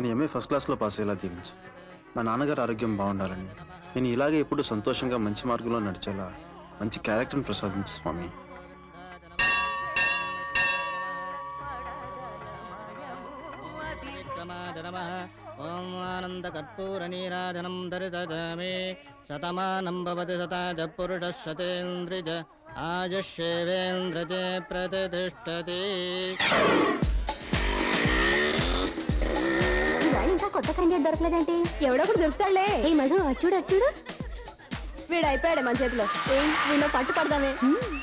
నేను MA first క్లాస్లో pass అయ్యేలా దీవించు. మా నాన్నగారు ఆరోగ్యం బాగుండాలని, నేను ఇలాగే ఎప్పుడు సంతోషంగా మంచి మార్గంలో నడిచేలా మంచి క్యారెక్టర్ని ప్రసాదించు స్వామి. ఓం ఆనంద కర్పూర నీరాజనం దర్శయామి. శతమానం భవతి శతాజ పురుషః శతేంద్రియ ఆయుష్యేవేంద్రజే ప్రతిష్ఠతి. ఇంకా కొత్త క్యాండిడేట్ దొరకలేదేంటి? ఎవడో కూడా దొరుకుతాడులే. ఏ మధు అచ్చుడు అచ్చుడు, వీడు అయిపోయాడు మన చేతిలో. వీళ్ళు పట్టు పడదామే.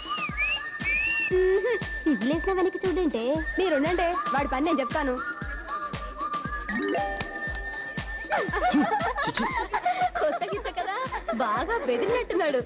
ఇదిలేసిన వెనక్కి చూడంటే. మీరుండండి, వాడి పని నేను చెప్తాను. కొత్త గిత్త కదా, బాగా బెదిరినట్టున్నాడు.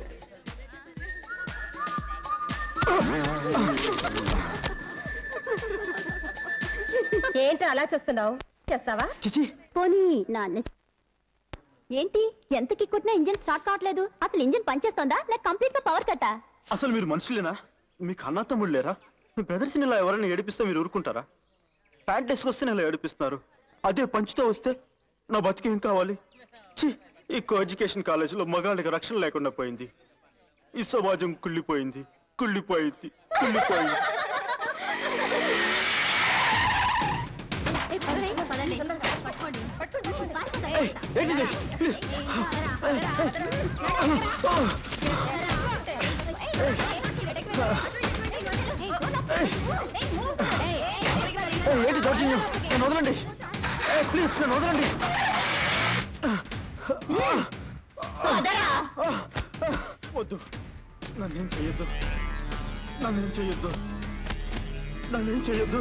ఏంటి అలా చూస్తున్నావు? చేస్తావా? పోనీ నాన్న. ఏంటి ఎంత కిక్కుట్టినా ఇంజిన్ స్టార్ట్ కావట్లేదు? అసలు ఇంజిన్ పనిచేస్తుందా లేక కంప్లీట్ గా పవర్ కట్టా? అసలు మీరు మనుషులేనా? మీకు అన్న తమ్ముడు లేరా? మీ బ్రదర్స్ ఇలా ఎవరైనా ఏడిపిస్తే మీరు ఊరుకుంటారా? ప్యాంట్ వేసుకొస్తే ఇలా ఏడిపిస్తున్నారు, అదే పంచుతో వస్తే నా బతికేం కావాలి? ఈ కో ఎడ్యుకేషన్ కాలేజీలో మగాళ్ళకి రక్షణ లేకుండా పోయింది. ఈ సమాజం కుళ్ళిపోయింది కుళ్ళిపోయింది కుళ్ళిపోయింది. ఏంటి దౌర్జన్యం? నన్ను వదలండి ప్లీజ్, నన్ను వదలండి. వద్దు, నన్నేం చెయ్యొద్దు, నన్నేం చెయ్యొద్దు, నన్నేం చెయ్యొద్దు.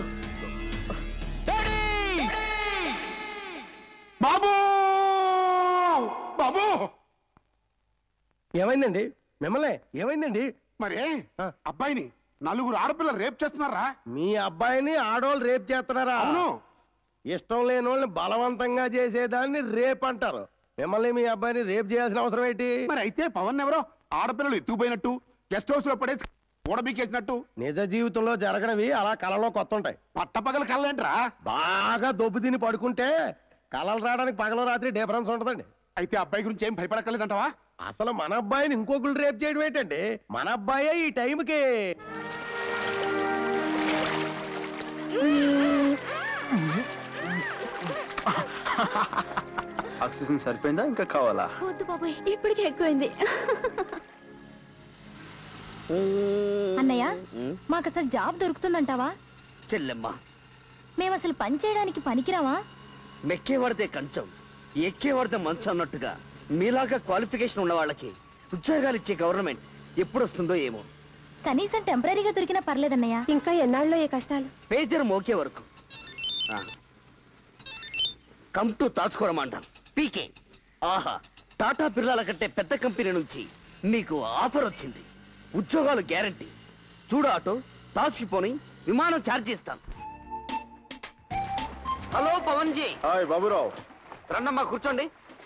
బాబు బాబు, ఏమైందండి? మిమ్మల్ని ఏమైందండి? మరి అబ్బాయిని నలుగురు ఆడపిల్లలు రేప్ చేస్తున్నారా? మీ అబ్బాయిని ఆడోళ్ళు రేప్ చేస్తున్నారా? అవును. ఇష్టం లేని వాళ్ళని బలవంతంగా చేసేదాన్ని రేప్ అంటారు. మిమ్మల్ని మీ అబ్బాయిని రేప్ చేయాల్సిన అవసరం ఏంటి? మరి అయితే పవన్ ఎవరో ఆడపిల్లలు ఎత్తుకుపోయినట్టు, గెస్ట్ హౌస్ లో పడేసి ఊడబీకేసినట్టు. నిజ జీవితంలో జరగనివి అలా కళలో కొత్త ఉంటాయి. పట్టపగల కళ్ళేంట్రా? బాగా దొబ్బు తిని పడుకుంటే కళలు రావడానికి పగల రాత్రి డిఫరెన్స్ ఉంటుందండి. అయితే అబ్బాయి గురించి ఏం భయపడక్కర్లేదంటావా? అసలు మన అబ్బాయిని ఇంకొకరు రేప్ చేయడం ఏంటండి? మన అబ్బాయే ఈ టైంకి ఆక్సిజన్ సరిపోయిందా ఇంకా కావాలా? వద్దు బాబాయ్, ఇప్పటికే ఎక్కువైంది. అన్నయ్య, మాకు అసలు జాబ్ దొరుకుతుందంటావా? చెల్లెమ్మా, మేము అసలు పని చేయడానికి పనికిరావా? మెక్కేవాడితే కంచం, ఎక్కేవాడితే మంచం అన్నట్టుగా మీలాగా క్వాలిఫికేషన్ ఉన్న వాళ్ళకి ఉద్యోగాలు ఇచ్చే గవర్నమెంట్ ఎప్పుడు వస్తుందో ఏమో. కనీసం టెంపరీగా దొరికినా పర్లేదన్నయ్య. ఇంకా ఎన్నాళ్ళలో ఏ కష్టాలు. పేజర్ మోకే వరకు కమ్ టు తాచుకోరమంటాను. పీకే ఆహా, టాటా బిర్లాల కంటే పెద్ద కంపెనీ నుంచి మీకు ఆఫర్ వచ్చింది. ఉద్యోగాలు గ్యారంటీ. చూడు ఆటో, తాచుకుపోని విమానం ఛార్జ్ చేస్తాను. హలో పవన్ జీ. హాయ్ బాబురావు. రండమ్మా కూర్చోండి.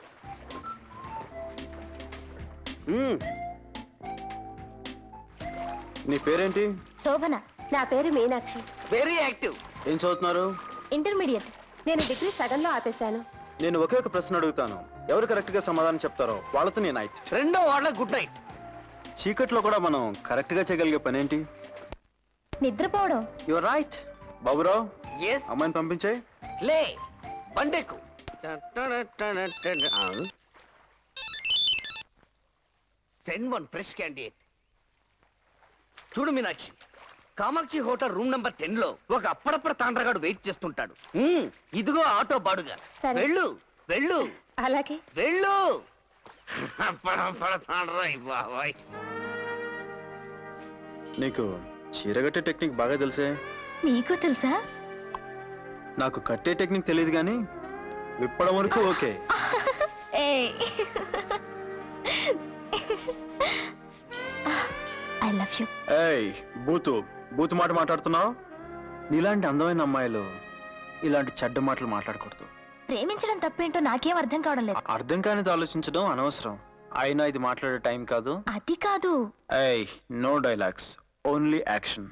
నీ పేరేంటి? శోభన. నా పేరు మీనాక్షి. Very active. ఏం చదువుతున్నారు? ఇంటర్మీడియట్. నేను డిగ్రీ సగంలో ఆపేశాను. నేను ఒకే ఒక ప్రశ్న అడుగుతాను, ఎవరు కరెక్ట్ గా సమాధానం చెప్తారో వాళ్ళతో నేను నైట్. రెండో వాళ్ళ గుడ్ నైట్. చీకట్లో కూడా మనం కరెక్ట్ గా చేయగలిగే పని ఏంటి? నిద్రపోవడం. Your right Baburao. yes అమ్మాయిని పంపించే. లే బండెక్కు. Send one fresh candidate. చూడు Meenakshi, Kamakshi hotel room number 10 లో ఒక అప్పుడప్పుడు తాండ్రగాడు వెయిట్ చేస్తుంటాడు. ఇదిగో ఆటో బాడుగా. వెళ్ళు వెళ్ళు. అలాగే వెళ్ళు. నీకు చీరగట్టే టెక్నిక్ బాగా తెలుసే. నీకు తెలుసా? నాకు కట్టే టెక్నిక్ తెలియదు కానీ విప్పడం వరకు ఓకే. I love you. ఏయ్ బూతు మాట మాట్లాడుతున్నావు. నీలాంటి అందమైన అమ్మాయిలు ఇలాంటి చెడ్డ మాటలు మాట్లాడకూడదు. ప్రేమించడం తప్పేంటో నాకేం అర్థం కావడం లేదు. అర్థం కానిది ఆలోచించడం అనవసరం. అయినా ఇది మాట్లాడే టైం కాదు. అది కాదు. ఏయ్ no dialogues, only action.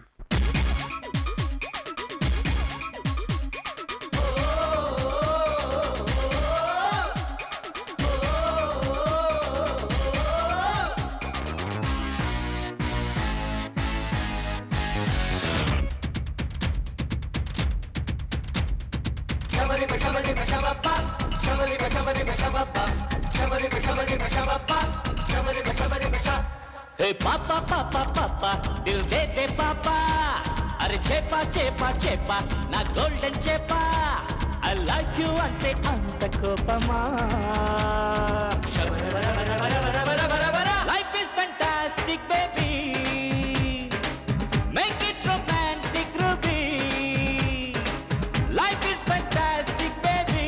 Hey पापा पापा पापा दिल दे दे पापा अरे చేపా చేపా చేపా నా గోల్డెన్ చేపా ఐ లైక్ యు అంటే అంత కోపమా life is fantastic baby make it romantic Ruby life is fantastic baby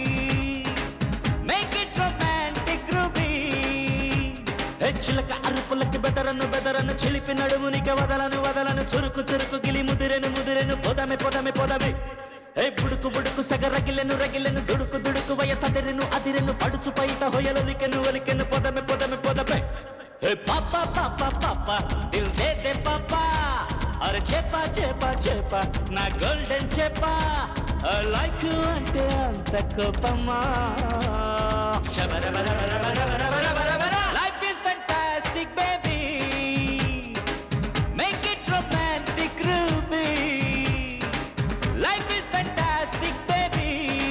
make it romantic Ruby చిలక అరుపులకి బెదరను చిలిపి నడుమునికి వదలను చురుకు చురుకు గిలి ముదిరెను పొదమే ఏ బుడుకు సగరగిలెను దుడుకు వయసదిరెను అదిరెను పడుచు పైట ఒలికెను పొదమే ఏ పాపా పాపా పాపా దిల్ దే దే పాపా అరే చేపా నా గోల్డెన్ చేపా ఐ లైక్ యు అంటే అంత కోపమా life is fantastic baby make it romantic Ruby life is fantastic baby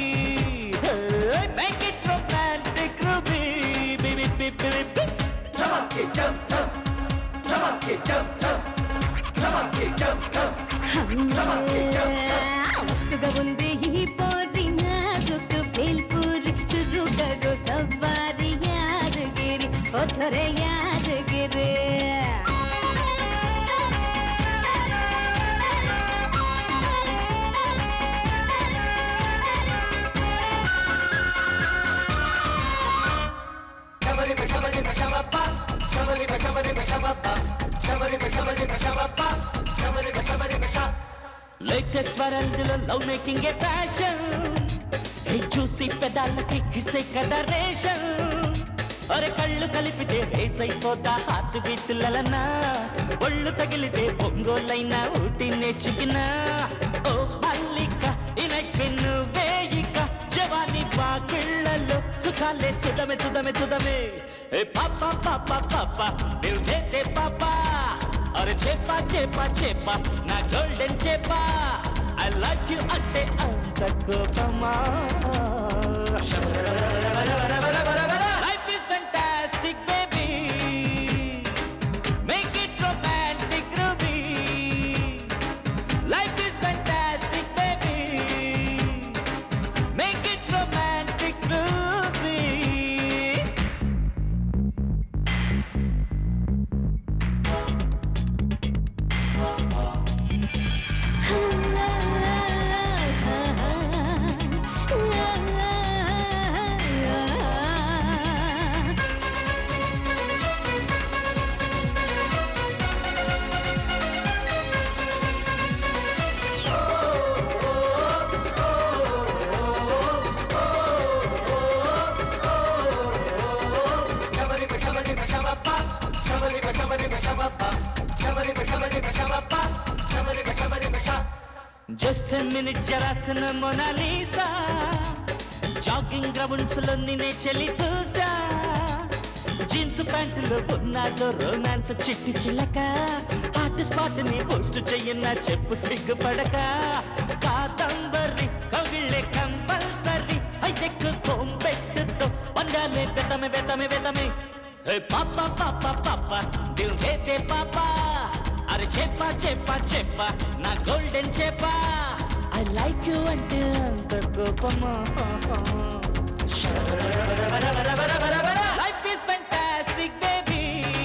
make it romantic Ruby మస్తుగా ఉంది ఈ పోరి నాజుకు బేల్పూరి చురుకరు సవారి యాదగిరి ఓ చొరే యాదగిరి లేటెస్ట్ వరల్డ్ లో లవ్ మేకింగ్ ఏ ఫ్యాషన్ ఏ చూసి పెదాలకి కిసే కదా రేషన్ అరే కళ్ళు కలిపితే రేస్ అయిపోతా హార్ట్ బీట్లనా ఒళ్ళు తగిలితే బొంగోలైనా ఊటినే చికినా ఓ మల్లిక ఇనకెన్ను వేయిక జవాని బాకిళ్ళలో సుఖాలే చుదమే ఏ పాపా పాపా పాపా దిల్ దే దే పాపా అరే చేపా నా గోల్డెన్ చేపా ఐ లైక్ యు అంటే అంత కోపమా life is fantastic baby make it romantic Ruby life is fantastic baby make it romantic Ruby just minute జరాసిన మొనాలీసా జాగింగ్ గ్రౌండ్స్ లో నిన్నే చెల్లి చూసా జీన్స్ ప్యాంటులో ఉన్నాలో రొమాన్స్ చిట్టి చిల్లక హాట్ స్పాట్ ని పోస్ట్ చెయ్యన్నా చెప్పు సిగ్గుపడక కాదంబరి కవిళ్ళే కంపల్సరీ హైటెక్ కోంబెట్టుతో వండాలే బెతమే హే పాపా పాపా పాపా దిల్ దే దే పాపా అరే చేపా నా గోల్డెన్ చేపా ఐ లైక్ యు అంటే అంత కోపమా life is fantastic baby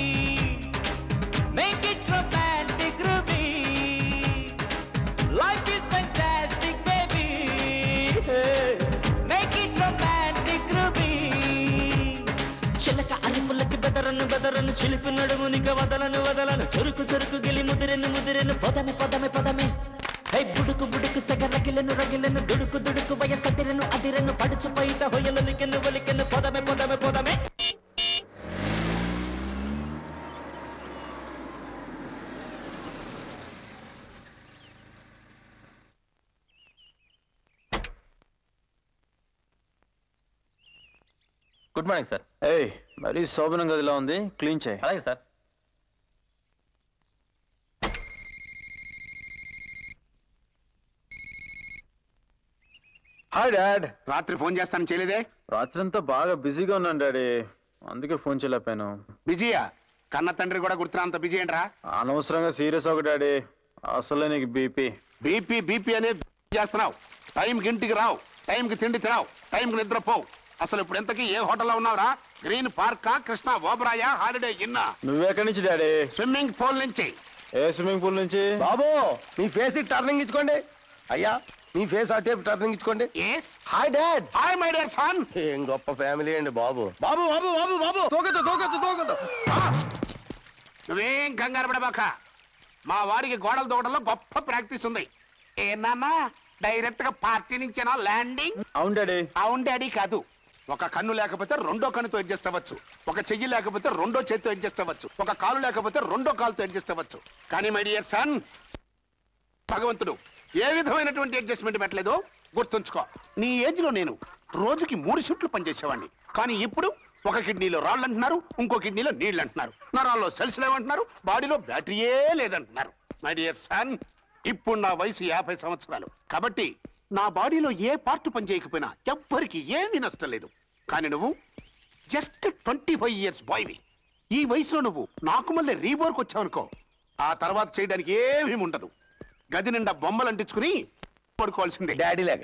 make it romantic Ruby life is fantastic baby make it romantic Ruby చిలక అరుపులకి బెదరను చిలిపి నడుమునిక వదలను చురుకు గిలి ముదిరెను పొదమే హే బుడుకు సగరగిలెను దుడుకు వయసదిరెను అదిరెను పడుచు పైట ఒలికెను పొదమే గుడ్ మార్నింగ్ సార్. ఏయ్ మరీ శోభనం గదిలా ఉంది, క్లీన్ చేయి. అలాగే సార్. Hi dad. రాత్రి ఫోన్ చేస్తాను చేయలేదే? రాత్రంతా బాగా బిజీగా ఉన్నాను డాడీ, అందుకే ఫోన్ చేయలేకపోయాను. బిజీయా? కన్న తండ్రి కూడా గుర్తున్నా అంత బిజీ ఏంట్రా? అనవసరంగా సీరియస్ ఒక డాడీ, అసలే నీకు బీపీ. బీపీ అనేది చేస్తున్నావు. టైంకి ఇంటికి రావు, టైంకి తిండి తినావు, టైంకి నిద్రపోవు. అసలు ఇప్పుడు ఎంతకీ ఏ హోటల్లో ఉన్నావురా? గ్రీన్ పార్కా, కృష్ణ ఓబరాయా, హాలిడే ఇన్నా? నువ్వెక్కడి నుంచి డాడీ? స్విమ్మింగ్ పూల్ నుంచి. ఏ స్విమ్మింగ్ పూల్ నుంచి? బాబు మీ ఫేస్ టర్నింగ్ ఇచ్చుకోండి. అయ్యా మీ ఫేస్ ఆ టేపు టర్నింగ్ ఇచ్చుకోండి. Hi dad. Hi my dear son. ఏం గొప్ప ఫ్యామిలీ అండి బాబు. బాబు బాబు బాబు బాబు తోకదు. నువ్వేం కంగారు పడబాక. మా వారికి గోడలు దూకడంలో గొప్ప ప్రాక్టీస్ ఉంది. ఏనామా డైరెక్ట్ గా పార్టీ నుంచేనా ల్యాండింగ్? అవును డాడీ. అవును డాడీ కాదు. ఒక కన్ను లేకపోతే రెండో కన్నుతో అడ్జస్ట్ అవ్వచ్చు, ఒక చెయ్యి లేకపోతే రెండో చేతితో అడ్జస్ట్ అవ్వచ్చు, ఒక కాలు లేకపోతే రెండో కాలుతో అడ్జస్ట్ అవ్వచ్చు. కానీ మై డియర్ సన్, భగవంతుడు ఏ విధమైనటువంటి అడ్జస్ట్మెంట్ పెట్టలేదో గుర్తుంచుకో. నీ ఏజ్ లో నేను రోజుకి 3 షిఫ్ట్లు పనిచేసేవాడిని. కానీ ఇప్పుడు ఒక కిడ్నీలో రాళ్ళు అంటున్నారు, ఇంకో కిడ్నీలో నీళ్లు అంటున్నారు, నరాల్లో సెల్స్ లేవంటున్నారు, బాడీలో బ్యాటరీయే లేదంటున్నారు. మై డియర్ సన్, ఇప్పుడు నా వయసు 50 సంవత్సరాలు. కాబట్టి నా బాడీలో ఏ పార్ట్ పని చేయకపోయినా ఎవ్వరికి ఏమీ నష్టం లేదు. కానీ నువ్వు జస్ట్ 25 ఇయర్స్ బాయ్వి. ఈ వయసులో నువ్వు నాకు మళ్ళీ రీబోర్కి వచ్చావనుకో, ఆ తర్వాత చేయడానికి ఏమీ ఉండదు. గది నిండా బొమ్మలు అంటించుకుని పడుకోవాల్సిందే. డాడీ లాగా.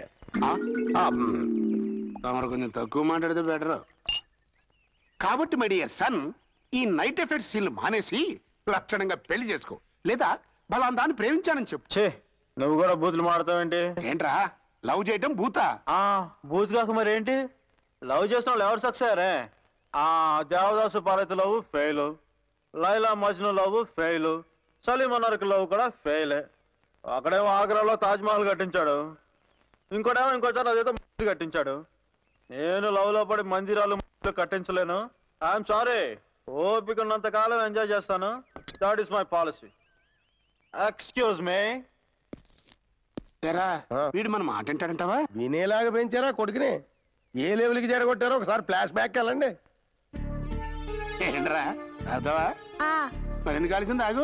తమరు కొంచెం తక్కువ మాట్లాడితే బెటర్. కాబట్టి మై డియర్ సన్, ఈ నైట్ ఎఫెక్ట్స్ సీన్లు మానేసి లక్షణంగా పెళ్లి చేసుకో, లేదా బలాందాన్ని ప్రేమించానని చెప్పు. చే, నువ్వు కూడా బూతులు మాడతావేంటి? ఏంట్రా లవ్ చేయటం భూతా? బూత్ కాక మరి ఏంటి? లవ్ చేసిన వాళ్ళు ఎవరు సక్సెస్ అయ్యారే? Devdas Parvati love fail, Laila Majnu love fail, సలీమన్నర్కి లవ్ కూడా ఫెయిలే. అక్కడేమో ఆగ్రాలో తాజ్మహల్ కట్టించాడు, ఇంకోటేమో ఇంకోసారి అదేదో కట్టించాడు. నేను లవ్ లో పడి మందిరాలు కట్టించలేను. I'm sorry. ఓపిక ఉన్నంత కాలం ఎంజాయ్ చేస్తాను. That is my policy. Excuse me. వీడు మన మాట వింటాడంటావా? వినేలాగా పెంచారా కొడుకుని? ఏ లెవెల్కి జరగొట్టారో ఒకసారి ఫ్లాష్ బ్యాక్ వెళ్ళండి. ఏంట్రా అదవా మరి ఎందుకు కలిసింది? ఆగు.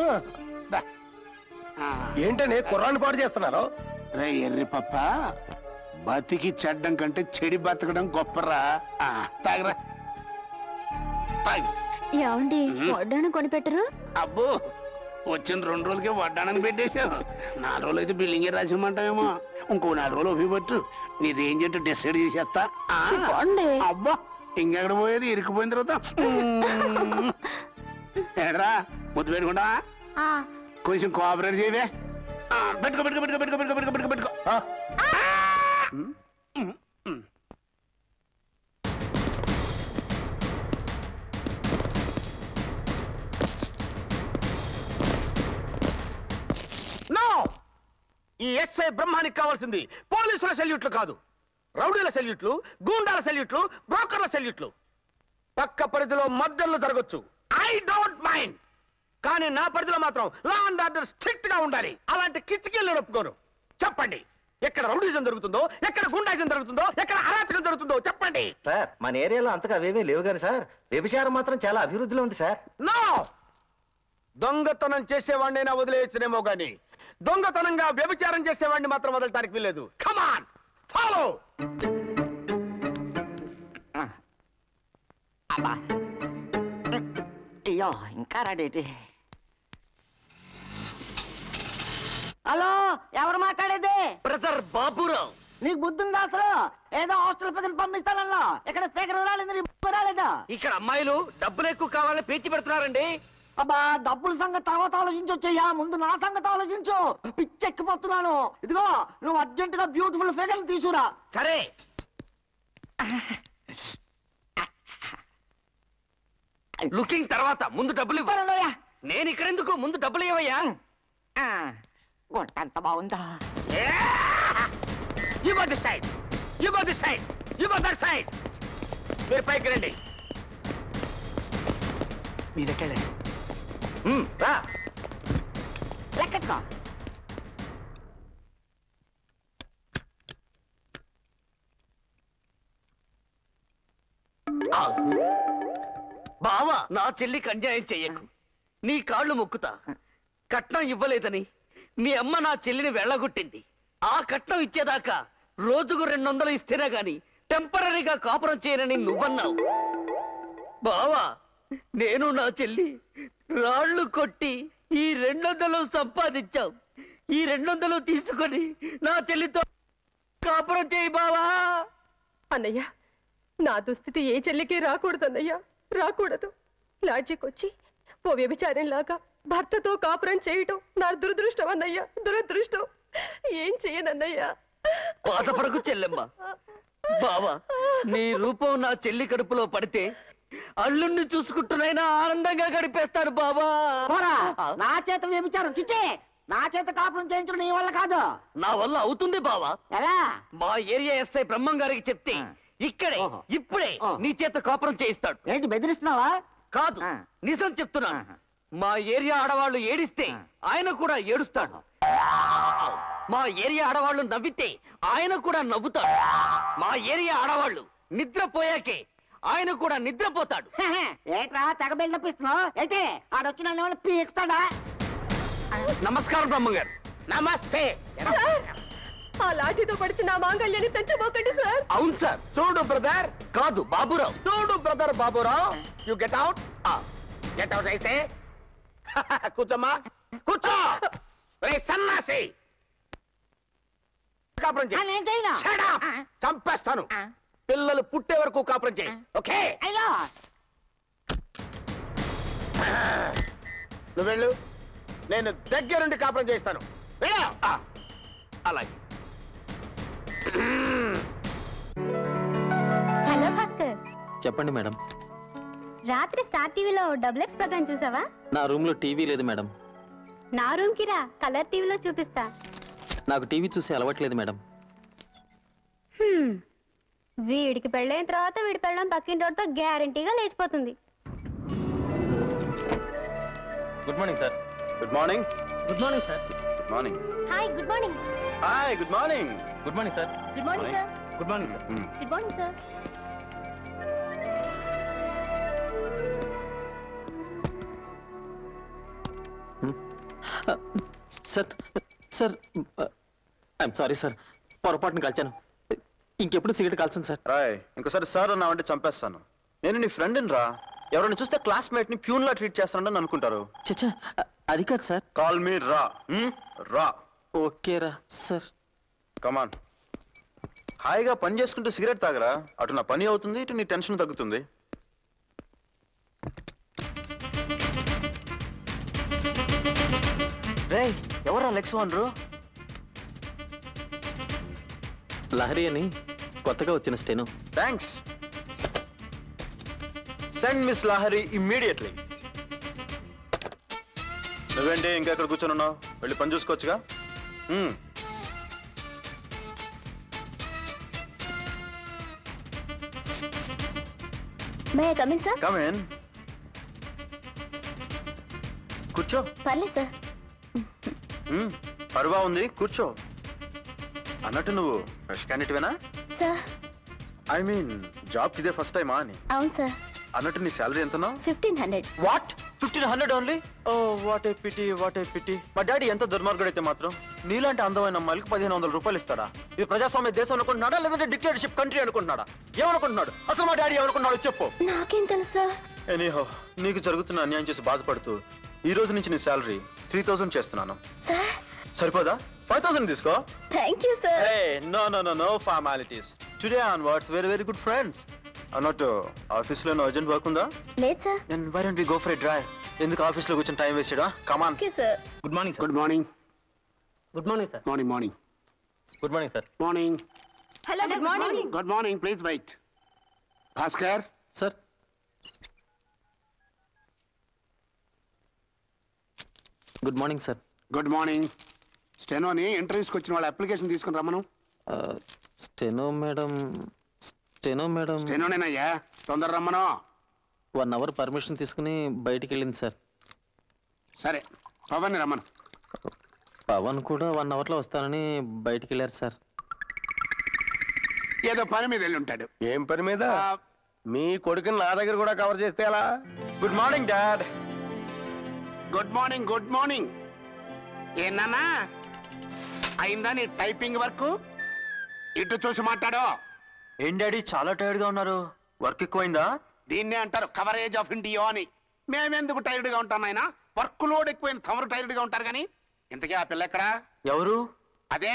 ఏంటని కుర్రాన్ని పాటు చేస్తున్నారు? రే ఎర్రి పప్ప, బతికి చెడ్డం కంటే చెడి బతకడం గొప్పరా. తాగరా తాగు. ఏమండి వడ్డాను కొనిపెట్టరు? అబ్బో, వచ్చిన 2 రోజులకే వడ్డానని పెట్టేశావు. 4 రోజులు అయితే బిల్డింగే రాసిమంటావేమో. ఇంకో 4 రోజులు ఒప్పిపట్టు, నీ రేంజ్ ఏంటో డిసైడ్ చేసేస్తా. అబ్బా, ఇంకెక్కడ పోయేది? ఇరుక్కుపోయిన తర్వాత ఏడ్రా ముద్దు పెట్టుకుంటా. కొంచెం కోఆపరేట్ చేయవే. పెట్టుకో పెట్టుకో పెట్టుకో పెట్టుకో పెట్టుకో పెట్టుకో పెట్టుకో. ఈ ఎస్ఐ బ్రహ్మానికి కావాల్సింది పోలీసుల సెల్యూట్లు కాదు, రౌడీల సెల్యూట్లు, గూండాల సెల్యూట్లు, బ్రోకర్ల సెల్యూట్లు. పక్క పరిధిలో మర్డర్లు జరగొచ్చు, ఐ డోంట్ మైండ్. కానీ నా పరిధిలో మాత్రం లా అండ్ ఆర్డర్ స్ట్రిక్ట్ గా ఉండాలి. అలాంటి కిచ్చికిళ్ళు ఒప్పుకోను. చెప్పండి, ఎక్కడ రౌడీజం జరుగుతుందో, ఎక్కడ గుండాయిజం జరుగుతుందో, ఎక్కడ అరాచకం జరుగుతుందో చెప్పండి. సార్, మన ఏరియాలో అంతగా అవేమీ లేవు కానీ సార్, వ్యభిచారం మాత్రం చాలా అభివృద్ధిలో ఉంది సార్. నో, దొంగతనం చేసేవాడినైనా వదిలేయచ్చునేమో గాని దొంగతనంగా వ్యభిచారం చేసేవాడిని మాత్రం వదలటానికి వీల్లేదు. Come on, follow. అయ్యో, ఇంకా రాడేటి. హలో, ఎవరు మాట్లాడేది? బ్రదర్ బాబురావు. నీకు బుద్ధుందా అసలు? ఏదో హాస్టల్ పిల్లలు పంపిస్తానన్నా, ఇక్కడ స్పీకర్ రాలేదు, నీ రాలేదా? ఇక్కడ అమ్మాయిలు డబ్బులు ఎక్కువ కావాలని పేచి పెడుతున్నారండి. అబ్బా, డబ్బుల సంగతి తర్వాత ఆలోచించొచ్చయ్యా, ముందు నా సంగతి ఆలోచించు. పిచ్చెక్కిపోతున్నాను. ఇదిగో, నువ్వు అర్జెంట్ గా బ్యూటిఫుల్ ఫిగర్ తీసుకురా. సరే. లుకింగ్ తర్వాత ముందు డబ్బులు ఇవ్వు. నేను ఇక్కడెందుకు? ముందు డబ్బులు ఇవ్వయ్యా. ఎంత బాగుందా? You go this side. You go this side. You go that side. మీరు పైకి రండి. మీరెక్కడే? రా. లెక్కట్టుకో. బావా, నా చెల్లికి అన్యాయం చెయ్యకు. నీ కాళ్ళు మొక్కుతా. కట్నం ఇవ్వలేదని మీ అమ్మ నా చెల్లిని వెళ్ళగొట్టింది. ఆ కట్నం ఇచ్చేదాకా రోజుకు 200 ఇస్తేనే గాని టెంపరీగా కాపురం చేయనని నువ్వన్నావు. బావా, నేను నా చెల్లి రాళ్ళు కొట్టి ఈ 200 సంపాదించావు. ఈ 200 తీసుకొని నా చెల్లితో కాపురం చేయి బావా. అన్నయ్య, నా దుస్థితి ఏ చెల్లికి రాకూడదు అన్నయ్య, రాకూడదు. లాడ్జికొచ్చి ఓ వ్యభిచారంలాగా భర్తతో కాపురం చేయటం నా దురదృష్టం అన్నయ్య, దురదృష్టం. ఏం చేయనన్నయ్యా? బాధపడకు చెల్లెమ్మ. బావా, నీ రూపం నా చెల్లి కడుపులో పడితే అల్లుణ్ణి చూసుకుంటున్నైనా ఆనందంగా గడిపేస్తాను బావా. నా చేత వ్యభిచారం చిచ్చే, నా చేత కాపురం చేయించడం నీ వల్ల కాదు. నా వల్ల అవుతుంది బావా. ఎలా? మా ఏరియా ఎస్ఐ బ్రహ్మం గారికి చెప్తే ఇక్కడే ఇప్పుడే నీ చేత కాపురం చేయిస్తాడు. ఏంటి బెదిరిస్తున్నావా? కాదు, నిజం చెప్తున్నాను. మా ఏరియా ఆడవాళ్ళు ఏడిస్తే ఆయన కూడా ఏడుస్తాడు. మా ఏరియా ఆడవాళ్ళు నవ్వితే ఆయన కూడా నవ్వుతాడు. మా ఏరియా ఆడవాళ్ళు నిద్రపోయాకే ఆయన కూడా నిద్రపోతాడు. ఏట్రా తెగ బిల్డపిస్తున్నావు? అయితే ఆడొచ్చి నన్ను పీకుతాడా? నమస్కారం బ్రహ్మం గారు. నమస్తే. ఆ లాఠీతో పడిచి నా మాంగళ్యాన్ని తెచ్చబోకండి సార్. అవును సార్. చూడు బ్రదర్. కాదు బాబురావు. చూడు brother Baburao. You get out. Get out అయితే కూర్చోమ్మా, కూర్చో. రే సన్నాసి, కాపురం చేయి. నేను చేయను. Shut up. చంపేస్తాను. పిల్లలు పుట్టే వరకు కాపురం చేయి. ఓకే? అయ్యో, నువ్వు వెళ్ళు, నేను దగ్గరుండి కాపురం చేస్తాను. వెళ్ళు. అలాగే. హలో భాస్కర్, చెప్పండి మేడం. రాత్రి స్టార్ టీవీలో డబుల్ ఎక్స్ ప్రోగ్రామ్ చూసావా? నా రూమ్ లో టీవీ లేదు మేడం. నా రూమ్ కి రా, కలర్ టీవీలో చూపిస్తా. నాకు టీవీ చూసి అలవాట్లేదు మేడం. వీడికి పెళ్ళైన తర్వాత వీడి పెళ్ళం పక్కింటోడితో గ్యారంటీగా లేచిపోతుంది. Good morning sir. Good morning. Good morning sir. Good morning. Hi, good morning. Hi, good morning. Good morning sir. Good morning sir. Good morning sir. Good morning sir. Sir sir, I'm sorry sir, పొరపాటును కాల్చాను. ఇంకెప్పుడు cigarette కాల్చను sir. Roy, ఇంకోసారి sir అన్నావంటే చంపేస్తాను. నేను నీ ఫ్రెండ్ని రా. ఎవరైనా చూస్తే క్లాస్మేట్ ని ప్యూన్ లా ట్రీట్ చేస్తానని అనుకుంటారు. చచ్చా, అది కాదు సార్. కాల్ మీ రా. రా. ఓకే రా సార్. కమాన్. హాయిగా పని చేసుకుంటూ సిగరెట్ తాగరా. అటు నా పని అవుతుంది, ఇటు నీ టెన్షన్ తగ్గుతుంది. రే, ఎవరా లెక్స్ వనరు? లహరి అని కొత్తగా వచ్చిన steno. Thanks. Send miss Lahari immediately. నువ్వేంటి ఇంకా ఎక్కడ కూర్చొని ఉన్నావు? వెళ్ళి పని చూసుకోవచ్చుగా. May I come in sir? Come in. కూర్చో. పర్లేదు సార్. పరువా ఉంది, కూర్చో. అన్నట్టు నువ్వు ఫ్రెష్ క్యాండిడేట్వేనా? సార్, ఐ మీన్ జాబ్ ఇదే ఫస్ట్ టైమా అని. అవును సార్. అన్నట్టు నీ శాలరీ ఎంతనో? 1500. What? 1500 only? Oh what a pity, what a pity. మా డాడీ ఎంత దుర్మార్గుడైతే మాత్రం నీలాంటి అందమైన అమ్మాయిలకు 1500 రూపాయలు ఇస్తాడా? ఇది ప్రజాస్వామ్య దేశం అనుకుంటున్నాడా, లేదంటే డిక్టేటర్షిప్ కంట్రీ అనుకుంటున్నాడా? ఏమనుకుంటున్నాడు అసలు? మా డాడీ ఏమనుకుంటున్నాడు చెప్పు. నాకేం తెలుసు సార్. ఎనీహో, నీకు జరుగుతున్న అన్యాయం చేసి బాధపడుతూ ఈ రోజు నుంచి నీ శాలరీ 3000 చేస్తున్నాను. సార్, సరిపోదా? 5000 తీసుకో. Thank you sir. No formalities. Today onwards very good friends. అన్నట్టు ఆఫీస్ లో అర్జెంట్ వర్క్ ఉందా? లేదు sir. Then why don't we go for a drive? ఎందుకు ఆఫీస్ లో కూర్చొని టైం వేస్ట్ చేయడా? Come on. Okay sir. Good morning sir. Good morning. Good morning sir. Morning morning. Good morning sir. Morning. Hello, good morning. Good morning. Please wait. Bhaskar. Sir. Good morning sir. Good morning. స్టెనోని ఇంటర్వ్యూస్కి వచ్చిన వాళ్ళ application తీసుకుని రమ్మను. Steno madam. స్టెనోనేనయ్యా, తొందర రమ్మను. 1 hour permission తీసుకుని బయటికి వెళ్ళింది sir. సరే, పవన్ రమ్మను. పవన్ కూడా 1 అవర్లో వస్తానని బయటికి వెళ్ళారు సార్. ఏదో పని మీద వెళ్ళి ఉంటాడు. ఏం పని మీద? మీ కొడుకుని నా దగ్గర కూడా కవర్ చేస్తే ఎలా? Good morning dad. Good morning. Good morning. ఏనా అయిందా నీ టైపింగ్ వర్క్? ఇటు చూసి మాట్లాడు. ఏం డాడీ చాలా టైర్డ్ గా ఉన్నారు? వర్క్ ఎక్కువైందా? దీన్నే అంటారు కవరేజ్ ఆఫ్ ఇండియా అని. మేమెందుకు టైర్డ్ గా ఉంటాం ఆయన? వర్క్ లోడ్ ఎక్కువైన తమరు టైర్డ్ గా ఉంటారు కానీ. ఇంతకీ ఆ పిల్ల ఎక్కడా? ఎవరు? అదే.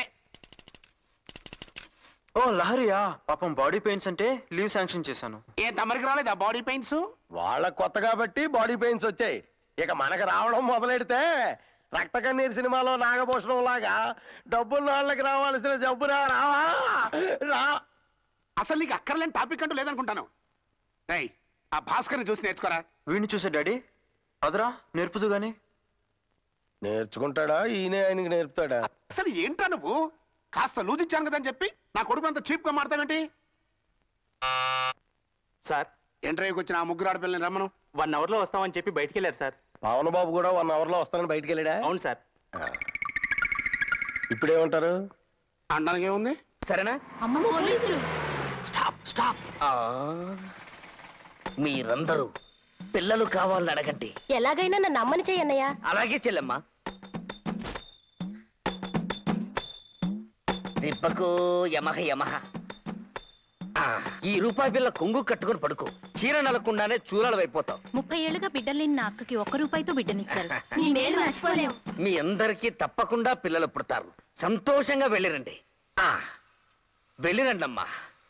ఓ లహరియా, పాపం బాడీ పెయిన్స్ అంటే లీవ్ శాంక్షన్ చేశాను. ఏ తమరికి రాలేదు ఆ బాడీ పెయిన్స్? వాళ్ళ కొత్త కాబట్టి బాడీ పెయిన్స్ వచ్చాయి. ఇక మనకు రావడం మొదలెడితే రక్త కన్నీరు సినిమాలో నాగభూషణం లాగా డబ్బున్న వాళ్ళకి రావాల్సిన జబ్బు రా. అసలు నీకు అక్కర్లేని టాపిక్ అంటూ లేదనుకుంటాను. ఆ భాస్కర్ని చూసి నేర్చుకోరా. వీడిని చూసే డాడీ అదరా నేర్పుదు గాని. నేర్చుకుంటాడా? ఈయనే ఆయనకి నేర్పుతాడా? అసలు ఏంట్రా నువ్వు? కాస్త లూజిచ్చాను కదని చెప్పి నా కొడుకు అంత చీప్ గా మాడతావేంటి? సార్, ఇంటర్వ్యూకి వచ్చిన ఆ ముగ్గురు ఆడపిల్లని రమ్మను. 1 hour లో వస్తామని చెప్పి బయటికి వెళ్ళారు సార్. పవన్ బాబు కూడా 1 hour లో వస్తానని బయటికి వెళ్ళాడా? అవును సార్. ఇప్పుడేమంటారు? అనడానికి ఏముంది? సరేనా? Stop stop. మీరందరూ పిల్లలు కావాలని అడగండి. ఎలాగైనా నన్ను అమ్మని చెయ్యన్నయ్య. అలాగే చెల్లెమ్మా. రిబ్బకు యమహ యమహ. ఈ రూపాయి బిల్ల కొంగు కట్టుకుని పడుకో. చీర నలకుండానే చూరాలు అయిపోతావు. 30 ఏళ్లుగా బిడ్డలు నా అక్కకి 1 రూపాయితో బిడ్డనిచ్చారు. నీ మేలు మర్చిపోలేవు. మీ అందరికీ తప్పకుండా పిల్లలు పుడతారు. సంతోషంగా వెళ్ళిరండి. వెళ్ళిరండమ్మా.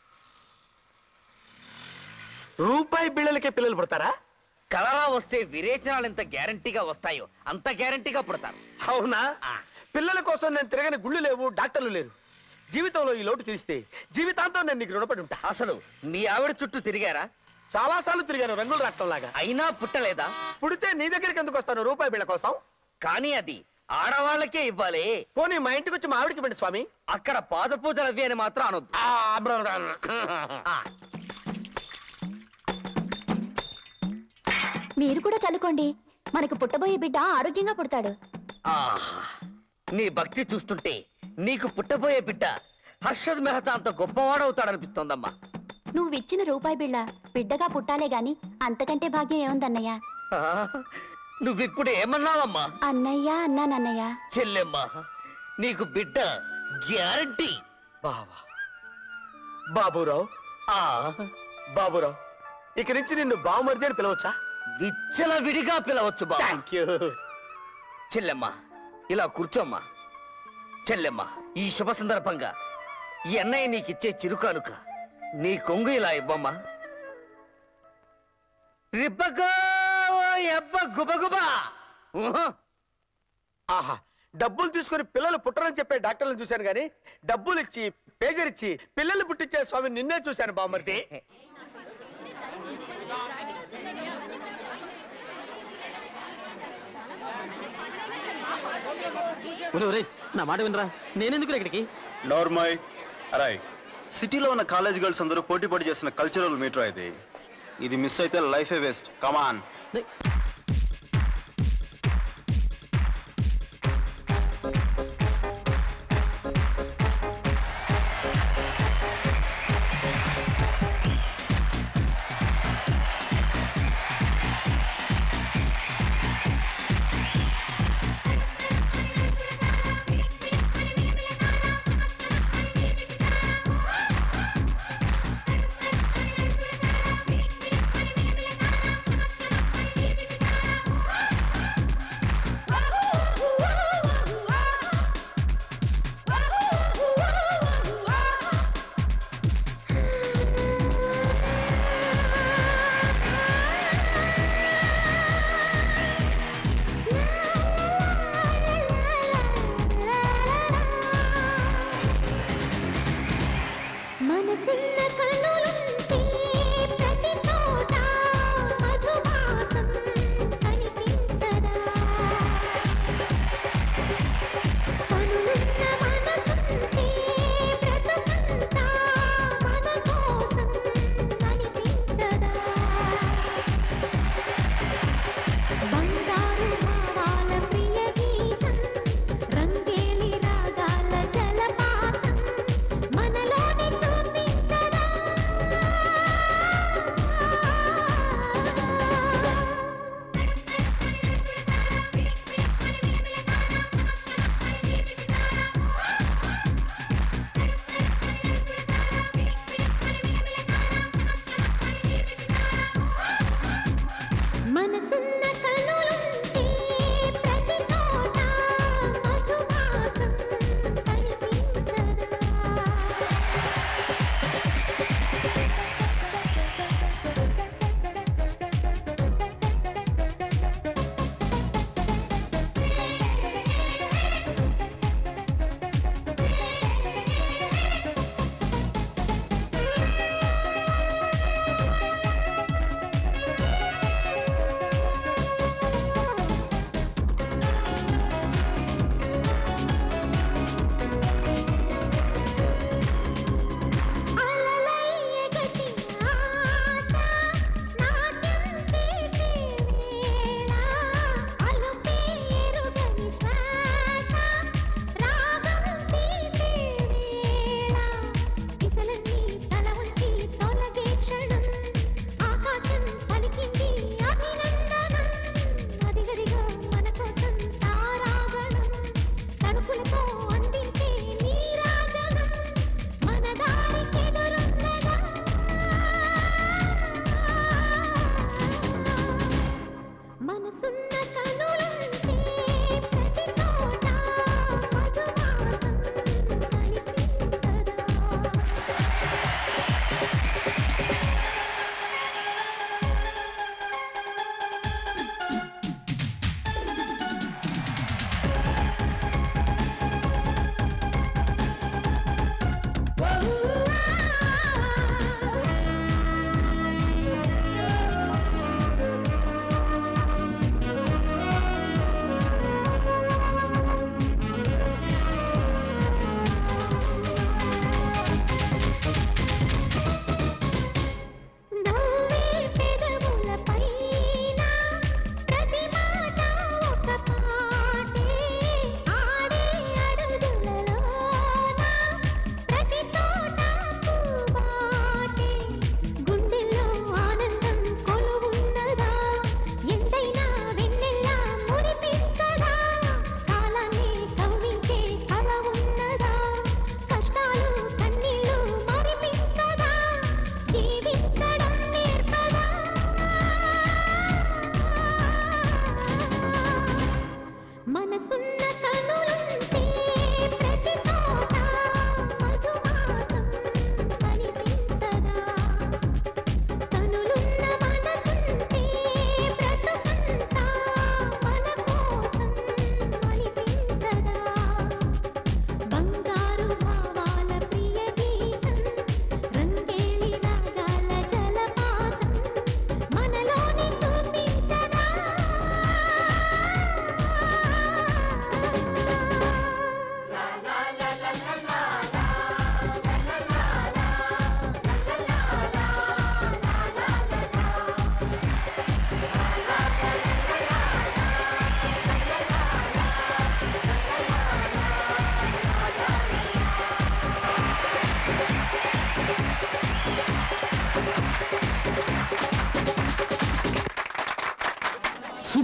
రూపాయి బిళ్ళలకే పిల్లలు పుడతారా? కలరా వస్తే విరేచనాలు ఎంత గ్యారంటీగా వస్తాయో అంత గ్యారంటీగా పుడతారు. అవునా? పిల్లల కోసం నేను తిరగని గుళ్ళు లేవు, డాక్టర్లు లేరు. జీవితంలో ఈ లోటు తీరిస్తే జీవితాంతం నేను నీకు రుణపడి ఉంటా. అసలు మీ ఆవిడ చుట్టూ తిరిగారా? చాలా సార్లు తిరిగాను, రంగులు రాట్డం లాగా. అయినా పుట్టలేదా? పుడితే నీ దగ్గరికి ఎందుకు వస్తాను రూపాయి బిళ్ళ కోసం? కానీ అది ఆడవాళ్ళకే ఇవ్వాలి. పోనీ మా ఇంటికి వచ్చి మా ఆవిడికి పండి స్వామి. అక్కడ పాద పూజలు అవి అని మాత్రం అనొద్దు. మీరు కూడా చల్లుకోండి. మనకు పుట్టబోయే బిడ్డ ఆరోగ్యంగా పుడతాడు. నీ భక్తి చూస్తుంటే నీకు పుట్టబోయే బిడ్డ హర్షద్ మెహతా అంత గొప్పవాడవుతాడనిపిస్తోందమ్మా. నువ్విచ్చిన రూపాయి బిళ్ళ బిడ్డగా పుట్టాలే గాని అంతకంటే భాగ్యం ఏముందన్నయ్య? నువ్విప్పుడు ఏమన్నావమ్మా? అన్నయ్య అన్నానన్నయ్య. చెల్లెమ్మా, నీకు బిడ్డ గ్యారంటీ. బాబురావు, బాబురావు, ఇక నుంచి నిన్ను బావమరిది అని పిలవచ్చా? విచ్చల విడిగా పిలవచ్చు బా. చెల్లెమ్మా, ఇలా కూర్చోమ్మా. చెల్లెమ్మా, ఈ శుభ సందర్భంగా ఈ అన్నయ్య నీకిచ్చే చిరుకానుక నీ కొంగు ఇలా ఇవ్వమ్మా. రిబ్బగో ఎబ్బ గుబగుబా. ఆహా, డబ్బులు తీసుకుని పిల్లలు పుట్టరని చెప్పే డాక్టర్లను చూశాను కానీ డబ్బులు ఇచ్చి పేజర్ ఇచ్చి పిల్లలు పుట్టించే స్వామి నిన్నే చూశాను బామ్మర్ది. నా మాట వినరా, నేనెందుకు ఇక్కడికి? నార్మల్ అరాయ్, సిటీలో ఉన్న కాలేజ్ గర్ల్స్ అందరూ పోటీ పడి చేసిన కల్చరల్ మీటర్ ఇది. ఇది మిస్ అయితే లైఫే వేస్ట్. కమాన్.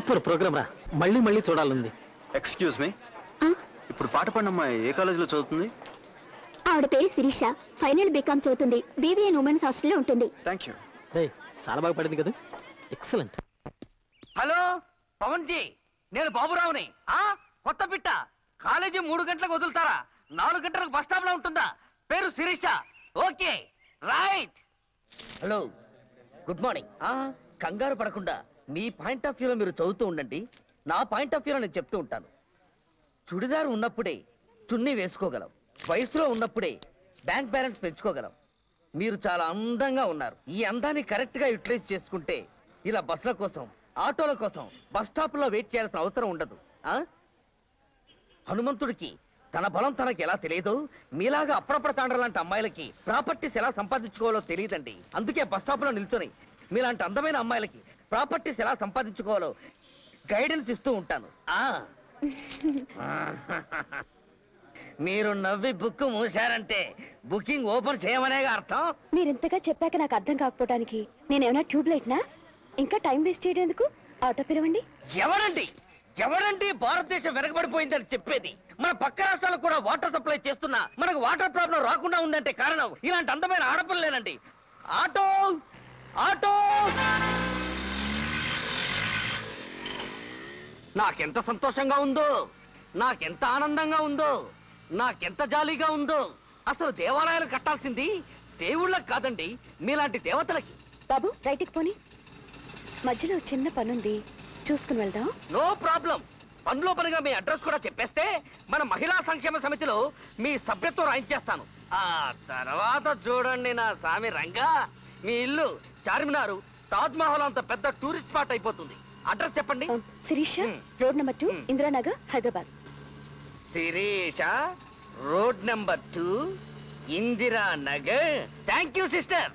సూపర్ ప్రోగ్రామ్ రా, మళ్ళీ మళ్ళీ చూడాలంది. ఎక్స్క్యూజ్ మీ, ఇప్పుడు పాట పాడిన అమ్మాయి ఏ కాలేజీలో చదువుతుంది? ఆవిడ పేరు శిరీష, ఫైనల్ బీకామ్ చదువుతుంది. బీబీఎన్ ఉమెన్స్ హాస్టల్లో ఉంటుంది. Thank you. చాలా బాగా పడింది కదా, ఎక్సలెంట్. హలో పవన్ జీ, నేను బాబురావుని. కొత్త పిట్ట. కాలేజీ 3 గంటలకు వదులుతారా? 4 గంటలకు బస్ స్టాప్ లో ఉంటుందా? పేరు Sirisha. Okay right. Hello good morning. కంగారు పడకుండా మీ పాయింట్ ఆఫ్ వ్యూలో మీరు చదువుతూ ఉండండి. నా పాయింట్ ఆఫ్ వ్యూలో నేను చెప్తూ ఉంటాను. చుడిదారు ఉన్నప్పుడే చున్నీ వేసుకోగలం, వయసులో ఉన్నప్పుడే బ్యాంక్ బ్యాలెన్స్ పెంచుకోగలం. మీరు చాలా అందంగా ఉన్నారు. ఈ అందాన్ని కరెక్ట్ గా యూటిలైజ్ చేసుకుంటే ఇలా బస్సుల కోసం, ఆటోల కోసం బస్ స్టాప్ లో వెయిట్ చేయాల్సిన అవసరం ఉండదు. హనుమంతుడికి తన బలం తనకి ఎలా తెలియదు, మీలాగా అప్పుడప్పుడు తాండ్ర లాంటి అమ్మాయిలకి ప్రాపర్టీస్ ఎలా సంపాదించుకోవాలో తెలియదండి. అందుకే బస్ స్టాప్ లో నిల్చొని మీలాంటి అందమైన అమ్మాయిలకి ప్రాపర్టీస్ ఎలా సంపాదించుకోవాలో గైడెన్స్ ఇస్తూ ఉంటాను. మీరు నవ్వి బుక్ మూసారంటే బుకింగ్ ఓపెన్ చేయమనేగా అర్థం. మీరింతగా చెప్పాక నాకు అర్థం కాకపోవడానికి నేనేమైనా ట్యూబ్ లైట్నా? ఇంకా టైం వేస్ట్ చేయడానికి ఆటో పిలవండి. ఎవరండి భారతదేశం వెనకబడిపోయిందని చెప్పేది? మన పక్క రాష్ట్రాలకు కూడా వాటర్ సప్లై చేస్తున్నా మనకు వాటర్ ప్రాబ్లం రాకుండా ఉందంటే కారణం ఇలాంటి అందమైన ఆడపిల్లలేనండి. Auto auto. నాకెంత సంతోషంగా ఉందో, నాకెంత ఆనందంగా ఉందో, నాకెంత జాలీగా ఉందో. అసలు దేవాలయాలు కట్టాల్సింది దేవుళ్ళకి కాదండి, మీలాంటి దేవతలకి. బాబు రైట్కి పోని, మధ్యలో చిన్న పనుంది, చూసుకుని వెళ్దాం. No problem. పనిలో పనిగా మీ అడ్రస్ కూడా చెప్పేస్తే మన మహిళా సంక్షేమ సమితిలో మీ సభ్యత్వం రాయించేస్తాను. ఆ తర్వాత చూడండి నా స్వామి రంగా, మీ ఇల్లు చార్మినారు, తాజ్ మహల్ అంత పెద్ద టూరిస్ట్ స్పాట్ అయిపోతుంది. అడ్రస్ చెప్పండి. Sirisha, road number 2, Indiranagar, Hyderabad. Sirisha, road number 2, Indiranagar. Thank you sister.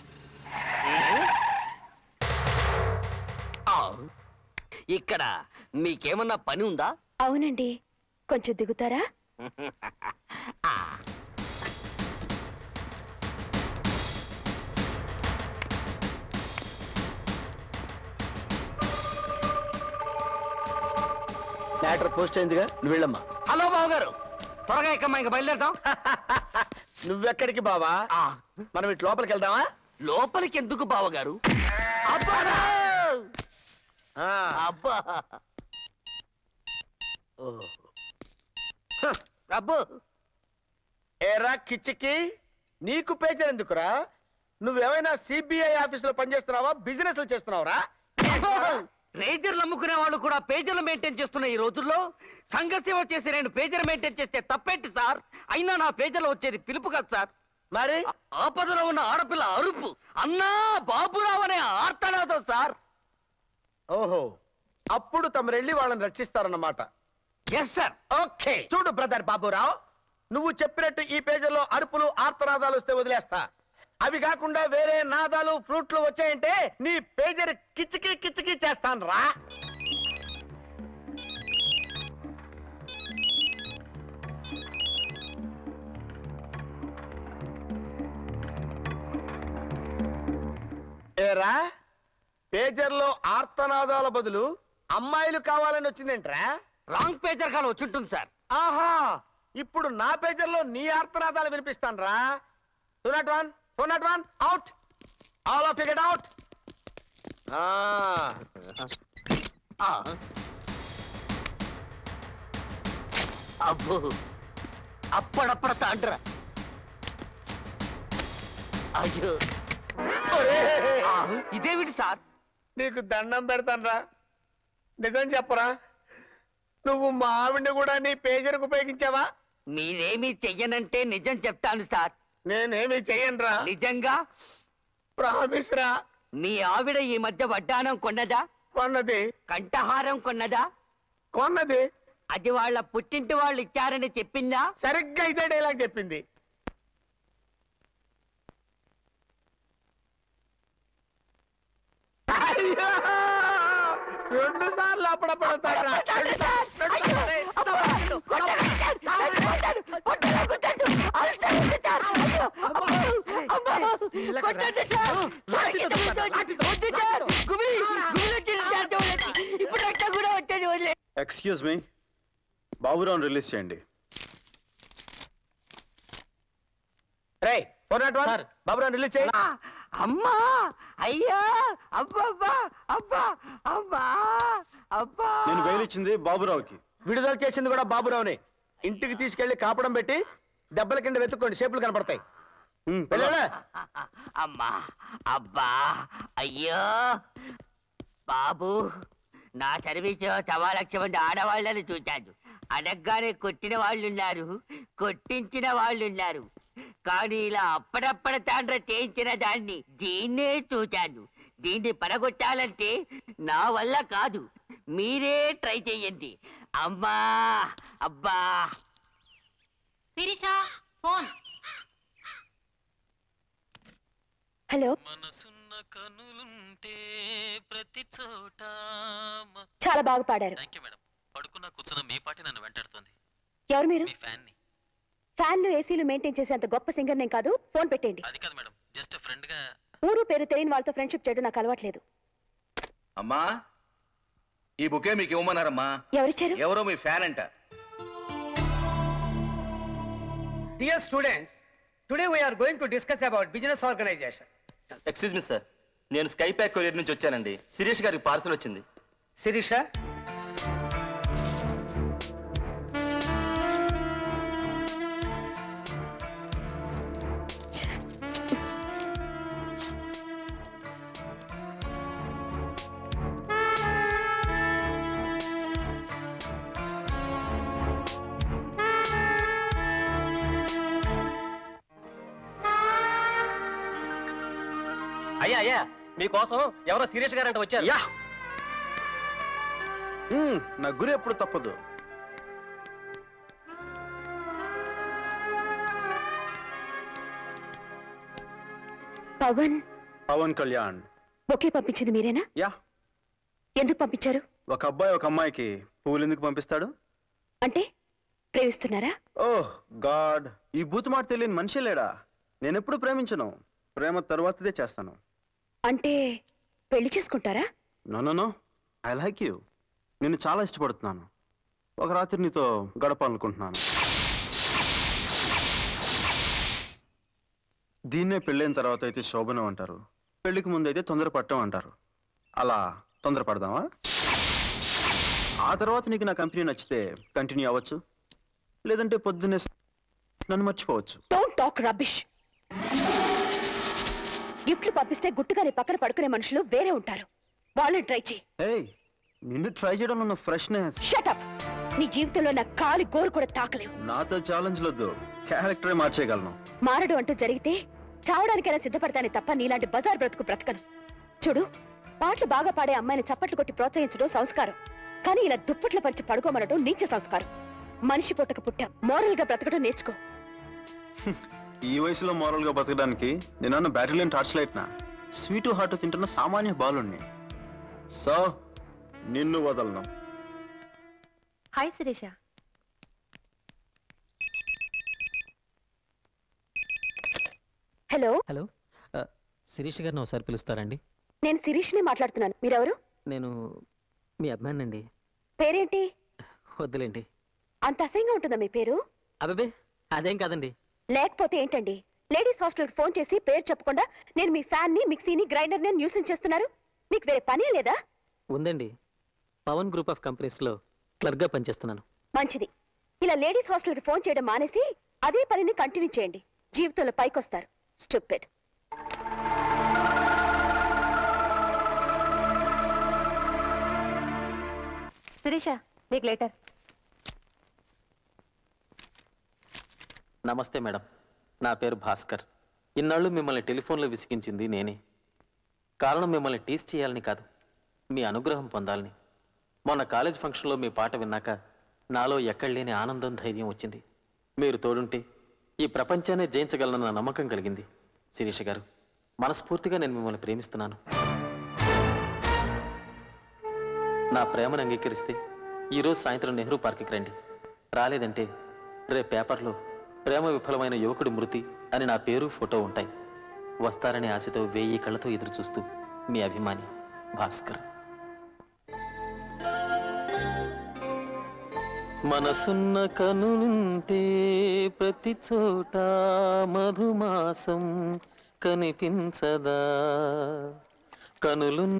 ఇక్కడ మీకేమన్నా పని ఉందా? అవునండి, కొంచెం దిగుతారా? మ్యాటర్ పోస్ట్ అయిందిగా, నువ్వు వెళ్ళమ్మా. హలో బాబు గారు, త్వరగా ఎక్కమ్మా, ఇంకా బయలుదేరదాం. నువ్వెక్కడికి బావా? మనం ఇటు లోపలికి వెళ్దామా? లోపలికి ఎందుకు బావగారు? అబ్బా అబ్బో. ఏరా కిచ్చికి, నీకు పేచర్ ఎందుకురా? నువ్వేమైనా సిబిఐ ఆఫీసులో పనిచేస్తున్నావా, బిజినెస్ చేస్తున్నావురా? రేజర్లు అమ్ముకునే వాళ్ళు కూడా పేజీలు మెయింటైన్ చేస్తున్న ఈ రోజుల్లో సంఘ సేవ చేసి నేను పేజీలు మెయింటైన్ చేస్తే తప్పేంటి సార్? అయినా నా పేజీలో వచ్చేది పిలుపు కాదు సార్, మరి ఆపదలో ఉన్న ఆడపిల్ల అరుపు, అన్నా బాబురావు అనే ఆర్తనాదం సార్. ఓహో, అప్పుడు తమరెళ్ళి వాళ్ళని రక్షిస్తారన్నమాట. Yes sir. ఓకే, చూడు బ్రదర్ బాబురావు, నువ్వు చెప్పినట్టు ఈ పేజీలో అరుపులు ఆర్తనాదాలు వస్తే వదిలేస్తా. అవి కాకుండా వేరే నాదాలు ఫ్రూట్లు వచ్చాయంటే నీ పేజర్ కిచ్చికి కిచ్చికి చేస్తాను రా. ఏరా, పేజర్లో ఆర్తనాదాల బదులు అమ్మాయిలు కావాలని వచ్చిందేంట్రా? రాంగ్ పేజర్ కాలం వచ్చి ఉంటుంది సార్. ఆహా, ఇప్పుడు నా పేజర్లో నీ ఆర్తనాదాలు వినిపిస్తాను రా. 201, 201, out. All of you get out. అబ్బో, అప్పుడప్పుడు తాండ్రా. అయ్యో, ఇదేమిటి సార్? నీకు దండం పెడతాను రా, నిజం చెప్పరా, నువ్వు మా ఆవిడ్ని కూడా నీ పేజర్కు ఉపయోగించావా? మీరేమీ చెయ్యనంటే నిజం చెప్తాను సార్. నేనేమి చెయ్యను రా. నిజంగా ప్రామిస్ రా. మీ ఆవిడ ఈ మధ్య వడ్డానం కొన్నదా? కొన్నది. కంఠహారం కొన్నదా? కొన్నది. అది వాళ్ళ పుట్టింటి వాళ్ళు ఇచ్చారని చెప్పిందా? సరిగ్గా ఇదే డైలాగ్ చెప్పింది. రెండు సార్లు అప్పుడప్పుడు ఇప్పుడు కూడా ఎక్స్క్యూజ్ మీ, బాబురావుని రిలీజ్ చేయండి. రే 401 బాబురావుని రిలీజ్ చేయి. అమ్మా అయ్యా అబ్బా అబ్బా అబ్బా అబ్బా. నేను బెయిల్ ఇచ్చింది బాబురావుకి. విడుదల చేసింది కూడా బాబురావుని. ఇంటికి తీసుకెళ్లి కాపడం పెట్టి దెబ్బల కింద వెతుక్కోండి, షేపులు కనపడతాయి. వెళ్ళాలా? అమ్మా అబ్బా అయ్యో బాబు, నా సర్వీస్ 1,00,000 మంది ఆడవాళ్ళని చూశాను. అడగ్గానే కొట్టిన వాళ్ళున్నారు, కొట్టించిన వాళ్ళున్నారు. కానీ ఇలా అప్పుడప్పుడు తాండ్ర చేయించిన దాన్ని దీన్నే చూశాను. దీన్ని పడగొట్టాలంటే నా వల్ల కాదు, మీరే ట్రై చెయ్యండి. అమ్మా అబ్బా. శిరీష ఫోన్. హలో. మనసున్న కనులుంటే ప్రతి చోట. చాలా బాగా పాడారు. Thank you madam. పడుకున్న కూర్చున్న మీ పాటి నన్ను వెంటాడుతోంది. ఎవరు మీరు? మీ ఫ్యాన్ ని. ఫ్యాన్లు ఏసీలు మెయింటైన్ చేసేంత గొప్ప సింగర్ నేను కాదు. ఫోన్ పెట్టేయండి. అది కాదు మేడం, జస్ట్ ఫ్రెండ్ గా. ఊరు పేరు తెలియని వాళ్ళతో ఫ్రెండ్షిప్ చేయడం నాకు అలవాట్లేదు. అమ్మా, ఈ బుకే మీకు ఇవ్వమన్నారమ్మా. ఎవరిచ్చారు? ఎవరో మీ ఫ్యాన్ అంట. Dear students, today we are going to discuss about business organization. Excuse me sir, నేను స్కై ప్యాక్ కొరియర్ నుంచి వచ్చానండి. శిరీష్ గారికి పార్సల్ వచ్చింది. శిరీష, అయ్యా అయ్యా, మీకోసం ఎవరో శిరీష్ గారంట వచ్చారు. యా, నా గురి ఎప్పుడు తప్పదు. పవన్ కళ్యాణ్. బొకే పంపించింది మీరేనా? యా. ఎందుకు పంపించారు? ఒక అబ్బాయి ఒక అమ్మాయికి పువ్వులు ఎందుకు పంపిస్తాడు? అంటే ప్రేమిస్తున్నారా? ఓహ్ గాడ్, ఈ బూత్ మాట తెలియని మనిషి లేడా? నేనెప్పుడు ప్రేమించను, ప్రేమ తరువాతదే చేస్తాను. అంటే పెళ్లి చేసుకుంటారా? No, I like you. నిన్ను చాలా ఇష్టపడుతున్నాను. ఒక రాత్రి నీతో గడపాలనుకుంటున్నాను. దీన్నే పెళ్ళైన తర్వాత అయితే శోభనం అంటారు, పెళ్లికి ముందైతే తొందరపడటం అంటారు. అలా తొందరపడదామా? ఆ తర్వాత నీకు నా కంపెనీ నచ్చితే కంటిన్యూ అవ్వచ్చు, లేదంటే పొద్దున్నే నన్ను మర్చిపోవచ్చు. Don't talk rubbish. గిఫ్ట్లు పంపిస్తే గుట్టుగానే పక్కన పడుకునే మనుషులు వేరే ఉంటారు, వాళ్ళని ట్రై చేయి. ఏయ్, నిన్ను ట్రై చేయడంలో ఉన్న ఫ్రెష్నెస్. Shut up. నీ జీవితంలో నా కాలి గోరు కూడా తాకలేవు. నాతో ఛాలెంజ్ లొద్దు, క్యారెక్టరే మార్చేయగలను. మారడు అంటూ జరిగితే చావడానికైనా సిద్ధపడతానే తప్ప నీలాంటి బజార్ బ్రతుకు బ్రతకను. చూడు, పాటలు బాగా పాడే అమ్మాయిని చప్పట్లు కొట్టి ప్రోత్సహించడం సంస్కారం, కానీ ఇలా దుప్పట్లు పరిచి పడుకోమనడం నీచ సంస్కారం. మనిషి పుట్టక పుట్టా, మోరల్ గా బ్రతకడం నేర్చుకో. ఈ వయసులో మోరల్ గా బతకడానికి నేనన్న బ్యాటరీలోని టార్చ్ లైట్ నా స్వీట్ హార్ట్ తింటున్న సామాన్య బాలుణ్ణి. సో నిన్ను వదలను. Hi Sirisha. Hello. Hello, Sirish గారిని ఒకసారి పిలుస్తారండి? నేను శిరీష్ని మాట్లాడుతున్నాను. మీరెవరు? నేను మీ అభిమానండి. పేరేంటి? వద్దులేండి. అంత అసహ్యంగా ఉంటుందా మీ పేరు? అబ్బే అదేం కాదండి. లేకపోతే ఏంటండి, లేడీస్ హాస్టల్కి ఫోన్ చేసి పేరు చెప్పకుండా నేను మీ ఫ్యాన్ ని, మిక్సీని, గ్రైండర్ ని న్యూసెన్స్ చేస్తున్నారు. మీకు వేరే పనే లేదా? ఉందండి, పవన్ గ్రూప్ ఆఫ్ కంపెనీస్ లో క్లర్క్ గా పనిచేస్తున్నాను. మంచిది. ఇలా లేడీస్ హాస్టల్కి ఫోన్ చేయడం మానేసి అదే పనిని కంటిన్యూ చేయండి. జీవితంలో పైకొస్తారు. స్టూపిడ్. శిరీష, నీకు లెటర్. నమస్తే మేడం, నా పేరు భాస్కర్. ఇన్నాళ్ళు మిమ్మల్ని టెలిఫోన్లో విసిగించింది నేనే. కారణం మిమ్మల్ని టీస్ చేయాలని కాదు, మీ అనుగ్రహం పొందాలని. మొన్న కాలేజ్ ఫంక్షన్లో మీ పాట విన్నాక నాలో ఎక్కడలేని ఆనందం, ధైర్యం వచ్చింది. మీరు తోడుంటే ఈ ప్రపంచాన్ని జయించగలనన్న నమ్మకం కలిగింది. శిరీష గారు, మనస్ఫూర్తిగా నేను మిమ్మల్ని ప్రేమిస్తున్నాను. నా ప్రేమను అంగీకరిస్తే ఈరోజు సాయంత్రం నెహ్రూ పార్క్కి రండి. రాలేదంటే రేపు పేపర్లో ప్రేమ విఫలమైన యువకుడి మృతి అని నా పేరు, ఫోటో ఉంటాయి. వస్తారనే ఆశతో 1000 కళ్ళతో ఎదురు చూస్తూ మీ అభిమాని భాస్కర్. మనసున్న కనులుంటే ప్రతి చోట మధుమాసం కనిపించదా కనులు.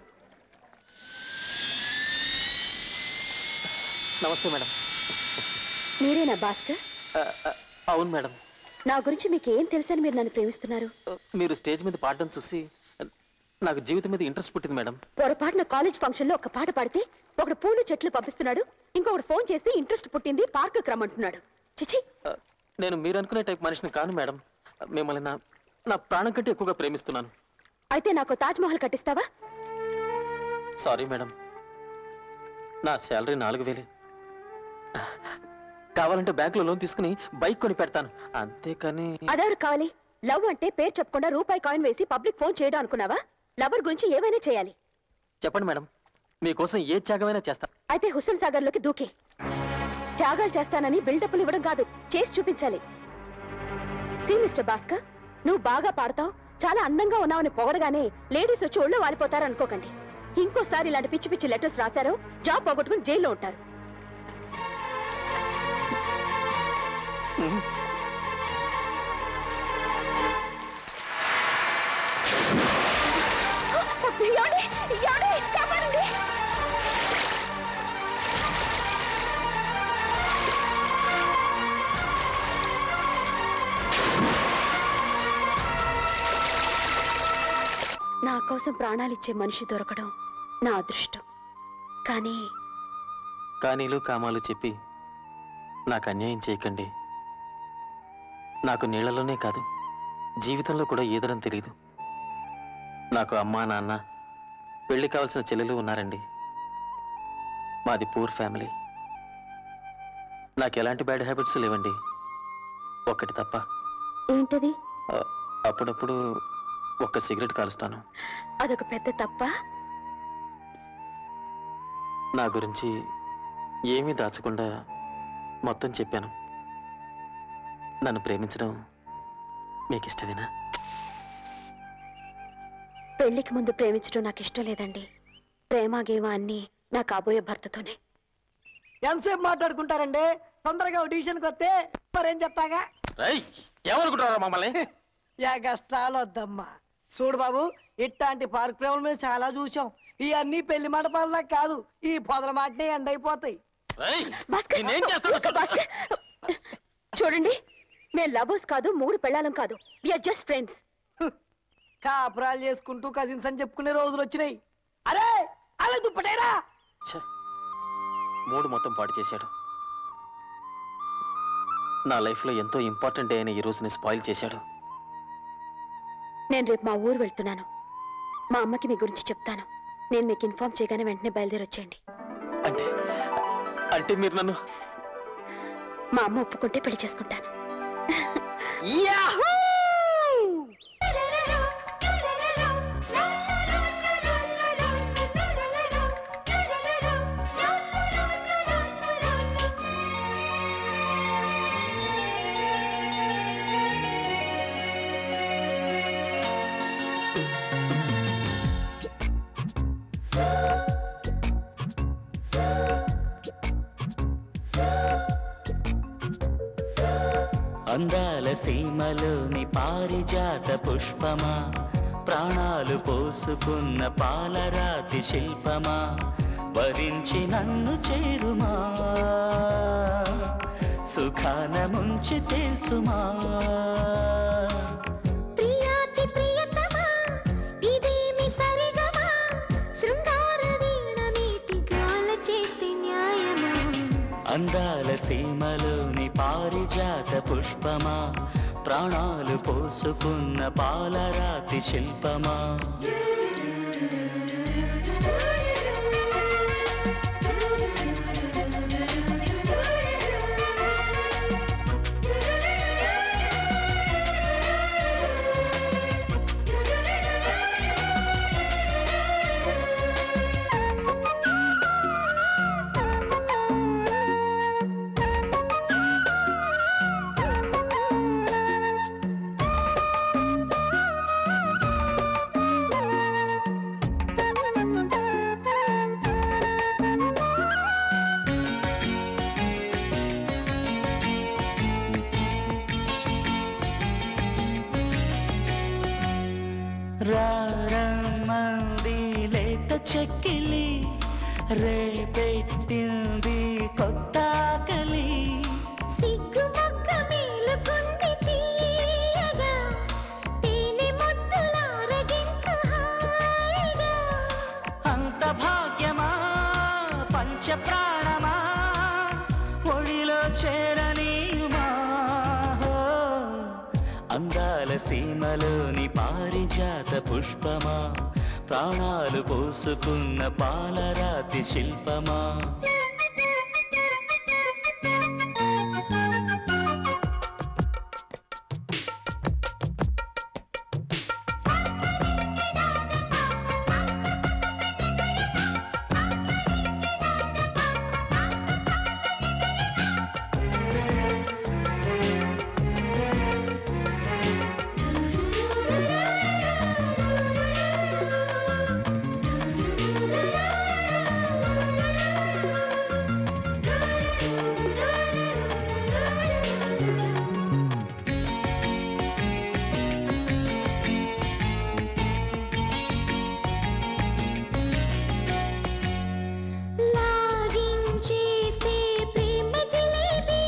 నమస్తే మేడం. మీరేనా భాస్కర్? అవును మేడం. నా గురించి మీకు ఏం తెలుసని మీరు నన్ను ప్రేమిస్తున్నారు? మీరు స్టేజ్ మీద పాడడం చూసి నాకు జీవితం మీద ఇంట్రెస్ట్ పుట్టింది మేడం. పొరపాటున కాలేజ్ ఫంక్షన్ లో ఒక పాట పాడితే ఒకడు పూలు చెట్లు పంపిస్తున్నాడు, ఇంకొకటి ఫోన్ చేసి ఇంట్రెస్ట్ పుట్టింది పార్క్ రమ్మంటున్నాడు. చిచి, నేను మీరు అనుకునే టైప్ మనిషిని కాను మేడం. మిమ్మల్ని నా ప్రాణం కంటే ఎక్కువగా ప్రేమిస్తున్నాను. అయితే నాకు తాజ్ మహల్ కట్టిస్తావా? సారీ మేడం, నా శాలరీ 4000. కావాలంటే బ్యాంకులో లోన్ తీసుకుని బైక్ కొని పెడతాను, అంతేకాని. అదెవరు కావాలి? లవ్ అంటే పేరు చెప్పకుండా రూపాయి కాయిన్ వేసి పబ్లిక్ ఫోన్ చేయడం అనుకున్నావా? లవర్ గురించి ఏమైనా చేయాలి. చెప్పండి మేడం, మీకోసం ఏ త్యాగమైనా చేస్తా. అయితే హుస్సేన్ సాగర్ లోకి దూకి త్యాగాలు చేస్తానని బిల్డప్లు ఇవ్వడం కాదు, చేసి చూపించాలి. సీ మిస్టర్ భాస్కర్, నువ్వు బాగా పాడతావు, చాలా అందంగా ఉన్నావని పొగడగానే లేడీస్ వచ్చి ఒళ్ళు వాలిపోతారు అనుకోకండి. ఇంకోసారి ఇలాంటి పిచ్చి పిచ్చి లెటర్స్ రాశారో జాబ్ పోగొట్టుకుని జైల్లో ఉంటారు. నా కోసం ప్రాణాలిచ్చే మనిషి దొరకడం నా అదృష్టం. కానీలు కామాలు చెప్పి నాకు అన్యాయం చేయకండి. నాకు నీళ్లలోనే కాదు, జీవితంలో కూడా ఈదడం తెలియదు. నాకు అమ్మా నాన్న, పెళ్లి కావాల్సిన చెల్లెలు ఉన్నారండి. మాది పూర్ ఫ్యామిలీ. నాకు ఎలాంటి బ్యాడ్ హ్యాబిట్స్ లేవండి, ఒక్కటి తప్ప. ఏంటది? అప్పుడప్పుడు ఒక్క సిగరెట్ కాలుస్తాను. అదొక పెద్ద తప్ప? నా గురించి ఏమీ దాచకుండా మొత్తం చెప్పాను. నన్ను ప్రేమించడం మీకు ఇష్టమేనా? పెళ్లికి ముందు ప్రేమించడం నాకు ఇష్టం లేదండి. ప్రేమ గేమ అన్ని నా కాబోయే భర్తతోనే. ఎంతసేపు మాట్లాడుకుంటారండి? తొందరగా డిసిషన్కి వస్తే మరేం చెప్తాగా. ఏమనుకుంటారా మమ్మల్ని? కష్టాలు వద్దమ్మా. చూడు బాబు, ఇట్లాంటి పార్క్ ప్రేమలు మేము చాలా చూసాం. ఇవన్నీ పెళ్లి మండపాలలా కాదు, ఈ పొదల మాటనే ఎండైపోతాయి. చూడండి, మేము లవర్స్ కాదు, 3 పెళ్ళాలం కాదు, వీఆర్ జస్ట్ ఫ్రెండ్స్. కాపురాలు చేసుకుంటూ కజిన్స్ అని చెప్పుకునే రోజులు వచ్చినాయి. అరే అలా దుప్పటేరా. మూడు మొత్తం పాడు చేశాడు. నా లైఫ్లో ఎంతో ఇంపార్టెంట్ అయిన ఈ రోజుని స్పాయిల్ చేశాడు. నేను రేపు మా ఊరు వెళ్తున్నాను. మా అమ్మకి మీ గురించి చెప్తాను. నేను మీకు ఇన్ఫార్మ్ చేయగానే వెంటనే బయలుదేరి వచ్చేయండి. అంటే మీరు నన్ను? మా అమ్మ ఒప్పుకుంటే పెళ్లి చేసుకుంటాను. అందాల సీమలోని పారిజాత పుష్పమా, ప్రాణాలు పోసుకున్న పాలరాతి శిల్పమా, వరించి నన్ను చేరుమా, సుఖాన ముంచి తేల్చుమా. అందాల సీమలోని పారిజాత పుష్పమా, ప్రాణాలు పోసుకున్న పాలరాతి శిల్పమా. చెక్కిలి రేపెట్టింది కొత్త కలి సిగ్గు మొగ్గ మేలుకుంది తీయగా తేనె ముద్దులారగించు హాయిగా అంత భాగ్యమా పంచ ప్రాణమా ఒడిలో చేరనీయుమా అందాల సీమలోని పారిజాత పుష్పమా ప్రాణాలు పోసుకున్న పాలరాతి శిల్పమా లాగించేస్తే ప్రేమ జిలేబీ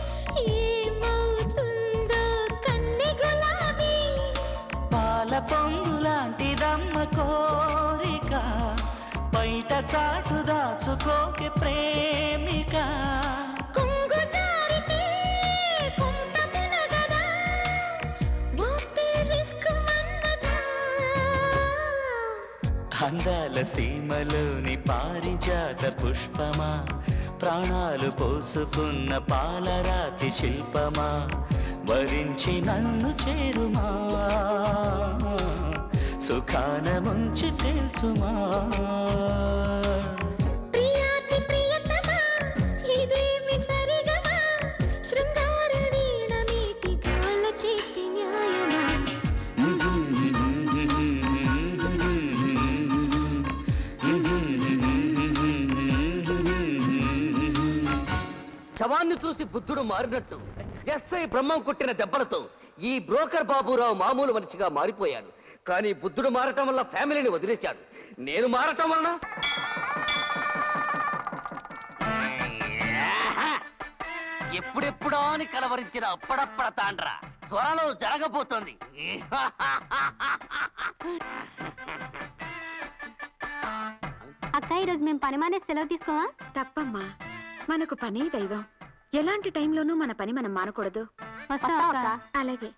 ఏమవుతుందో కన్నె గులాబీ పాల పొంగులాంటిదమ్మ కోరిక బయట చాటు దాచుకోకే ప్రేమిక కొంగు జారితే కొంత మునగదా మోటే రిస్క్ మన్నదా అందాల సీమలోని పారిజాత పుష్పమా ప్రాణాలు పోసుకున్న పాలరాతి శిల్పమా వరించి నన్ను చేరుమా సుఖాన ముంచి తెలుసుమా ప్రియాతి ప్రియతమా ఇదేమి సరిగమా శృంగార వీణ మీటి గాల చేస్తే న్యాయమా శవాన్ని చూసి బుద్ధుడు మారినట్టు ఎస్ఐ బ్రహ్మం కొట్టిన దెబ్బలతో ఈ బ్రోకర్ బాబురావు మామూలు మనిషిగా మారిపోయాడు. కానీ బుద్ధుడు మారటం వల్ల ఫ్యామిలీని వదిలేశాడు. నేను మారటం వలన ఎప్పుడెప్పుడో అని కలవరించిన అప్పుడప్పుడ తాండ్రా త్వరలో జరగబోతోంది. అక్క ఈరోజు మేము పని మానే సెలవు తీసుకోవా? తప్పమ్మా, మనకు పనే దైవం. ఎలాంటి టైంలోనూ మన పని మనం మానకూడదు. వస్తావా అక్క? అలాగే.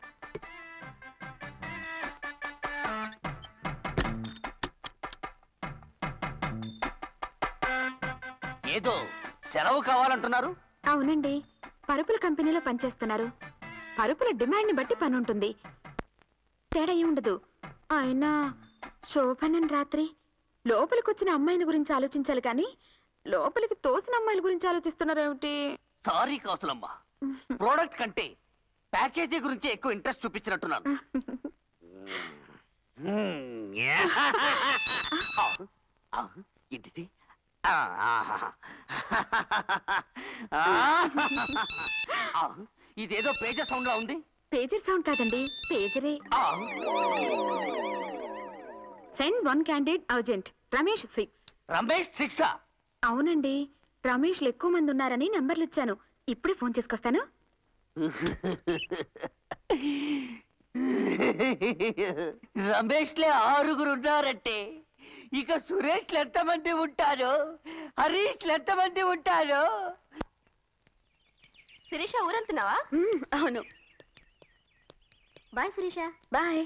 ఏదో సెలవు కావాలంటున్నారు. అవునండి, పరుపుల కంపెనీలో పనిచేస్తున్నారు. పరుపుల డిమాండ్ని బట్టి పని ఉంటుంది, తేడా ఏముండదు. ఆయన శోభనన్ రాత్రి లోపలికి వచ్చిన అమ్మాయిని గురించి ఆలోచించాలి కానీ లోపలికి తోసిన అమ్మాయిల గురించి ఆలోచిస్తున్నారు ఏమిటి? సారీ కౌసలమ్మ, ప్రోడక్ట్ కంటే ప్యాకేజీ గురించి ఎక్కువ ఇంట్రెస్ట్ చూపించినట్టున్నాను. ఏంటిది? ఇదేదో పేజర్ సౌండ్ లా ఉంది. పేజర్ సౌండ్ కాదండి, పేజరే. Send 1 candidate urgent. Ramesh 6. Ramesh 6? అవునండి, రమేష్లు ఎక్కువ మంది ఉన్నారని నంబర్లు ఇచ్చాను. ఇప్పుడే ఫోన్ చేసుకొస్తాను. రమేష్లే 6 ఉన్నారంటే ఇక సురేష్లు ఎంతమంది ఉంటారో, హరీష్లు ఎంతమంది ఉంటారో. శిరీష ఊరెళ్తున్నావా? అవును. బాయ్ శిరీష. బాయ్.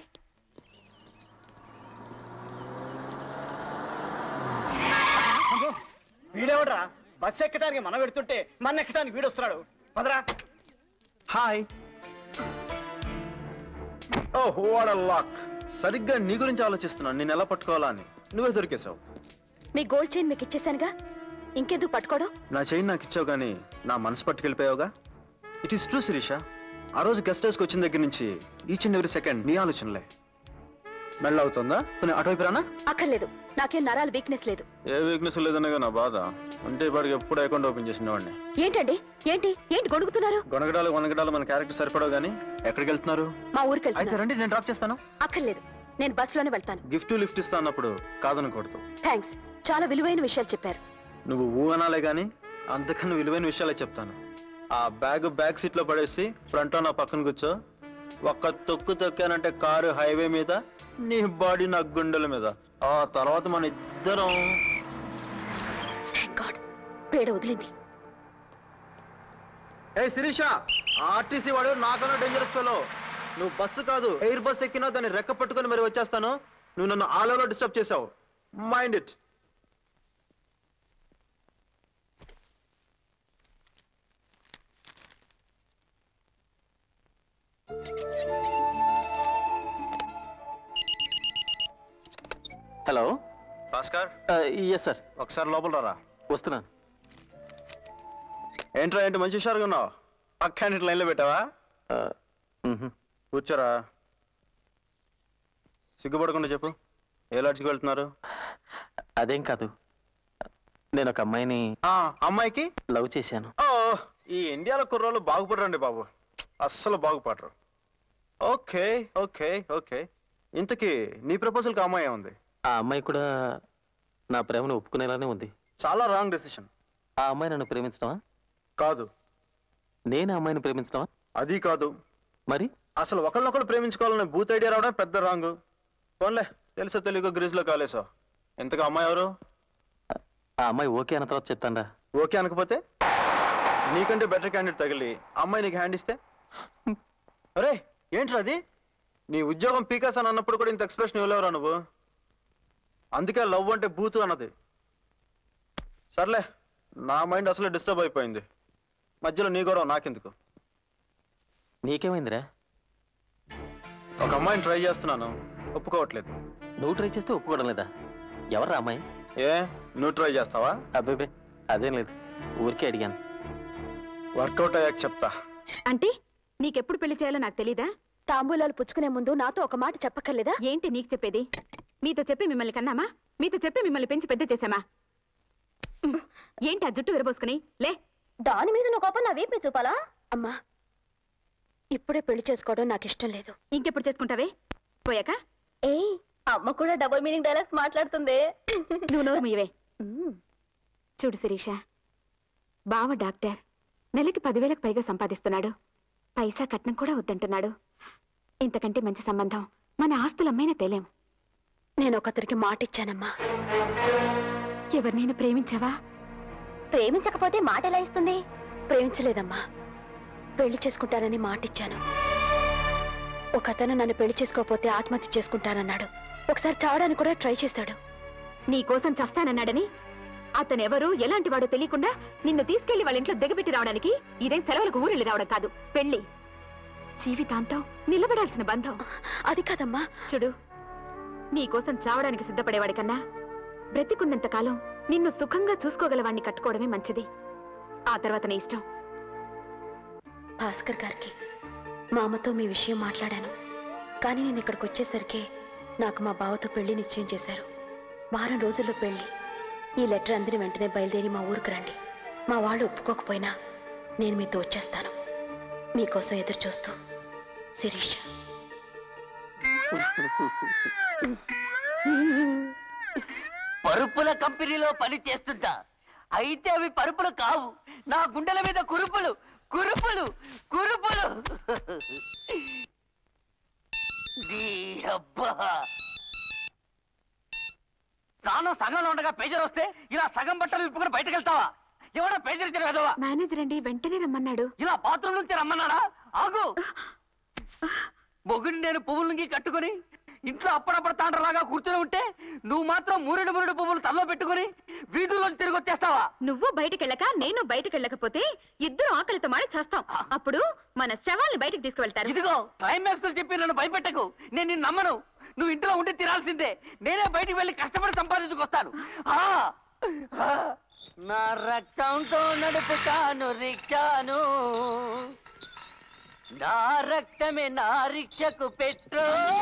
వీడెవడరా బస్ ఎక్కడానికి మనం పెడుతుంటే మన ఎక్కడానికి వీడు వస్తున్నాడు. పదరా. Hi. Oh what a luck. సరిగ్గా నీ గురించి ఆలోచిస్తున్నాను, నేను ఎలా పట్టుకోవాలా అని. నువ్వే దొరికేశావు. మీ గోల్డ్ చైన్ మీకు ఇచ్చేసానుగా, ఇంకెందుకు పట్టుకోవడం? నా చైన్ నాకు ఇచ్చావు కానీ నా మనసు పట్టుకెళ్ళిపోయావుగా. ఇట్ ఈస్ ట్రూ శిరీష, ఆ రోజు గెస్ట్ హౌస్కి వచ్చిన దగ్గర నుంచి ఈచ్ అండ్ ఎవ్రీ సెకండ్ నీ ఆలోచనలే. మెల్ల అవుతుందా? అటువైపు రానా? అక్కర్లేదు, నాకేం నరాలు వీక్నెస్ లేదు. ఏ వీక్నెస్ లేదనగా నా బాధ. అంటే ఇప్పటికి ఎప్పుడు అకౌంట్ ఓపెన్ చేసినవాడిని. ఏంటండి, ఏంటి గొడుగుతున్నారు? గొనగడాలు మన క్యారెక్టర్ సరిపడవు కానీ ఎక్కడికి వెళ్తున్నారు? మా ఊరికి అయితే రండి, నేను డ్రాప్ చేస్తాను. అక్కర్లేదు, నేను బస్సులోనే వెళ్తాను. గిఫ్ట్ లిఫ్ట్ ఇస్తా అన్నప్పుడు కాదనకూడదు. థ్యాంక్స్, చాలా విలువైన విషయాలు చెప్పారు. నువ్వు ఊ అనాలే గాని అంతకన్నా విలువైన విషయాలే చెప్తాను. ఆ బ్యాక్ సీట్ లో పడేసి ఫ్రంట్ నా పక్కన కూర్చో. ఒక్క తొక్కు తొక్కానంటే కారు హైవే మీద, నీ బాడీ నా గుండెల మీద. ఆ తర్వాత మన ఇద్దరం. పేడ వదిలింది. ఏ శిరీష, ఆర్టీసీ వాడు నాకన్నా డేంజరస్ ఫెలో. నువ్వు బస్సు కాదు ఎయిర్ బస్ ఎక్కినా దాన్ని రెక్క పట్టుకొని మరి వచ్చేస్తాను. నువ్వు నన్ను ఆలోలో డిస్టర్బ్ చేసావు. Mind it. Hello Bhaskar. Yes sir. ఒకసారి లోపల రా. వస్తున్నాను. ఏంట్రా, ఏంటి మంచి హుషారుగా ఉన్నావు? పక్క లైన్లో పెట్టావా? కూర్చోరా. సిగ్గుపడకుండా చెప్పు, ఏ లాడ్జ్కి వెళ్తున్నారు? అదేం కాదు, నేను ఒక అమ్మాయిని అమ్మాయికి లవ్ చేశాను. ఓ, ఈ ఇండియాలో కుర్రోళ్ళు బాగుపడరండి బాబు, అస్సలు బాగుపడరు. Okay okay okay. ఇంతకీ నీ ప్రపోజల్కి అమ్మాయి ఉంది? ఆ అమ్మాయి కూడా నా ప్రేమను ఒప్పుకునేలానే ఉంది. చాలా రాంగ్ డెసిషన్. ఆ అమ్మాయి నన్ను ప్రేమించడమా? కాదు. నేను ఆ అమ్మాయిని ప్రేమించడమా? అది కాదు. మరి అసలు ఒకళ్ళొకళ్ళు ప్రేమించుకోవాలనే బూత్ ఐడియా రావడం పెద్ద రాంగ్. పోన్లే, తెలుసో తెలియకో గ్రీజ్లో కాలేసో. ఇంతగా అమ్మాయి ఎవరు? ఆ అమ్మాయి ఓకే అన్న తర్వాత చెప్తాండా. ఓకే అనకపోతే నీకంటే బెటర్ క్యాండిడేట్ తగిలి అమ్మాయి నీకు హ్యాండ్ ఇస్తే? అరే ఏంట్రా అది? నీ ఉద్యోగం పీకాస్ అని అన్నప్పుడు కూడా ఇంత ఎక్స్ప్రెషన్ ఇవ్వలేవురా నువ్వు. అందుకే లవ్ అంటే బూతు అన్నది. సర్లే, నా మైండ్ అసలు డిస్టర్బ్ అయిపోయింది. మధ్యలో నీ గొడవ నాకెందుకు? నీకేమైందిరా? ఒక అమ్మాయిని ట్రై చేస్తున్నాను, ఒప్పుకోవట్లేదు. నువ్వు ట్రై చేస్తే ఒప్పుకోవడం లేదా? ఎవర్రా అమ్మాయి? ఏ, నువ్వు ట్రై చేస్తావా? అబ్బాయి అదేం లేదు, ఊరికే అడిగాను. వర్కౌట్ అయ్యాక చెప్తా. అంటే నీకెప్పుడు పెళ్లి చేయాలో నాకు తెలీదా? తాంబూలాలు పుచ్చుకునే ముందు నాతో ఒక మాట చెప్పక్కర్లేదా? ఏంటి నీకు చెప్పేది? మీతో చెప్పి మిమ్మల్ని కన్నామా? మీతో చెప్పి మిమ్మల్ని పెంచి పెద్ద చేశామా? ఏంటి ఆ జుట్టు విరబోసుకుని లే. దాని మీద నువ్వు కోపం నా వీపి చూపాలా? అమ్మా, ఇప్పుడే పెళ్లి చేసుకోవడం నాకు ఇష్టం లేదు. ఇంకెప్పుడు చేసుకుంటావే? పోయాక? ఏ, అమ్మ కూడా డబుల్ మీనింగ్ డైలాగ్స్ మాట్లాడుతుంది. నువ్వు నోరు మీవే. చూడు శిరీష, బావ డాక్టర్, నెలకి 10,000కు పైగా సంపాదిస్తున్నాడు. పైసా కట్నం కూడా వద్దంటున్నాడు. ఇంతకంటే మంచి సంబంధం మన ఆస్తులమ్మైనా తేలేం. నేను ఒకతరికి మాట ఇచ్చానమ్మా. ఎవరినైనా ప్రేమించావా? ప్రేమించకపోతే మాట ఎలా ఇస్తుంది? ప్రేమించలేదమ్మా, పెళ్లి చేసుకుంటానని మాట ఇచ్చాను. ఒకతను నన్ను పెళ్లి చేసుకోకపోతే ఆత్మహత్య చేసుకుంటానన్నాడు. ఒకసారి చావడానికి కూడా ట్రై చేశాడు. నీ కోసం చస్తానన్నాడని అతనెవరు ఎలాంటి వాడో తెలియకుండా నిన్ను తీసుకెళ్లి వాళ్ళ ఇంట్లో దిగబెట్టి రావడానికి ఇదేం సెలవులకు ఊరెళ్ళి రావడం కాదు, పెళ్లి. జీవితాంతం నిలబడాల్సిన బంధం. అది కాదమ్మా. చూడు, నీ కోసం చావడానికి సిద్ధపడేవాడి కన్నా బ్రతికున్నంత కాలం నిన్ను సుఖంగా చూసుకోగలవాణ్ణి కట్టుకోవడమే మంచిది. ఆ తర్వాత నీ ఇష్టం. భాస్కర్ గారికి మా అమ్మతో మీ విషయం మాట్లాడాను, కానీ నేను ఇక్కడికి వచ్చేసరికి నాకు మా బావతో పెళ్లి నిశ్చయం చేశారు. వారం రోజుల్లో పెళ్లి. ఈ లెటర్ అందిన వెంటనే బయలుదేరి మా ఊరికి రండి. మా వాళ్ళు ఒప్పుకోకపోయినా నేను మీతో వచ్చేస్తాను. మీకోసం ఎదురు చూస్తూ, శిరీష. పరుపుల కంపెనీలో పని చేస్తుంటా, అయితే అవి పరుపులు కావు, నా గుండెల మీద కురుపులు కురుపులు కురుపులు. స్నానం సగంలో ఉండగా పేజర్ వస్తే ఇలా సగం బట్టలు విప్పుకొని బయటకు వెళ్తావా? ఎవడో పేజర్ ఇచ్చిన కదవా? మేనేజర్ అండి, వెంటనే రమ్మన్నాడు. ఇలా బాత్రూమ్ నుంచి రమ్మన్నాడా? ఆగు. మొగుడిని నేను పువ్వులకి కట్టుకుని ఇంట్లో అప్పుడప్పుడు తాండ్రలాగా కూర్చొని ఉంటే నువ్వు మాత్రం మూరెడు పువ్వులు తల్లో పెట్టుకుని వీధుల్లో తిరిగి వచ్చేస్తావా? నువ్వు బయటకెళ్ళక నేను బయటకెళ్ళకపోతే ఇద్దరు ఆకలితో మాడి చేస్తాం. అప్పుడు మన శవాల్ని బయటకు తీసుకువెళ్తారు. ఇదిగో క్లైమాక్స్ చెప్పి నన్ను భయపెట్టకు, నేను నిన్ను నమ్మను. నువ్వు ఇంట్లో ఉండి తినాల్సిందే, నేనే బయటికి వెళ్ళి కష్టపడి సంపాదించుకొస్తాను. నా రక్తంతో నడుపుతాను రిక్షాను, నా రక్తమే నా రిక్షకు పెట్రోల్,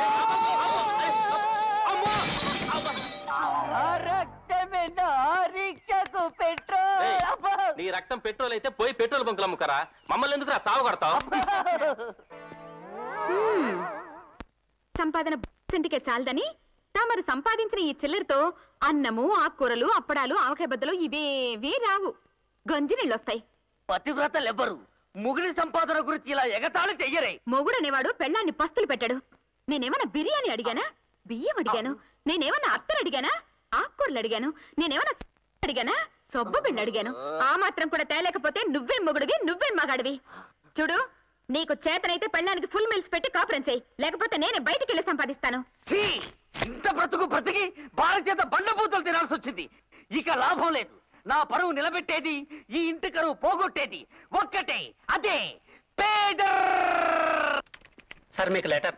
నా రక్తమే నా రిక్షకు పెట్రోల్. నీ రక్తం పెట్రోల్ అయితే పోయి పెట్రోల్ బంకులు అమ్ముకరా, మమ్మల్ని ఎందుకు చావ కొడతావు? సంపాదన ఇంటికే చాలదని తమరు సంపాదించిన ఈ చిల్లరతో అన్నము ఆకుకూరలు అప్పడాలు ఆవకాయ బద్దలు ఇవేవీ రావు. గంజి నీళ్ళొస్తాయి. పతివ్రతలెవ్వరు మొగుడి సంపాదన గురించి ఇలా ఎగతాళి చెయ్యరే. మొగుడనేవాడు పెళ్ళాన్ని పస్తులు పెట్టాడు. నేనేమన్నా బిర్యానీ అడిగానా? బియ్యం అడిగాను. నేనేమన్నా అత్తరు అడిగానా? ఆకుకూరలు అడిగాను. నేనేమన్నా అడిగానా? సొబ్బ బిళ్ళ అడిగాను. ఆ మాత్రం కూడా తేలేకపోతే నువ్వేం మొగుడివి, నువ్వేం మగాడివి. చూడు, నీకు చేతనైతే పెళ్ళానికి ఫుల్ మీల్స్ పెట్టి కాపురం చేయి, లేకపోతే నేనే బయటికి వెళ్ళి సంపాదిస్తాను. ఇంత బ్రతుకు బ్రతికి బాల చేత బండబూతులు తినాల్సి వచ్చింది. ఇక లాభం లేదు. నా పరువు నిలబెట్టేది, ఈ ఇంటి కరువు పోగొట్టేది ఒక్కటే, అదే పేదర్. సార్ మీకు లెటర్.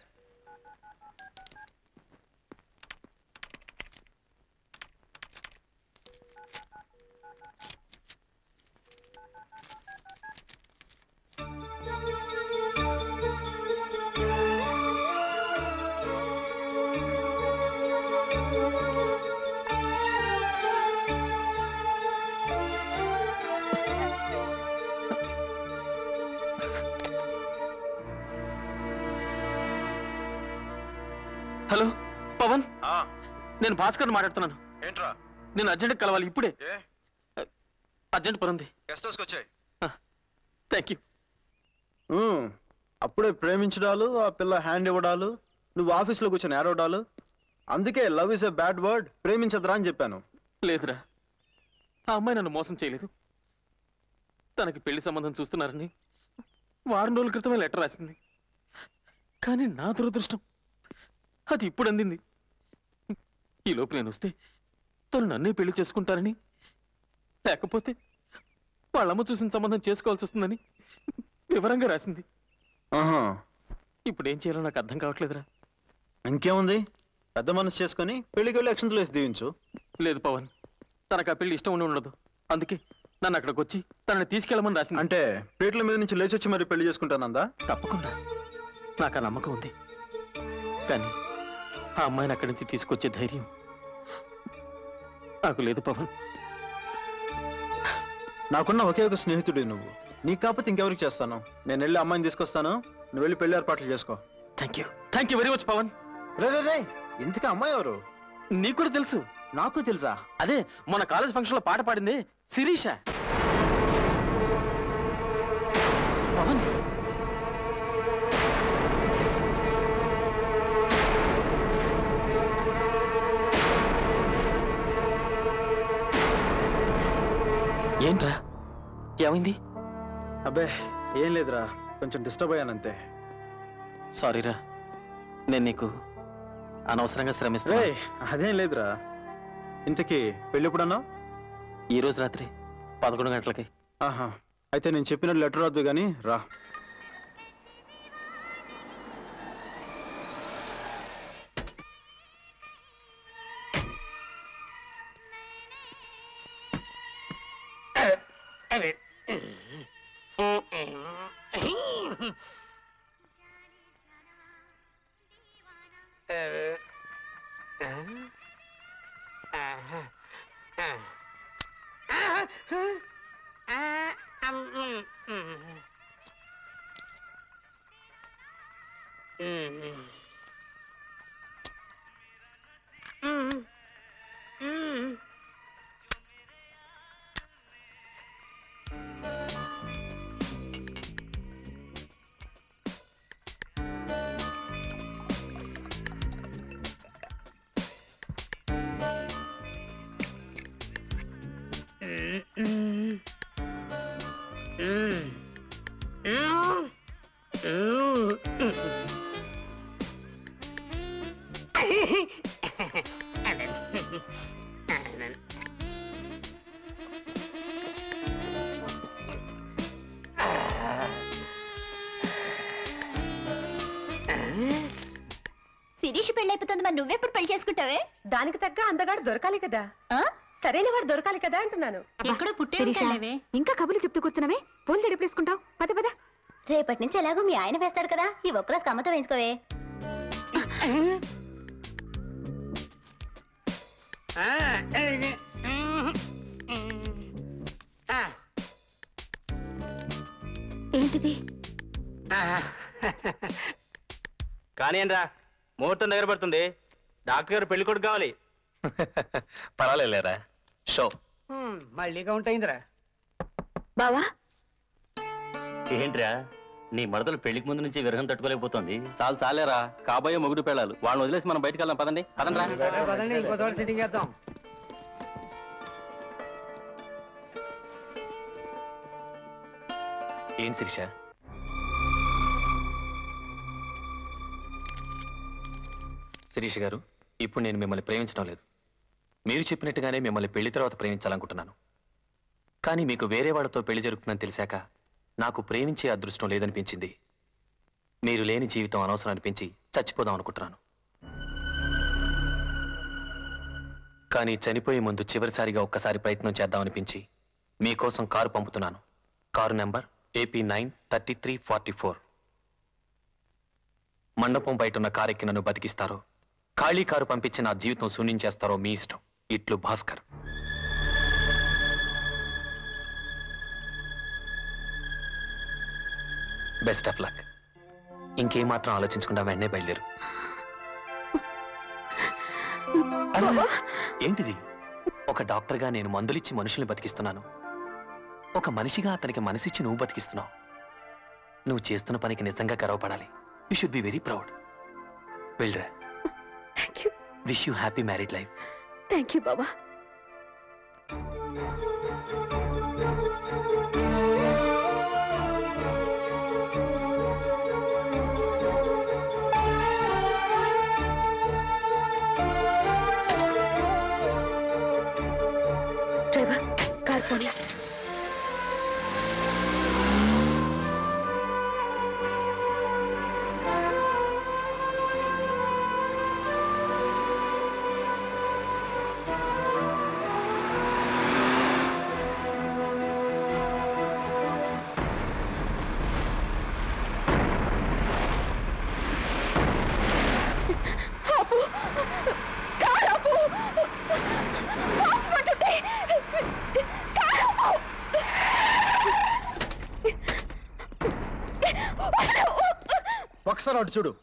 హలో పవన్, నేను భాస్కర్ మాట్లాడుతున్నాను. ఏంట్రా? నేను అర్జెంట్ కలవాలి ఇప్పుడే. అర్జెంట్ పని ఉంది. గెస్ట్ హౌస్కి వచ్చాయి. Thank you. అప్పుడే ప్రేమించడాలు, ఆ పిల్ల హ్యాండ్ ఇవ్వడాలు, నువ్వు ఆఫీస్లో కూర్చొని ఏడవడాలు. అందుకే love is a bad word, ప్రేమించదురా అని చెప్పాను. లేదురా, ఆ అమ్మాయి నన్ను మోసం చేయలేదు. తనకి పెళ్లి సంబంధం చూస్తున్నారని వారం రోజుల క్రితమే లెటర్ రాసింది. కానీ నా దురదృష్టం అది ఇప్పుడు అందింది. ఈలోపు నేను వస్తే తను నన్నే పెళ్లి చేసుకుంటారని, లేకపోతే వాళ్ళమ్మ చూసిన సంబంధం చేసుకోవాల్సి వస్తుందని వివరంగా రాసింది. ఇప్పుడు ఏం చేయాలో నాకు అర్థం కావట్లేదురా. ఇంకేముంది, పెద్ద మనసు చేసుకుని పెళ్లికి వెళ్ళి అక్షంతలు వేసి దీవించు. లేదు పవన్, తనకు ఆ పెళ్లి ఇష్టం ఉండి ఉండదు. అందుకే నన్ను అక్కడికి వచ్చి తనని తీసుకెళ్ళమని రాసింది. అంటే పీటల మీద నుంచి లేచి వచ్చి మరి పెళ్లి చేసుకుంటానందా? తప్పకుండా, నాకు ఆ నమ్మకం ఉంది. కానీ ఆ అమ్మాయిని అక్కడి నుంచి తీసుకొచ్చే ధైర్యం నాకు లేదు పవన్. నాకున్న ఒకే ఒక స్నేహితుడి నువ్వు. నీకు కాకపోతే ఇంకెవరికి చేస్తాను? నేను వెళ్ళి అమ్మాయిని తీసుకొస్తాను, నువ్వు వెళ్ళి పెళ్లి ఏర్పాట్లు చేసుకో. Thank you very much Pavan. రే, ఇంతకీ అమ్మాయి ఎవరు? నీకు కూడా తెలుసు? నాకు తెలుసా? అదే మన కాలేజ్ ఫంక్షన్ లో పాట పాడింది శిరీష. పవన్, ఏంట్రా, ఏమైంది? అబ్బే ఏం లేదురా, కొంచెం డిస్టర్బ్ అయ్యానంతే. సారీరా, నేను నీకు అనవసరంగా శ్రమిస్తా. అదేం లేదురా. ఇంతకీ పెళ్ళి ఎప్పుడన్నా? ఈ రోజు రాత్రి 11 గంటలకి. ఆహా, అయితే నేను చెప్పినట్టు లెటర్ రాదు కానీ రా. శిరీష్ పెళ్ళైపోతుంది, మరి నువ్వెప్పుడు పెళ్లి చేసుకుంటావే? దానికి తగ్గ అందగాడు దొరకాలి కదా. సరైన వాడు దొరకాలి కదా అంటున్నాను. ఎక్కడో పుట్టే ఇంకా కబుర్లు చెప్తూ కూర్చున్నావే, ఫోన్ తెడిపేసుకుంటావు. పద పద. రేపటి నుంచి ఎలాగో మీ ఆయన వేస్తాడు కదా, ఈ ఒక్కరోజు కమ్మతో వేయించుకోవే. ఏంటిది? కానీరా, ముహూర్తం దగ్గర పడుతుంది. డాక్టర్ గారు పెళ్లి కొడుకు కావాలి. పర్వాలేరా షో. మళ్ళీ కౌంట్ అయిందిరా. బావా ఏంట్రా నీ మడతలు పెళ్లికి ముందు నుంచి విరహం తట్టుకోలేకపోతుంది. చాలు చాలేరా, కాబోయే మొగుడు పెళ్ళాలు. వాళ్ళని వదిలేసి మనం బయటకు వెళ్దాం. పదండి పదండి రా. పదండి, ఇంకో చోట సిట్టింగ్ చేద్దాం. ఏం శిరీష, శిరీష్ గారు, ఇప్పుడు నేను మిమ్మల్ని ప్రేమించడం లేదు. మీరు చెప్పినట్టుగానే మిమ్మల్ని పెళ్లి తర్వాత ప్రేమించాలనుకుంటున్నాను. కానీ మీకు వేరే వాళ్ళతో పెళ్లి జరుగుతుందని తెలిసాక నాకు ప్రేమించే అదృష్టం లేదనిపించింది. మీరు లేని జీవితం అనవసరం అనిపించి చచ్చిపోదాం అనుకుంటున్నాను. కానీ చనిపోయే ముందు చివరిసారిగా ఒక్కసారి ప్రయత్నం చేద్దామనిపించి మీకోసం కారు పంపుతున్నాను. Car number AP 93344. మండపం బయటున్న కారెక్కి నన్ను బతికిస్తారో, ఖాళీ కారు పంపించి నా జీవితం శూన్యం చేస్తారో మీ ఇష్టం. ఇట్లు భాస్కర్. Best of luck. ఇంకేమాత్రం ఆలోచించకుండా వెంటనే బయలుదేరు. ఏంటిది? ఒక డాక్టర్గా నేను మందులిచ్చి మనుషుల్ని బతికిస్తున్నాను. ఒక మనిషిగా అతనికి మనసిచ్చి నువ్వు బతికిస్తున్నావు. నువ్వు చేస్తున్న పనికి నిజంగా గర్వపడాలి. You should be very proud. వెళ్ళరా. Wish you happy married life. Thank you బాబా. డ్రైవర్, కార్ పోనీ. ఒకసారి అటు చూడు.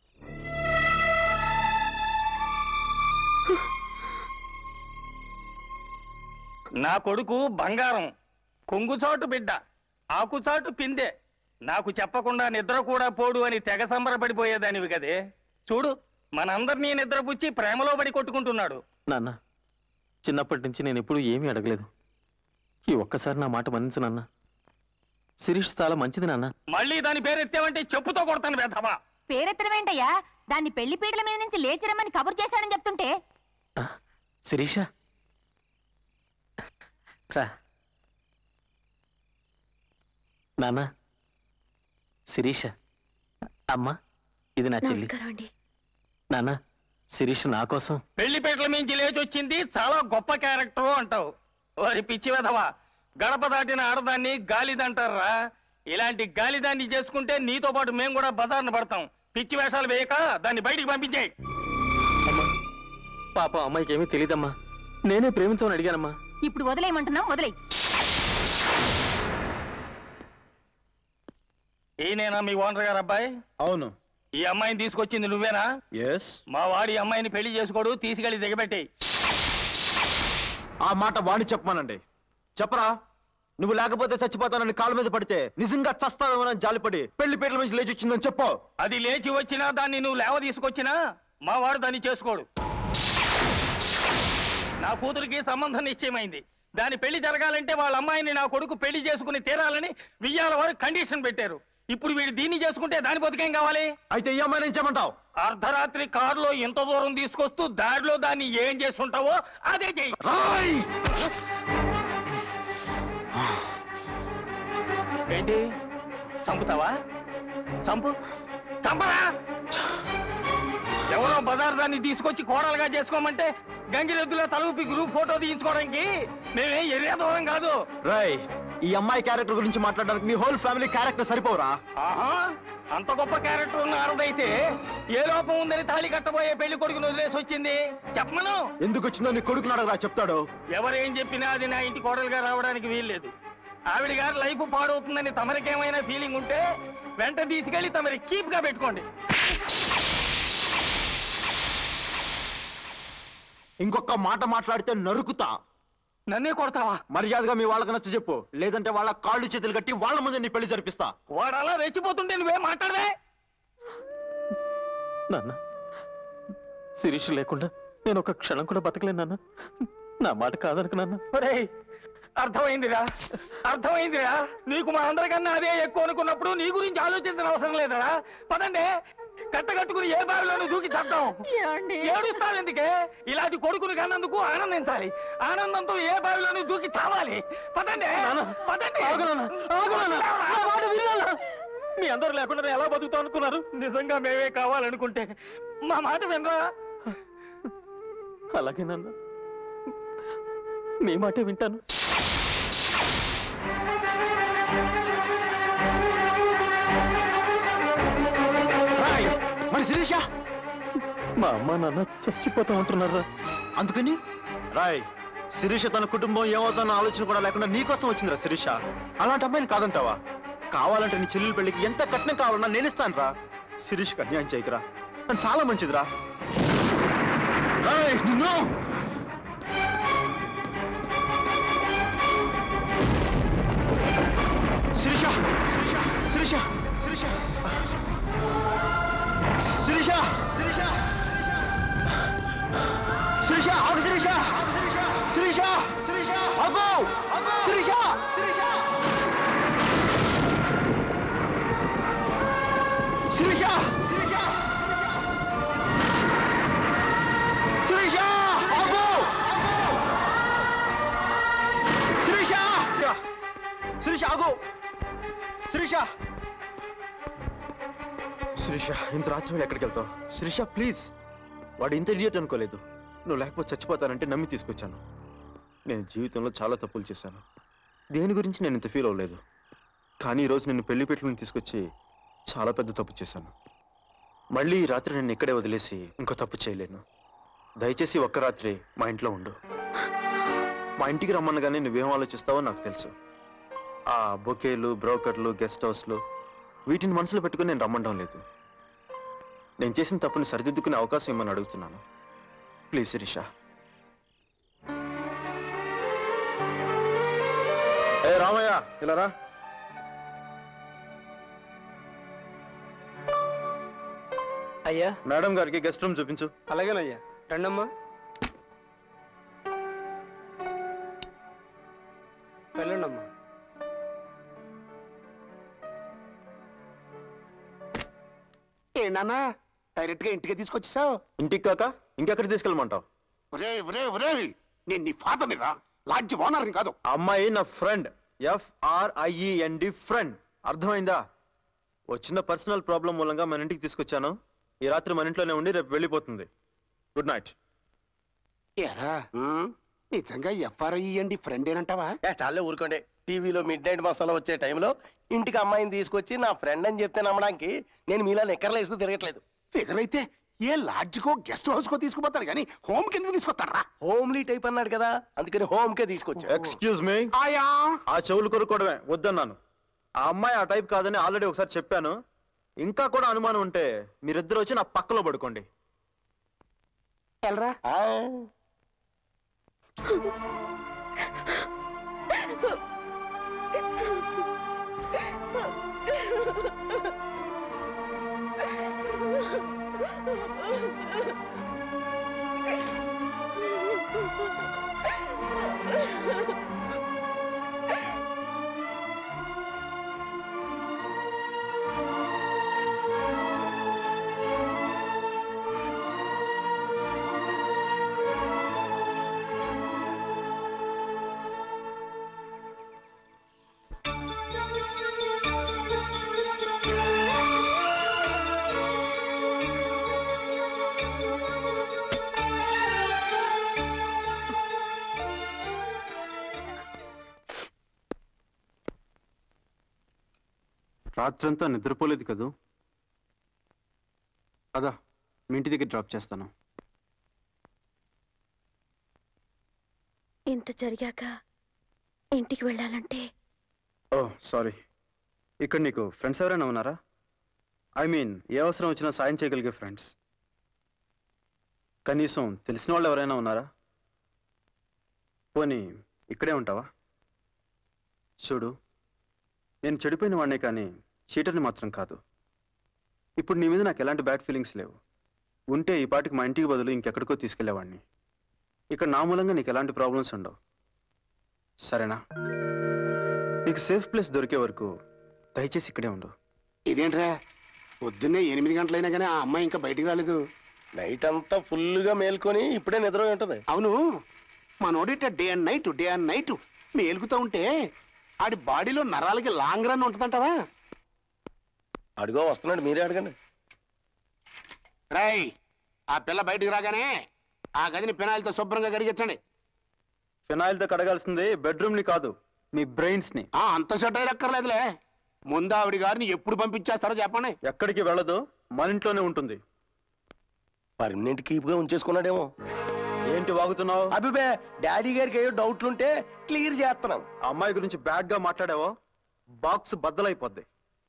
నా కొడుకు బంగారం, కొంగుచాటు బిడ్డ, ఆకుచాటు పిందె. నాకు చెప్పకుండా నిద్ర కూడా పోడు అని తెగ సంబరపడిపోయేదానివి కదే. చూడు, మనందరినీ నిద్రపుచ్చి ప్రేమలో పడి కొట్టుకుంటున్నాడు. నాన్న, చిన్నప్పటి నుంచి నేను ఎప్పుడూ ఏమీ అడగలేదు. ఈ ఒక్కసారి నా మాట మన్నించు నాన్న. శిరీష్ చాలా మంచిది నాన్న. మళ్ళీ దాని పేరెత్తావంటే చెప్పుతో కొడతాను వేధవా. పేరెత్తడమేంటయ్యా? దాన్ని పెళ్లి పీటల మీద నుంచి లేచిరమ్మని కబురు చేశాడని చెప్తుంటే. శిరీష నాన్న, శిరీష అమ్మా, ఇది నా చెల్లి. నాన్న, శిరీష్ నా కోసం పెళ్లి పీటల మించి లేచి వచ్చింది, చాలా గొప్ప క్యారెక్టర్ అంటావు. వారి పిచ్చి వెధవా, గడప దాటిన ఆడదాన్ని గాలిదంటారా? ఇలాంటి గాలిదాన్ని చేసుకుంటే నీతో పాటు మేము కూడా బజార్ను పడతాం. పిచ్చి వేషాలు వేయక దాన్ని బయటికి పంపించేయి. పాపం అమ్మాయికి ఏమీ తెలియదమ్మా. నేనే ప్రేమించమని అడిగానమ్మా. ఇప్పుడు వదిలేయమంటున్నాం, వదిలేయ్. ఈయనేనా మీ ఓనర్ గారు అబ్బాయి? అవును. ఈ అమ్మాయిని తీసుకొచ్చింది నువ్వేనా? ఎస్. మా వాడి అమ్మాయిని పెళ్లి చేసుకోడు, తీసుకెళ్లి దిగబెట్టాయి. ఆ మాట వాణి చెప్పమానండి. చెప్పరా. నువ్వు లేకపోతే చచ్చిపోతానని కాళ్ళ మీద పడితే నిజంగా చస్తావేమోనని జాలిపడి పెళ్లి పీటల నుంచి లేచి వచ్చిందని చెప్పు. అది లేచి వచ్చినా, దాన్ని నువ్వు లేవ తీసుకొచ్చినా మా వాడు దాన్ని చేసుకోడు. నా కూతురికి సంబంధం నిశ్చయమైంది. దాని పెళ్లి జరగాలంటే వాళ్ళ అమ్మాయిని నా కొడుకు పెళ్లి చేసుకుని తీరాలని వియ్యాల వారు కండిషన్ పెట్టారు. ఇప్పుడు వీడు దీన్ని చేసుకుంటే దాని బతికేం కావాలి? అయితే ఈ అమ్మాయిని ఏం చేయమంటావు? అర్ధరాత్రి కారులో ఇంత దూరం తీసుకొస్తూ దారిలో దాన్ని ఏం చేసుకుంటావో అదే చెయ్యి. ఏంటి, చంపుతావా? చంపు, చంపరా. ఎవరో బజార్ దాన్ని తీసుకొచ్చి కోడలుగా చేసుకోమంటే గంగిరెద్దులో తలూపి గ్రూప్ ఫోటో తీయించుకోవడానికి మేమే ఎర్రే దూరం కాదు. రై, ఈ అమ్మాయి క్యారెక్టర్ గురించి మాట్లాడడానికి మీ హోల్ ఫ్యామిలీ క్యారెక్టర్ సరిపోరా? ఆహా, అంత గొప్ప క్యారెక్టర్ ఉన్న ఆడదైతే ఏ లోపం ఉందని తాళి కట్టబోయే పెళ్లి కొడుకును వదిలేసి వచ్చింది? చెప్పమను. ఎందుకు వచ్చిందో నీ కొడుకుని అడగరా, చెప్తాడు. ఎవరేం చెప్పినా అది నా ఇంటి కోడలుగా రావడానికి వీల్లేదు. ఆవిడ గారి లైఫ్ పాడవుతుందని తమరికేమైనా ఫీలింగ్ ఉంటే వెంట తీసుకెళ్లి తమరి కీప్ గా పెట్టుకోండి. ఇంకొక మాట మాట్లాడితే నరుకుతా. నన్నే కొడతావా? మర్యాదగా మీ వాళ్ళకి నచ్చ చెప్పు, లేదంటే వాళ్ళ కాళ్ళు చేతులు కట్టి వాళ్ళ ముందే నీ పెళ్లి జరిపిస్తా. వాడు అలా రెచ్చిపోతుంటే నువ్వేం మాట్లాడవే? నాన్న, శిరీష్ లేకుండా నేను ఒక క్షణం కూడా బతకలేను నాన్న. నా మాట కాదనకు నాన్న. ఒరేయ్, అర్థమైందిరా, అర్థమైందిరా. నీకు మా అందరికన్నా అదే ఎక్కువ అనుకున్నప్పుడు నీ గురించి ఆలోచించిన అవసరం లేదరా. పదండి, కట్టకట్టుకుని ఏ బావిలోనూ దూకి చద్దాం. ఏడుస్తావెందుకే? ఇలాంటి కొడుకుని కన్నందుకు ఆనందించాలి. ఆనందంతో ఏ బావిలోనూ దూకి చావాలి. పదండి, పదండి. మీ అందరూ లేకుండా నేను ఎలా బతుకుతాం అనుకున్నారు? నిజంగా మేమే కావాలనుకుంటే మా మాట వినరా? అలాగే నాన్న, మీ మాటే వింటాను. మరి శిరీష? మా అమ్మ నాన్న చచ్చిపోతా ఉంటున్నారా? అందుకని రాయ్, శిరీష తన కుటుంబం ఏమవుతుందన్న ఆలోచన కూడా లేకుండా నీకోసం వచ్చిందిరా శిరీష. అలాంటి అమ్మాయిని కాదంటావా? కావాలంటే నీ చెల్లెల పెళ్లికి ఎంత కట్నం కావాలన్నా నేను ఇస్తాను రా. శిరీష్కి అన్యాయం చేయకురా, తను చాలా మంచిదిరా. శిరీష, శిరీష, శిరీష, శిరీష, శిరీష, శిరీష, ఆగు శిరీష, శిరీష, శిరీష, ఆగు, శిరీష, శిరీష, శిరీష, శిరీష, శిరీష, ఆగు, శిరీష, శిరీష, ఆగు, శిరీష, శిరీష, ఇంత రాత్రి ఎక్కడికి వెళ్తావు? శిరీష ప్లీజ్. వాడు ఇంత ఇడియట్ అనుకోలేదు. నువ్వు లేకపోతే చచ్చిపోతానంటే నమ్మి తీసుకొచ్చాను. నేను జీవితంలో చాలా తప్పులు చేశాను. దేని గురించి నేను ఇంత ఫీల్ అవ్వలేదు. కానీ ఈరోజు నిన్ను పెళ్లి పెట్టుకుని తీసుకొచ్చి చాలా పెద్ద తప్పు చేశాను. మళ్ళీ ఈ రాత్రి నేను ఇక్కడే వదిలేసి ఇంకో తప్పు చేయలేను. దయచేసి ఒక్క రాత్రి మా ఇంట్లో ఉండు. మా ఇంటికి రమ్మనగానే నువ్వేం ఆలోచిస్తావో నాకు తెలుసు. ఆ బొకేలు, బ్రోకర్లు, గెస్ట్ హౌస్లు వీటిని మనసులో పెట్టుకుని నేను రమ్మండం లేదు. నేను చేసిన తప్పుని సరిదిద్దుకునే అవకాశం ఇమ్మని అడుగుతున్నాను. ప్లీజ్ శిరీష. ఏ రామయ్య, ఇలా రా. అయ్యా, మేడం గారికి గెస్ట్ రూమ్ చూపించు. అలాగేనయ్యా, రండమ్మా. వెళ్ళండమ్మా. ఏంటన్నా డైరెక్ట్ గా ఇంటికి తీసుకొచ్చేసావు? ఇంటికి కాక ఇంకెక్కడ తీసుకెళ్ళమంటావు? ఒరే ఒరే ఒరే, నేను నీ ఫాదర్ని రా, లాడ్జ్ ఓనర్ని కాదు. అమ్మాయి నా ఫ్రెండ్, FRIEND ఫ్రెండ్. అర్థమైందా? వచ్చిన పర్సనల్ ప్రాబ్లం మూలంగా మన ఇంటికి తీసుకొచ్చాను. ఈ రాత్రి మన ఇంట్లోనే ఉండి రేపు వెళ్ళిపోతుంది. Good night. ఏరా, నిజంగా FRIEND ఫ్రెండ్ ఏనంటావా? చాలే ఊరుకోండి. టీవీలో మిడ్ నైట్ మసాలా వచ్చే టైంలో ఇంటికి అమ్మాయిని తీసుకొచ్చి నా ఫ్రెండ్ అని చెప్తే నమ్మడానికి నేను మీలా నిక్కర్లు వేసుకుని తిరగట్లేదు. ఫిగర్ అయితే ఏ లాడ్జ్కో గెస్ట్ హౌస్ కో తీసుకుపోతాడు కానీ హోమ్ కిందకి తీసుకొస్తారా? హోమ్లీ టైప్ అన్నాడు కదా, అందుకని హోమ్ కే తీసుకొచ్చా. Excuse me. ఆయా, ఆ చెవులు కొరుకోవడమే వద్దన్నాను. ఆ అమ్మాయి ఆ టైప్ కాదని ఆల్రెడీ ఒకసారి చెప్పాను. ఇంకా కూడా అనుమానం ఉంటే మీరిద్దరు వచ్చి నా పక్కలో పడుకోండి. వెళ్ళరా. రాత్రంతా నిద్రపోలేదు కదూ? అదా మీ ఇంటి దగ్గర డ్రాప్ చేస్తాను. ఇంత జరిగాక ఇంటికి వెళ్ళాలంటే ఓ సారీ. ఇక్కడ నీకు ఫ్రెండ్స్ ఎవరైనా ఉన్నారా? ఐ మీన్ ఏ అవసరం వచ్చినా సాయం చేయగలిగే ఫ్రెండ్స్. కనీసం తెలిసిన వాళ్ళు ఎవరైనా ఉన్నారా? పోనీ ఇక్కడే ఉంటావా? చూడు, నేను చెడిపోయిన వాడినే కానీ చీటర్ని మాత్రం కాదు. ఇప్పుడు నీ మీద నాకు ఎలాంటి బ్యాడ్ ఫీలింగ్స్ లేవు. ఉంటే ఈ పాటికి మా ఇంటికి బదులు ఇంకెక్కడికో తీసుకెళ్లేవాడిని. ఇక్కడ నా మూలంగా నీకు ఎలాంటి ప్రాబ్లమ్స్ ఉండవు, సరేనా? నీకు సేఫ్ ప్లేస్ దొరికే వరకు దయచేసి ఇక్కడే ఉండు. ఇదేంట్రా పొద్దున్నే 8 గంటలైనా కానీ ఆ అమ్మాయి ఇంకా బయటికి రాలేదు. నైట్ అంతా ఫుల్గా మేల్కొని ఇప్పుడే నిద్ర ఉంటది. అవును, మనోడిట డే అండ్ నైట్ మేలుకుతూ ఉంటే ఆడి బాడీలో నరాలకి లాంగ్ రన్ ఉంటుందంటావా? అడుగో వస్తున్నాడు, మీరే అడగండి. రై, ఆ పిల్ల బయటికి రాగానే ఆ గదిని ఫినాయిల్తో శుభ్రంగా కడిగించండి. ఫినాయిల్తో కడగాల్సింది బెడ్రూమ్ని కాదు, మీ బ్రెయిన్స్ని. అంత సెట్ అయ్యక్కర్లేదులే. ముందు ఆవిడ గారిని ఎప్పుడు పంపించేస్తారో చెప్పండి. ఎక్కడికి వెళ్ళదు, మన ఇంట్లోనే ఉంటుంది. పర్మనెంట్ కీప్గా ఉంచేసుకున్నాడేమో. ఏంటి వాగుతున్నావు? అభిబే, డాడీ గారికి ఏదో డౌట్లుంటే క్లియర్ చేస్తున్నాం. అమ్మాయి గురించి బ్యాడ్ గా మాట్లాడావో బాక్స్ బద్దలైపోద్ది.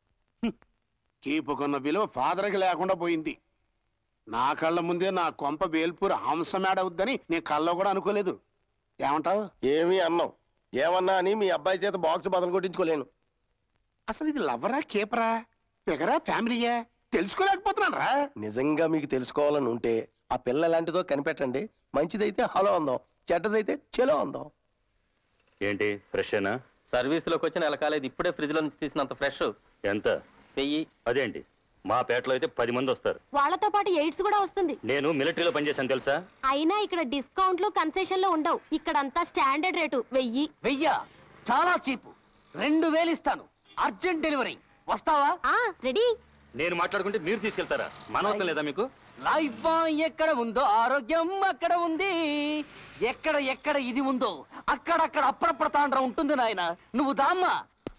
కీపుకున్న విలువ ఫాదర్కి లేకుండా పోయింది. నా కళ్ళ ముందే నా కొంప వేల్పూర్ హంసమేడవుద్దని నేను కళ్ళలో కూడా అనుకోలేదు. ఏమంటావు? ఏమీ అన్నాం. ఏమన్నా అని మీ అబ్బాయి చేత బాక్స్ బదులు కొట్టించుకోలేను. అసలు ఇది లవ్వరా, కేపరా, ఫిగరా, ఫ్యామిలీయా తెలుసుకోలేకపోతున్నాను రా. నిజంగా మీకు తెలుసుకోవాలని ఉంటే ఆ పిల్ల ఎలాంటిదో కనిపెట్టండి. మంచిదైతే హలో అందాం, చెడ్డదైతే చెలో అందాం. ఏంటి ఫ్రెష్ అయినా? సర్వీస్లోకి వచ్చిన నెల కాలేదు, ఇప్పుడే ఫ్రిడ్జ్లో నుంచి తీసినంత ఫ్రెష్. ఎంత? 1000. అదేంటి, మా పేటలో అయితే 10 మంది వస్తారు. వాళ్ళతో పాటు ఎయిడ్స్ కూడా వస్తుంది. నేను మిలిటరీలో పనిచేశాను తెలుసా? అయినా ఇక్కడ డిస్కౌంట్లు కన్సెషన్లు ఉండవు. ఇక్కడంతా స్టాండర్డ్ రేటు 1000. 1000 చాలా చీపు. 2000 ఇస్తాను, అర్జెంట్ డెలివరీ. వస్తావా? రెడీ. నేను మాట్లాడుకుంటే మీరు తీసుకెళ్తారా? మనవతం లేదా మీకు? లైఫ్ ఎక్కడ ఉందో ఆరోగ్యం అక్కడ ఉంది. ఎక్కడ ఎక్కడ ఇది ఉందో అక్కడక్కడ అప్పుడప్పుడు తాండ్ర ఉంటుంది నాయన. నువ్వు దామ్మా.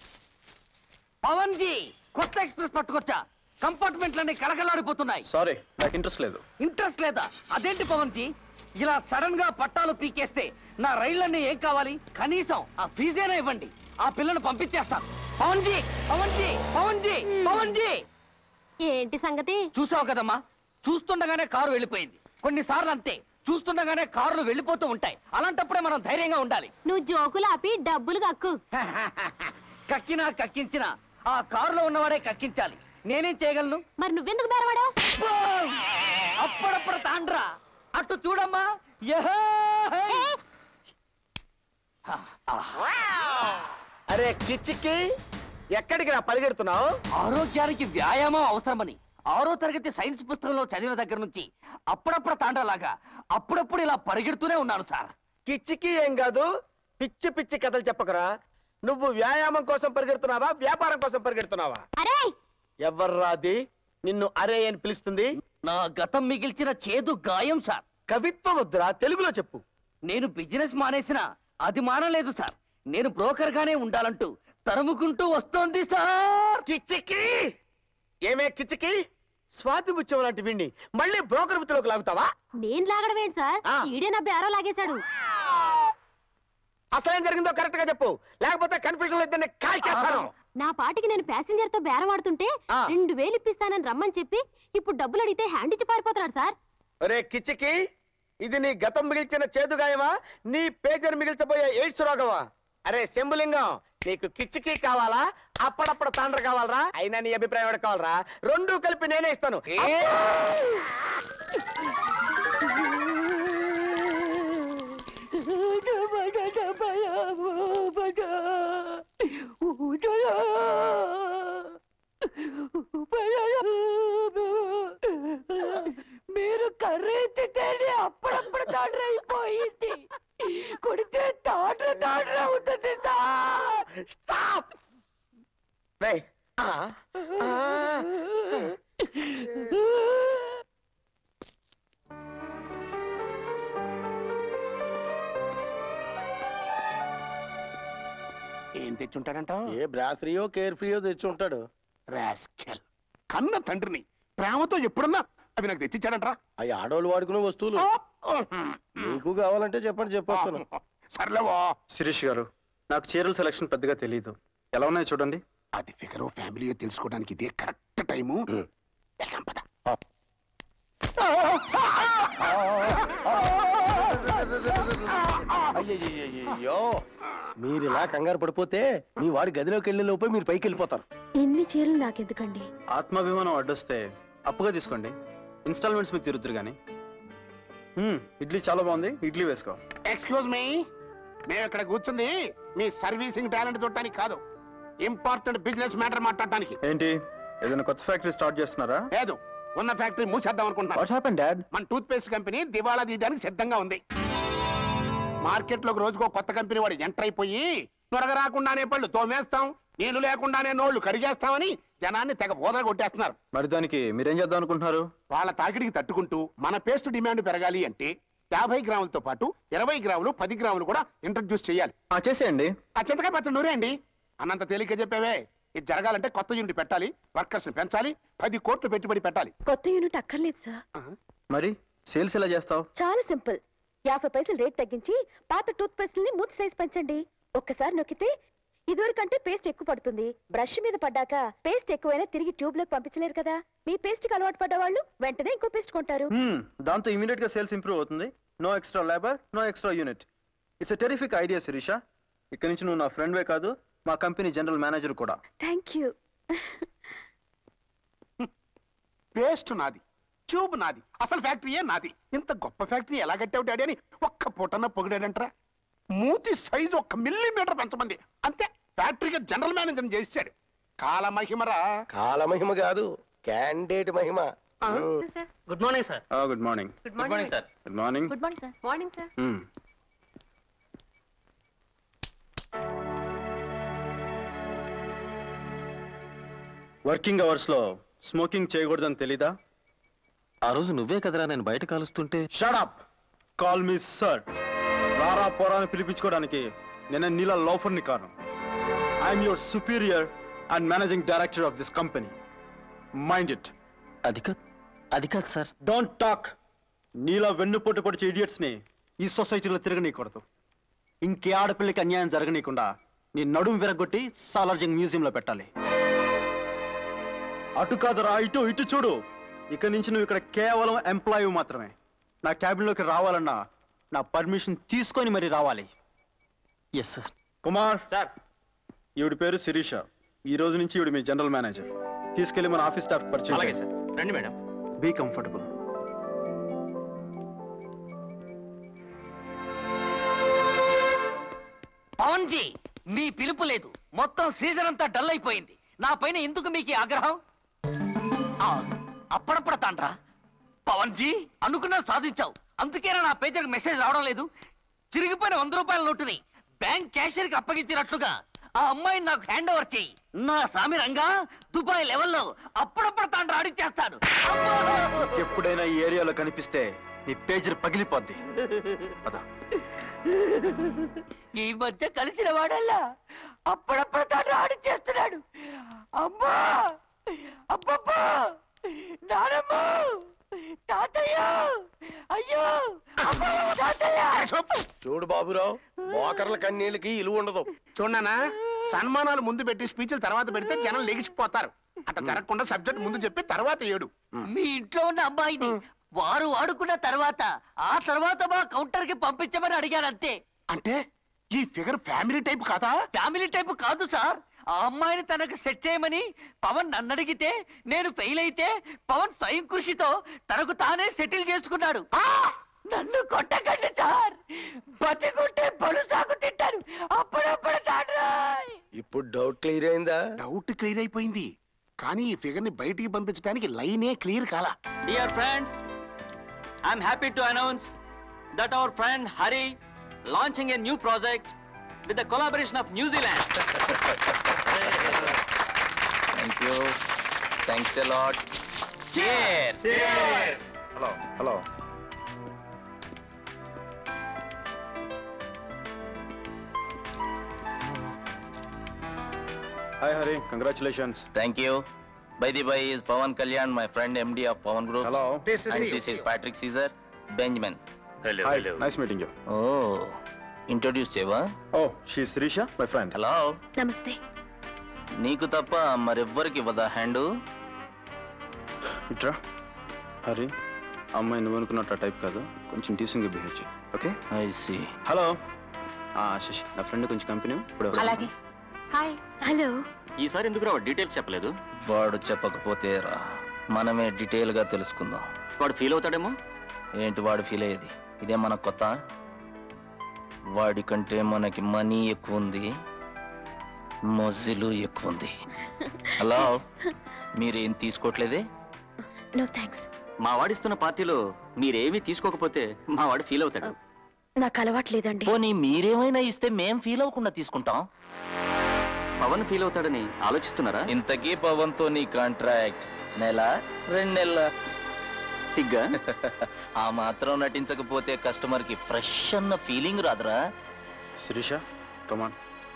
పవన్ జీ, కొత్త ఎక్స్ప్రెస్ పట్టుకొచ్చా. కంపార్ట్మెంట్లన్నీ కలకలాడిపోతున్నాయి. సారీ, నాకు ఇంట్రెస్ట్ లేదు. ఇంట్రెస్ట్ లేదా? అదేంటి పవన్ జీ, ఇలా సడన్ గా పట్టాలు పీకేస్తే నా రైళ్లన్నీ ఏం కావాలి? కనీసం ఆ ఫీజేనా ఇవ్వండి, ఆ పిల్లను పంపించేస్తాను. పవన్ జీ, పవన్ జీ, పవన్ జీ, పవన్ జీ. ఏంటి సంగతి? చూసావు కదమ్మా, చూస్తుండగానే కారు వెళ్ళిపోయింది. కొన్నిసార్లు అంతే, చూస్తుండగానే కారులు వెళ్ళిపోతూ ఉంటాయి. అలాంటప్పుడే మనం ధైర్యంగా ఉండాలి. నువ్వు జోకులు ఆపి డబ్బులు కక్కు. కక్కినా కక్కించినా ఆ కారులో ఉన్నవాడే కక్కించాలి. నేనేం చేయగలను? మరి నువ్వెందుకు బేరవాడావు? అప్పుడప్పుడు తాండ్రా. అటు చూడమ్మా. అరే కిచ్చికి, ఎక్కడికి రా పరిగెడుతున్నావు? ఆరోగ్యానికి వ్యాయామం అవసరమని 6వ తరగతి సైన్స్ పుస్తకంలో చదివిన దగ్గర నుంచి అప్పుడప్పుడు తాండ్రలాగా అప్పుడప్పుడు ఇలా పరిగెడుతూనే ఉన్నాను సార్. కిచ్చికి ఏం కాదు, పిచ్చి పిచ్చి కథలు చెప్పకరా. నువ్వు వ్యాయామం కోసం పరిగెడుతున్నావా, వ్యాపారం కోసం పరిగెడుతున్నావా? ఎవర్రాది నిన్ను అరే అని పిలుస్తుంది? నా గతం మిగిల్చిన చేదు గాయం సార్. కవిత్వం వద్దురా, తెలుగులో చెప్పు. నేను బిజినెస్ మానేసిన అది మానలేదు సార్. నేను బ్రోకర్ గానే ఉండాలంటూ తరుముకుంటూ వస్తోంది సార్. కిచ్చికి ఏమే కిచ్చికి, స్వాతి ముత్యం లాంటి వీణ్ణి మళ్ళీ బ్రోకర్ వృత్తిలోకి లాగుతావా? నేను లాగడం ఏంటి సార్? ఈడే నా బేరం లాగేశాడు. అసలేం జరిగిందో కరెక్ట్ గా చెప్పు, లేకపోతే కన్ఫ్యూజన్ లో ఇద్దరిని కాల్ చేస్తాను. నా పాటికి నేను ప్యాసింజర్ తో బేరం ఆడుతుంటే 2000 ఇప్పిస్తానని రమ్మని చెప్పి ఇప్పుడు డబ్బులు అడిగితే హ్యాండ్ ఇచ్చి పారిపోతున్నాడు సార్. ఒరే కిచ్చికి, ఇది నీ గతం మిగిల్చిన చేదుగాయమా, నీ పేజర్ మిగిల్చబోయే ఎయిడ్స్ రోగమా? అరే శంభులింగం, నీకు కిచ్చికి కావాలా, అప్పుడప్పుడు తాండ్ర కావాలరా? అయినా నీ అభిప్రాయం ఎవరికి కావాలరా? రెండూ కలిపి నేనే ఇస్తాను. మీరు కర్రీ తింటేనే అప్పుడప్పుడు తాడ్ర అయిపోయింది. కొడితే తాడ్ర ఉంటుంది. స్టాప్. ఏం తెచ్చుంటాడంట? ఏ బ్రాసరీయో కేర్ ఫ్రీయో తెచ్చుంటాడు. రాస్కెల్, కన్న తండ్రిని ప్రేమతో ఎప్పుడన్నా అవి నాకు తెచ్చిచ్చాడంట్రా. అవి ఆడోళ్ళు వాడుకునే వస్తువులు. నీకు కావాలంటే చెప్పండి, చెప్పొచ్చు. సర్లేవా. శిరీష్ గారు, నాకు చీరల సెలక్షన్ పెద్దగా తెలియదు. ఎలా ఉన్నాయో చూడండి. అది ఫిగర్ ఫ్యామిలీ తెలుసుకోవడానికి ఇదే కరెక్ట్ టైము. వెళ్దాం పద. అయ్యో మీరు ఇలా కంగారు పడిపోతే మీ వాడి గదిలోకి వెళ్ళే లోపే మీరు పైకి వెళ్ళిపోతారు. ఇన్ని చీరలు నాకెందుకండి? ఆత్మాభిమానం అడ్డొస్తే అప్పుగా తీసుకోండి, ఇన్స్టాల్మెంట్స్ మీకు తిరుగుతురు కానీ. ఇడ్లీ చాలా బాగుంది, ఇడ్లీ వేసుకో. ఎక్స్క్యూజ్ మీ, మేము ఇక్కడ కూర్చుంది మీ సర్వీసింగ్ టాలెంట్ చూడటానికి కాదు, ఇంపార్టెంట్ బిజినెస్ మ్యాటర్ మాట్లాడటానికి. ఏంటి, ఏదైనా కొత్త ఫ్యాక్టరీ స్టార్ట్ చేస్తున్నారా? లేదు, ఉన్న ఫ్యాక్టరీ మూసేద్దాం అనుకుంటున్నాను. What happened, Dad? మన టూత్ పేస్ట్ కంపెనీ దివాళా తీయడానికి సిద్ధంగా ఉంది. మార్కెట్ లోకి రోజుకో కొత్త కంపెనీ వాడు ఎంటర్ అయిపోయి త్వరగా రాకుండానే పళ్ళు తోమేస్తాం, నీళ్లు లేకుండానే నోళ్లు కడిగేస్తామని జనాన్ని తెగ బోధన కొట్టేస్తున్నారు. మరి దానికి మీరేం చేద్దాం అనుకుంటున్నారు? వాళ్ళ తాకిడికి తట్టుకుంటూ మన పేస్ట్ డిమాండ్ పెరగాలి అంటే 50 గ్రాములతో పాటు 20 గ్రాములు 10 గ్రాములు కూడా ఇంట్రడ్యూస్ చేయాలి. చేసేయండి. ఆ చింతకాయ పచ్చడి నూరే అండి. అన్నంత తేలిక చెప్పావే. ఇది జరగాలంటే కొత్త యూనిట్ పెట్టాలి, వర్కర్స్ పెంచాలి, 10 కోట్లు పెట్టుబడి పెట్టాలి. కొత్త యూనిట్ అక్కర్లేదు సార్. మరి సేల్స్ ఎలా చేస్తావు? చాలా సింపుల్. 50 పైసలు రేట్ తగ్గించి పాత టూత్ పేస్ట్ ని మూతి సైజ్ పెంచండి. ఒక్కసారి నొక్కితే ఇదివరకంటే పేస్ట్ ఎక్కువ పడుతుంది. బ్రష్ మీద పడ్డాక పేస్ట్ ఎక్కువైనా తిరిగి ట్యూబ్ లోకి పంపించలేరు కదా. మీ పేస్ట్ కి అలవాటు పడ్డ వాళ్ళు వెంటనే ఇంకో పేస్ట్ కొంటారు. దాంతో ఇమీడియట్ గా సేల్స్ ఇంప్రూవ్ అవుతుంది. No extra labour, no extra unit. It's a terrific idea Sirisha. ఇక్కడ నుంచి నువ్వు నా ఫ్రెండ్వే కాదు, మా కంపెనీ జనరల్ మేనేజర్ కూడా. Thank you. పేస్ట్ నాది, ట్యూబ్ నాది, అసలు ఫ్యాక్టరీయే నాది. ఇంత గొప్ప ఫ్యాక్టరీ ఎలా కట్టావు డాడీ అని ఒక్క పూటన్న పొగిడాడంటరా. మూతి సైజు 1 మిల్లీమీటర్ పెంచమంది అంతే, ఫ్యాక్టరీకి జనరల్ మేనేజర్ చేశాడు. కాలమహిమరా. కాలమహిమ కాదు, క్యాండిడేట్ మహిమ. Good morning sir. Good morning. Good morning sir. Good morning. Good morning sir. Morning sir. Working hours లో స్మోకింగ్ చేయకూడదని తెలీదా? ఆ రోజు నువ్వే కదరా నేను బయట కాలుస్తుంటే. Shut up. Call me sir. రారా పోరాని పిలిపించుకోవడానికి నేను నీలా లోఫర్ని కాను. I'm your superior and managing director of this company. Mind it. అది కాదు సార్. Don't talk. నీలా వెన్నుపోటు పొడిచే ఇడియట్స్ ని ఈ సొసైటీలో తిరగనీయకూడదు. ఇంకే ఆడపిల్లకి అన్యాయం జరగనీయకుండా నీ నడుము విరగొట్టి సాలార్జింగ్ మ్యూజియం లో పెట్టాలి. అటు కాదురా, ఇటు ఇటు చూడు. ఇక నుంచి నువ్వు ఇక్కడ కేవలం ఎంప్లాయీ మాత్రమే. నా క్యాబిన్ లోకి రావాలన్నా నా పర్మిషన్ తీసుకొని మరి రావాలి. Yes sir. కుమార్ సార్, ఈవిడ పేరు శిరీష. ఈ రోజు నుంచి ఈవిడ మీ జనరల్ మేనేజర్. తీసుకెళ్లి మన ఆఫీస్ స్టాఫ్ పరిచయం. అలాగే సార్. రండి madam. Be comfortable. Pavan ji, మీ పిలుపు లేదు. మొత్తం సీజన్ అంతా డల్ అయిపోయింది. నా పైన ఎందుకు మీకు ఆగ్రహం? అప్పుడప్పుడు తాండ్రా. పవన్ జీ, అనుకున్నా సాధించావు. అందుకేనా నా పేజీకి మెసేజ్ రావడం లేదు? చిరిగిపోయిన 100 రూపాయల నోటుని బ్యాంక్ క్యాషియర్ కి అప్పగించినట్లుగా ఆ అమ్మాయిని నాకు హ్యాండ్ ఓవర్ చేయి. నా సామిరంగా దుబాయ్ లెవెల్లో అప్పుడప్పుడు తాండ్రా ఆడిచ్చేస్తాను. ఎప్పుడైనా ఈ ఏరియాలో కనిపిస్తే నీ పేజీ పగిలిపోద్ది. ఈ మధ్య కలిసిన వాడల్లా అప్పుడప్పుడు తాండ్రా ఆడిచ్చేస్తున్నాడు. అమ్మా, అబ్బబ్బా, నానమ్మ, తాతయ్య, అయ్యో, తాతయ్య. చూడు బాబురావు, మోకర్ల కన్నీళ్ళకి ఇలువ ఉండదు. చూడనా, సన్మానాలు ముందు పెట్టి స్పీచ్లు తర్వాత పెడితే జనం లెగిసిపోతారు. అట్లా జరగకుండా సబ్జెక్ట్ ముందు చెప్పి తర్వాత ఏడు. మీ ఇంట్లో ఉన్న అమ్మాయిని వారు వాడుకున్న తర్వాత ఆ తర్వాత మా కౌంటర్ కి పంపించమని అడిగారు అంతే. అంటే ఈ ఫిగర్ ఫ్యామిలీ టైప్ కాదా? ఫ్యామిలీ టైప్ కాదు సార్. ఆ అమ్మాయిని తనకు సెట్ చేయమని పవన్ నన్ను అడిగితే నేను ఫెయిల్ అయితే పవన్ స్వయం కృషితో తనకు తానే సెటిల్ చేసుకున్నాడు. నన్ను కొట్టకండి సార్, బతికుంటే బలు సాగు తింటారు. అప్పుడప్పుడు ఇప్పుడు డౌట్ క్లియర్ అయిందా? డౌట్ క్లియర్ అయిపోయింది, కానీ ఈ ఫిగర్ ని బయటికి పంపించడానికి లైనే క్లియర్ కాలా. Dear friends, I'm happy to announce that our friend Hari launching a new project with the collaboration of New Zealand. Thank you. Thanks a lot. Cheers. Cheers. Hello. Hi Hari, congratulations. Thank you. By the way, is Pawan Kalyan, my friend MD of Pawan Group. Hello. And this is Patrick Caesar, Benjamin. Hello. Hi, nice meeting you. Oh, introduce Cheva. Oh, she's Sirisha, my friend. Hello. నమస్తే. నీకు తప్ప మరెవ్వరికి ఇవ్వదా hand? ఇట్రా హరి, అమ్మాయి నువ్వు అనుకున్నట్టు type కాదు, కొంచెం డీసెంట్గా బిహేవ్ చేయి. Okay? I see. Hello Shashi, నా ఫ్రెండ్ కొంచెం కంపెనీ ఇప్పుడు. అలాగే. హాయ్. హలో. ఈసారి ఎందుకు రా డీటెయిల్స్ చెప్పలేదు? వాడు చెప్పకపోతే రా, మనమే డీటెయిల్గా తెలుసుకుందాం. వాడు ఫీల్ అవుతాడేమో. ఏంటి వాడు ఫీల్ అయ్యేది? ఇదే మనకు కొత్త. వాడి కంటే మనకి మనీ ఎక్కువ ఉంది, మొజ్జిలు ఎక్కువ ఉంది. హలో, మీరేం తీసుకోవట్లేదే? No thanks. మా వాడిస్తున్న పార్టీలో మీరేమీ తీసుకోకపోతే మా వాడు ఫీల్ అవుతాడు. నాకు అలవాట్లేదండి. పోనీ మీరేమైనా ఇస్తే మేం ఫీల్ అవ్వకుండా తీసుకుంటాం. పవన్ ఫీల్ అవుతాడని ఆలోచిస్తున్నారా? ఇంతకీ పవన్తో నీ కాంట్రాక్ట్ నెల 2 నెలల సిగ్గా? ఆ మాత్రం నటించకపోతే కస్టమర్ కి ఫ్రెష్ అన్న ఫీలింగ్ రాదురా? శిరీష, కమాన్.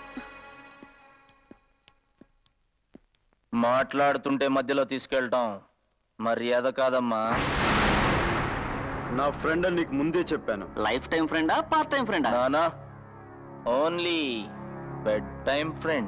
మాట్లాడుతుంటే మధ్యలో తీసుకెళ్ళటం మర్యాద కాదమ్మా. నా ఫ్రెండ్ అని నీకు ముందే చెప్పాను. లైఫ్ టైం ఫ్రెండా, పార్ట్ టైం ఫ్రెండా? నానా, ఓన్లీ బెడ్ టైం ఫ్రెండ్.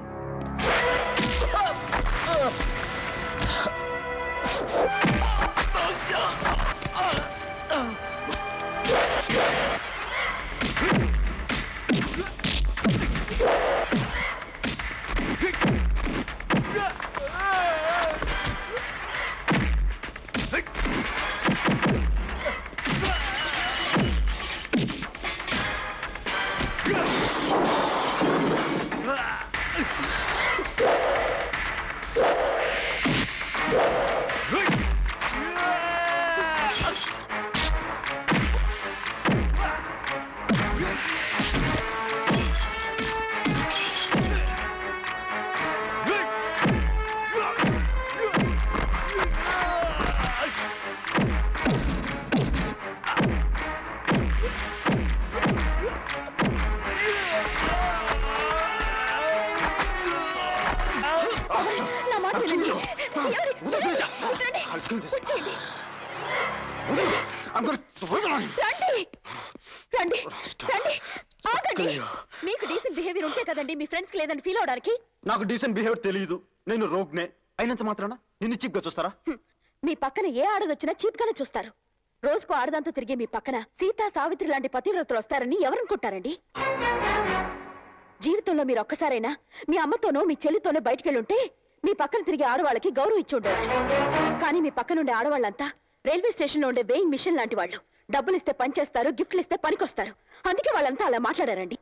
మీకు డీసెంట్ బిహేవియర్ ఉంటే కదండి మీ ఫ్రెండ్స్ కి లేదని ఫీల్ అవడానికి. నాకు డీసెంట్ బిహేవియర్ తెలియదు, నేను రోగ్నే. అయినంత మాత్రాన నిన్ను చీప్ గా చూస్తారా? మీ పక్కన ఏ ఆడదొచ్చినా చీప్ గానే చూస్తారు. రోజుకు ఆడదాంతో తిరిగే మీ పక్కన సీతా సావిత్రి లాంటి పతివ్రతలు వస్తారని ఎవరనుకుంటారండి? జీవితంలో మీరు ఒక్కసారైనా మీ అమ్మతోనో మీ చెల్లితోనో బయటకెళ్ళుంటే మీ పక్కన తిరిగే ఆడవాళ్ళకి గౌరవం ఇచ్చి ఉండేవారు. కానీ మీ పక్కన ఉండే ఆడవాళ్ళంతా రైల్వే స్టేషన్ లో ఉండే వేయింగ్ మిషన్ లాంటి వాళ్ళు. డబ్బులు ఇస్తే పనిచేస్తారు, గిఫ్ట్లు ఇస్తే పనికొస్తారు. అందుకే వాళ్ళంతా అలా మాట్లాడారండి.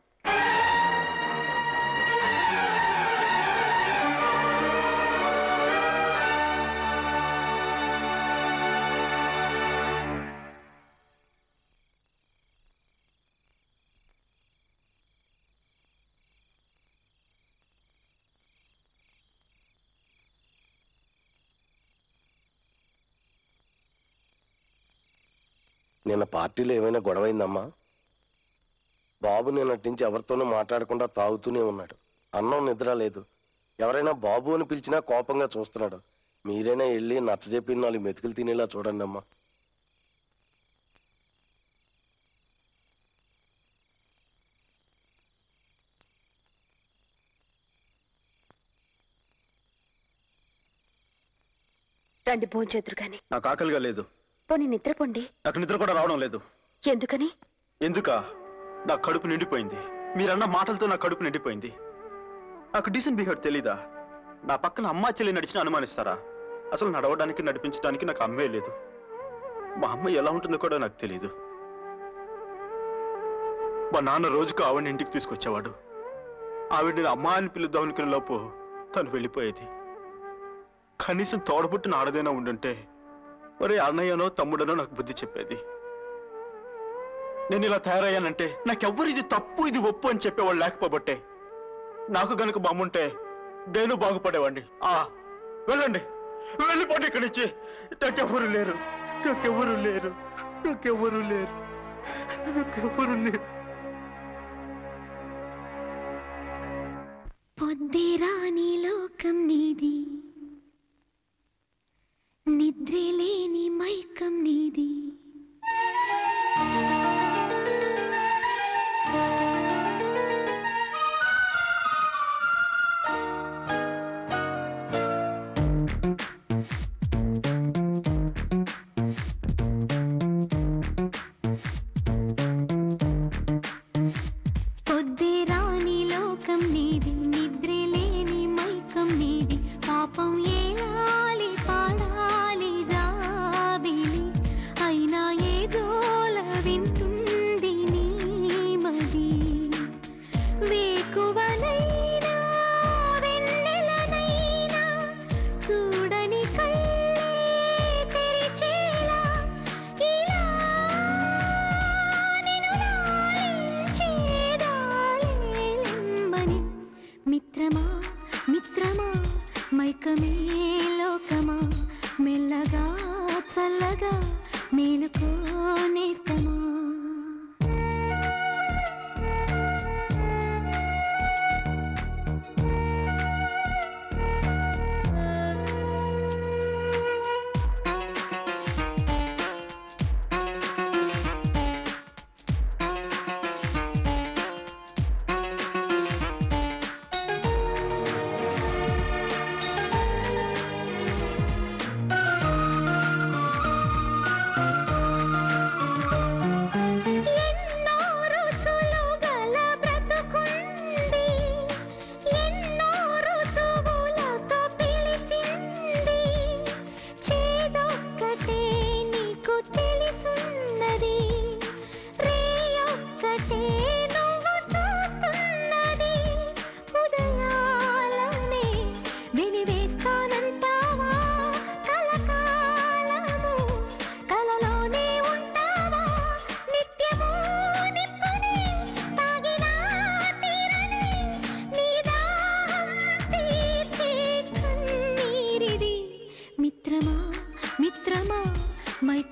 నిన్న పార్టీలో ఏమైనా గొడవైందమ్మా? బాబు నిన్నటి నుంచి ఎవరితోనూ మాట్లాడకుండా తాగుతూనే ఉన్నాడు. అన్నం నిద్ర లేదు. ఎవరైనా బాబు అని పిలిచినా కోపంగా చూస్తున్నాడు. మీరైనా వెళ్ళి నచ్చజెప్పి 4 మెతుకులు తినేలా చూడండి అమ్మా. రండి భోంచేదురు గాని. నాకు ఆకలిగా లేదు. పోనీ నిద్రపోండి. నాకు నిద్ర కూడా రావడం లేదు. ఎందుకని? ఎందుకా? నా కడుపు నిండిపోయింది. మీరన్న మాటలతో నా కడుపు నిండిపోయింది. నాకు డీసెంట్ బిహేవియర్ తెలీదా? నా పక్కన అమ్మా చెల్లి నడిచినా అనుమానిస్తారా? అసలు నడవడానికి నడిపించడానికి నాకు అమ్మే లేదు. మా అమ్మ ఎలా ఉంటుందో కూడా నాకు తెలీదు. మా నాన్న రోజుకు ఆవిడని ఇంటికి తీసుకొచ్చేవాడు. ఆవిడని అమ్మా అని పిలుద్దాం అనుకునే లోపు తను వెళ్ళిపోయేది. కనీసం తోడబుట్టిన ఆడదైనా ఉండుంటే ఒరే అన్నయ్యనో తమ్ముడనో నాకు బుద్ధి చెప్పేది. నేను ఇలా తయారయ్యానంటే నాకెవ్వరు ఇది తప్పు ఇది ఒప్పు అని చెప్పేవాళ్ళు లేకపోబట్టే. నాకు గనుక బాగుంటే నేను బాగుపడేవాడిని. వెళ్ళండి, వెళ్ళిపోండి ఇక్కడి నుంచి. నాకెవ్వరు లేరు, నాకెవ్వరు లేరు, నాకెవ్వరు లేరు, నాకెవ్వరు లేరు. పొద్దురాని లోకం నీది, నిద్రే లేని మైకం నీది.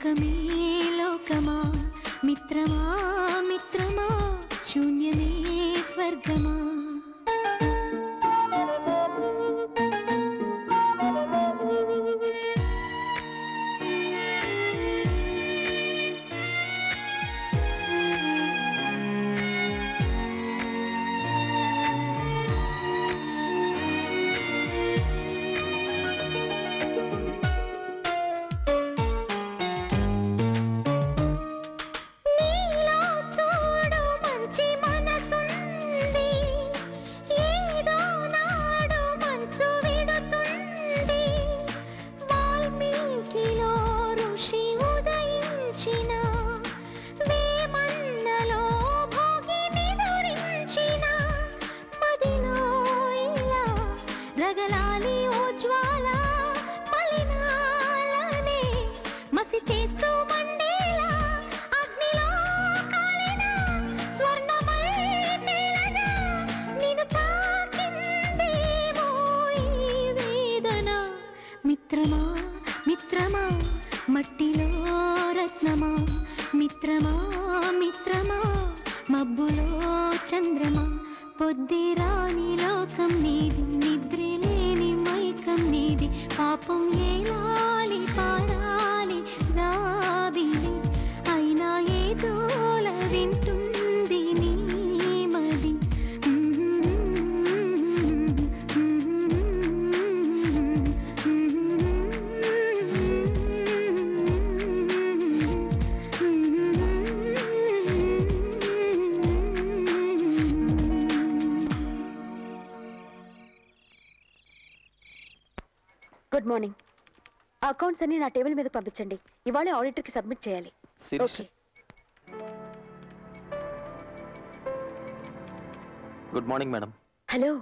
లోకమే లోకమా మిత్రమా మిత్రమా శూన్యమే స్వర్గమా గుడ్ మార్నింగ్. అకౌంట్స్ అన్ని నా టేబుల్ మీద పంపించండి. ఇవాళ ఆడిటర్ కి సబ్మిట్ చేయాలి. Okay. Good morning madam. Hello.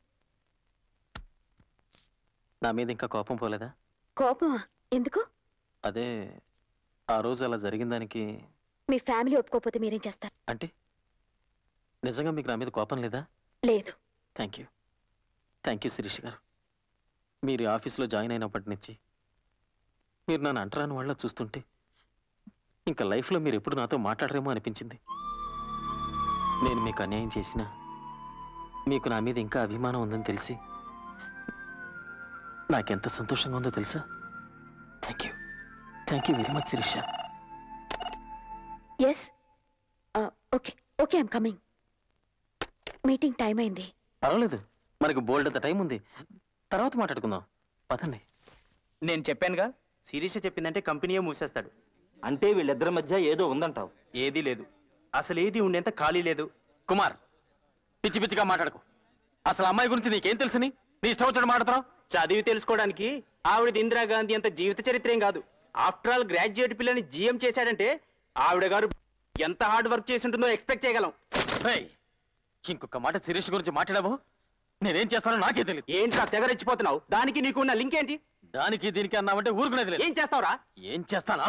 నా మీద ఇంకా కోపం పోలేదా? కోపమా? ఎందుకు? అదే ఆ రోజు అలా జరిగిన దానికి మీ ఫ్యామిలీ ఒప్పుకోకపోతే మీరేం చేస్తారు? అంటే నిజంగా మీకు నా మీద కోపం లేదా? లేదు. థ్యాంక్ యూ శిరీష్ గారు. మీరు ఆఫీస్లో జాయిన్ అయినప్పటి నుంచి మీరు నన్ను అంటరాని వాళ్ళ చూస్తుంటే ఇంకా లైఫ్లో మీరు ఎప్పుడు నాతో మాట్లాడరేమో అనిపించింది. నేను మీకు అన్యాయం చేసినా మీకు నా మీద ఇంకా అభిమానం ఉందని తెలిసి నాకెంత సంతోషంగా ఉందో తెలుసా? Thank you very much Shirisha. Yes, okay okay, I'm coming. Meeting time అయింది. పర్వాలేదు, మనకు బోల్డ్ అంత టైం ఉంది, తర్వాత మాట్లాడుకుందాం. పదండి. నేను చెప్పానుగా, శిరీష చెప్పిందంటే కంపెనీయే మూసేస్తాడు. అంటే వీళ్ళిద్దరి మధ్య ఏదో ఉందంటావు? ఏదీ లేదు, అసలు ఏది ఉండేంత ఖాళీ లేదు. కుమార్, పిచ్చి పిచ్చిగా మాట్లాడకు. అసలు అమ్మాయి గురించి నీకేం తెలుసని నీ ఇష్టం వచ్చాడు మాట్లాడుతున్నావు? చదివి తెలుసుకోవడానికి ఆవిడది ఇందిరాగాంధీ అంత జీవిత చరిత్ర ఏం కాదు. ఆఫ్టర్ ఆల్ గ్రాడ్యుయేట్ పిల్లని జీఎం చేశాడంటే ఆవిడ గారు ఎంత హార్డ్ వర్క్ చేసి ఉంటుందో ఎక్స్పెక్ట్ చేయగలం. ఇంకొక మాట శిరీష్ గురించి మాట్లాడావు, నేనేం చేస్తానో నాకే తెలియదు. ఏంట్రా తెగరెచ్చిపోతున్నావు? దానికి నీకు ఉన్న లింక్ ఏంటి? దానికి దీనికి అన్నామంటే ఊరుకునేది లేదు. ఏం చేస్తావురా? ఏం చేస్తానా?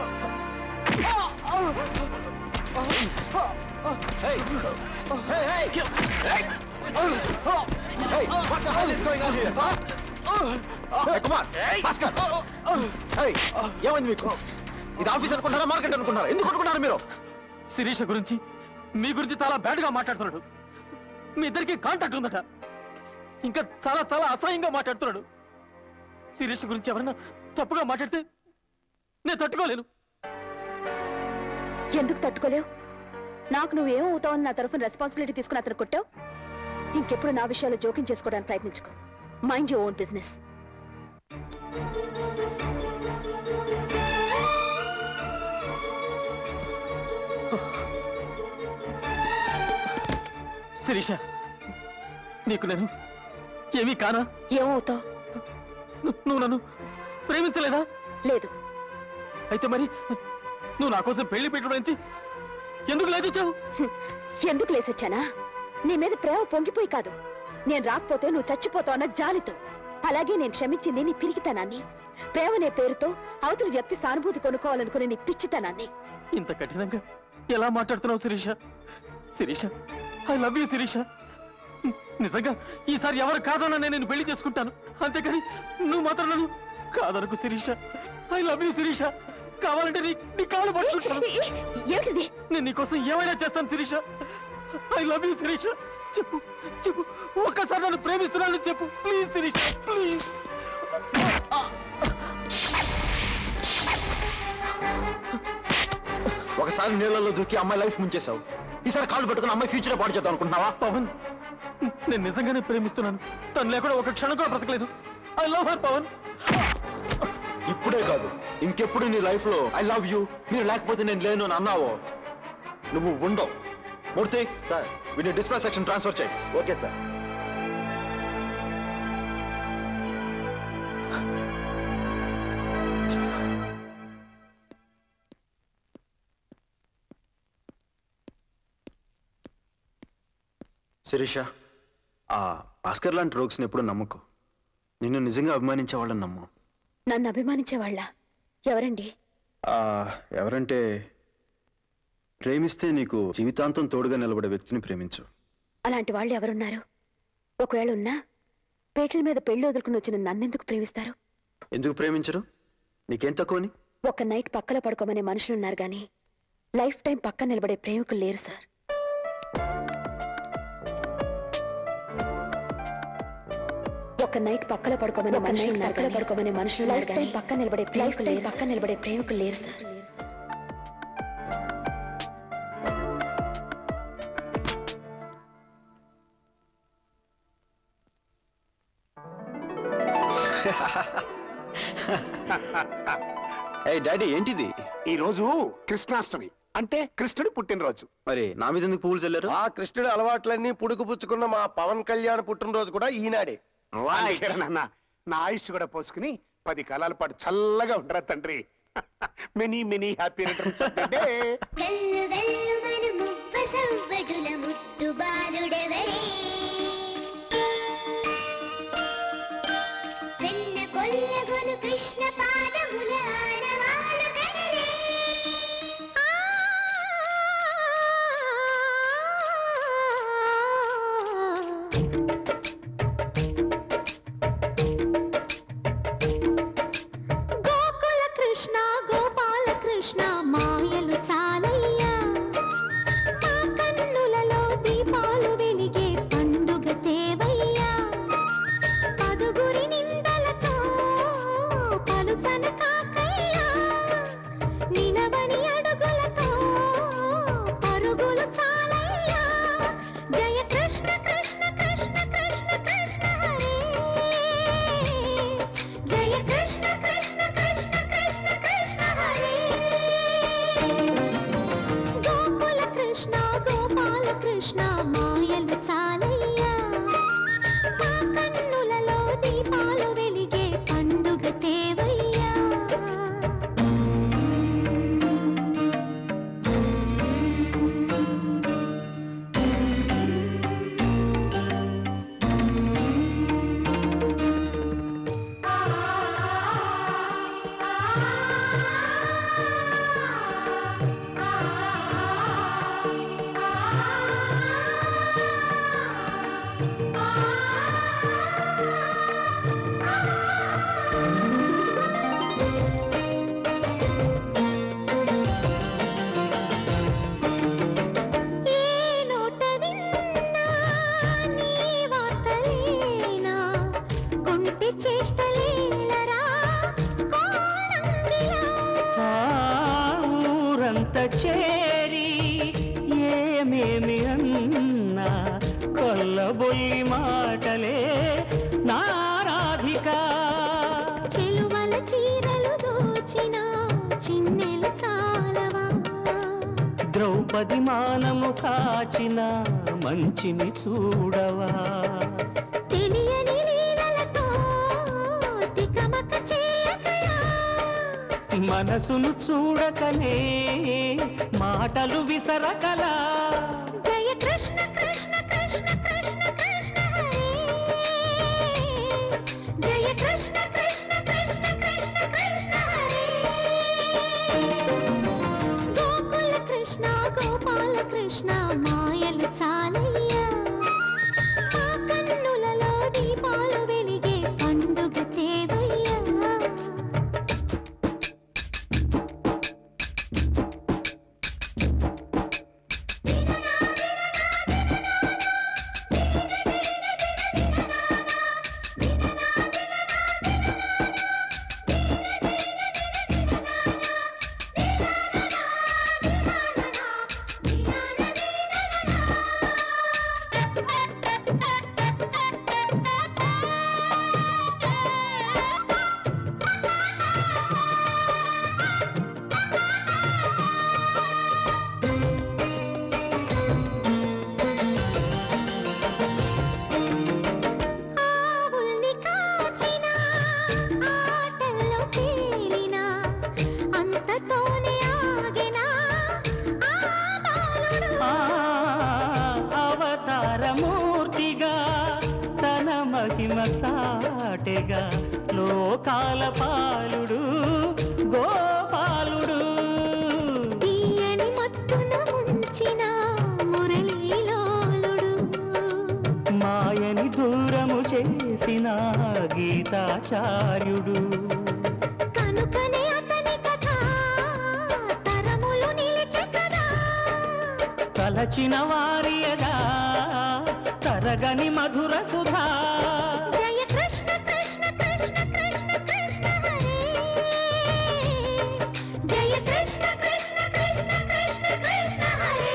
ఏమైంది మీకు? ఇది ఆఫీస్ అనుకుంటారా, మార్కెట్ అనుకుంటారా? ఎందుకు అనుకుంటారా మీరు? శిరీష గురించి మీ గురించి చాలా బ్యాడ్ గా మాట్లాడుతున్నాడు. మీ ఇద్దరికి కాంటాక్ట్ ఉందట. ఇంకా చాలా చాలా అసహ్యంగా మాట్లాడుతున్నాడు. శిరీష గురించి ఎవరైనా తప్పుగా మాట్లాడితే నేను తట్టుకోలేను. ఎందుకు తట్టుకోలేవు? నాకు నువ్వేమవుతావని నా తరఫున రెస్పాన్సిబిలిటీ తీసుకుని అతను కొట్టావు. ఇంకెప్పుడు నా విషయాలు జోక్యం చేసుకోవడానికి ప్రయత్నించుకో. Mind your own business. Shirisha, నీకు నేను ఏమీ కానా? ఏమవుతావు? నువ్వు నన్ను ప్రేమించలేదా? లేదు. అయితే మరి నువ్వు నా కోసం పెళ్లి పెట్టడం నుంచి ఎందుకు లేచొచ్చావు? ఎందుకు లేచొచ్చానా? నీ మీద ప్రేమ పొంగిపోయి కాదు, నేను రాకపోతే నువ్వు చచ్చిపోతావు అన్న జాలితో. అలాగే నేను క్షమించింది నీ పిరికితనాన్ని, ప్రేమనే పేరుతో అవతలి వ్యక్తి సానుభూతి కొనుక్కోవాలనుకునే నీ పిచ్చితనాన్ని. ఇంత కఠినంగా ఎలా మాట్లాడుతున్నావు Shirisha? Shirisha, I love you Shirisha. నిజంగా ఈసారి ఎవరు కాదన్నా నేను పెళ్లి చేసుకుంటాను, అంతేకాని నువ్వు మాత్రం నన్ను కాదనుకు Shirisha. I love you Shirisha. కావాలంటే నీ కాళ్ళు పట్టుకుంటాను. ఏమిటిది? నేను నీకోసం ఏమైనా చేస్తాను Shirisha. I love you Shirisha. చెప్పు చెప్పు, ఒక్కసారి నన్ను ప్రేమిస్తున్నాను చెప్పు ప్లీజ్ శిరీష, ప్లీజ్. ఒకసారి నీళ్ళలో దూకి అమ్మాయి లైఫ్ ముంచేశావు. ఈసారి కాళ్ళు పట్టుకుని అమ్మాయి ఫ్యూచర్ పాడు చేద్దాం అనుకుంటున్నావా? పవన్, నేను నిజంగానే ప్రేమిస్తున్నాను. తను లేకుండా ఒక క్షణం కూడా బ్రతకలేదు. I love her Pavan. ఇప్పుడే కాదు, ఇంకెప్పుడు నీ లైఫ్ లో ఐ లవ్ యూ, మీరు లేకపోతే నేను లేను అని అన్నావో నువ్వు ఉండవు. మూర్తి సార్, వీడిని డిస్ప్లే సెక్షన్ ట్రాన్స్ఫర్ చేయి. Okay sir. శిరీష, ఆ భాస్కర్ లాంటి రోగ్స్ని ఎప్పుడు నమ్మకు. నిన్ను నిజంగా అభిమానించే వాళ్ళని నమ్ము. నన్ను అభిమానించే వాళ్ళ? ఎవరండి? ఎవరంటే, ప్రేమిస్తే నీకు జీవితాంతం తోడుగా నిలబడే వ్యక్తిని ప్రేమించు. అలాంటి వాళ్ళు ఎవరున్నారు? ఒకవేళ ఉన్నా పేటల మీద పెళ్లి వదులుకుని వచ్చిన నన్నెందుకు ప్రేమిస్తారు? ఎందుకు ప్రేమించరు? నీకేం తక్కువని? ఒక నైట్ పక్కలో పడుకోమనే మనుషులున్నారు గాని లైఫ్ టైం పక్క నిలబడే ప్రేమికులు లేరు సార్. ఒక నైట్ పక్కలో పడుకోమనే మనుషులు లైఫ్ టైం పక్క నిలబడే ప్రేమికులు లేరు సార్. ఏ డాడీ, ఏంటిది? ఈ రోజు కృష్ణాష్టమి, అంటే కృష్ణుడి పుట్టినరోజు. మరి నా మీద ఎందుకు పువ్వులు చల్లారు? ఆ కృష్ణుడి అలవాట్లన్నీ పుడుకుపుచ్చుకున్న మా పవన్ కళ్యాణ్ పుట్టినరోజు కూడా ఈనాడే. నాన్న, నా ఆయుష్ కూడా పోసుకుని 10 కాలాల పాటు చల్లగా ఉండరా తండ్రి. Many many happy returns of the day. Krishna పాదముల ఆనవాలు కనరే. గోకుల కృష్ణ గోపాల కృష్ణ మాయలు చాలయ్యా, మా కన్నులలో దీపాలు వెలిగే పండుగ తేవయ్యా. పదుగురి నిందలతో పలుచన కాకయ్యా, నిలవని అడుగులతో పరుగులు చాలయ్యా. జయ కృష్ణ కృష్ణ కృష్ణ కృష్ణ కృష్ణ హరే, జయ కృష్ణ కృష్ణ కృష్ణ కృష్ణ కృష్ణ హరే. గోకుల కృష్ణ గోపాల కృష్ణ మాయలు చాలయ్యా, మా కన్నులలో దీపాలు వెలిగే పండుగ తేవయ్యా. ఏ నోట విన్నా నీ వార్తలేనా, కొంటి చేష్టలేలరా కోణంగిలా. ఊరంత చేరి ఏమేమి అన్నా కొల్లబొయ్యి మాటలే నారాధిక. చెలువల చీరలు దోచిన చిన్నెలు చాలవా, ద్రౌపది మానము కాచిన మంచిని చూడవా. తెలియని లీలలతో తికమక చేయకయా. మనసును చూడకనే మాటలు విసరకలా. జయ కృష్ణ కృష్ణ కృష్ణ కృష్ణ కృష్ణ హరే, జయ కృష్ణ కృష్ణ కృష్ణ కృష్ణ కృష్ణ హరే. గోకుల కృష్ణ గోపాల కృష్ణ మాయలు చాలయ్యా, మా కన్నులలో దీపాలు వెలిగే పండుగ తేవయ్యా. చాటెగా లోకాల పాలుడు గోపాలుడు. తీయని మత్తున ముంచిన మురళీలోలుడు, మాయని దూరము చేసిన గీతాచార్యుడు. కనుకనే అతని కథ తరములు నిలిచే కదా. తలచిన వారియదా తరగని మధుర సుధా. జయ కృష్ణ కృష్ణ కృష్ణ కృష్ణ కృష్ణ హరే, జయ కృష్ణ కృష్ణ కృష్ణ కృష్ణ కృష్ణ హరే.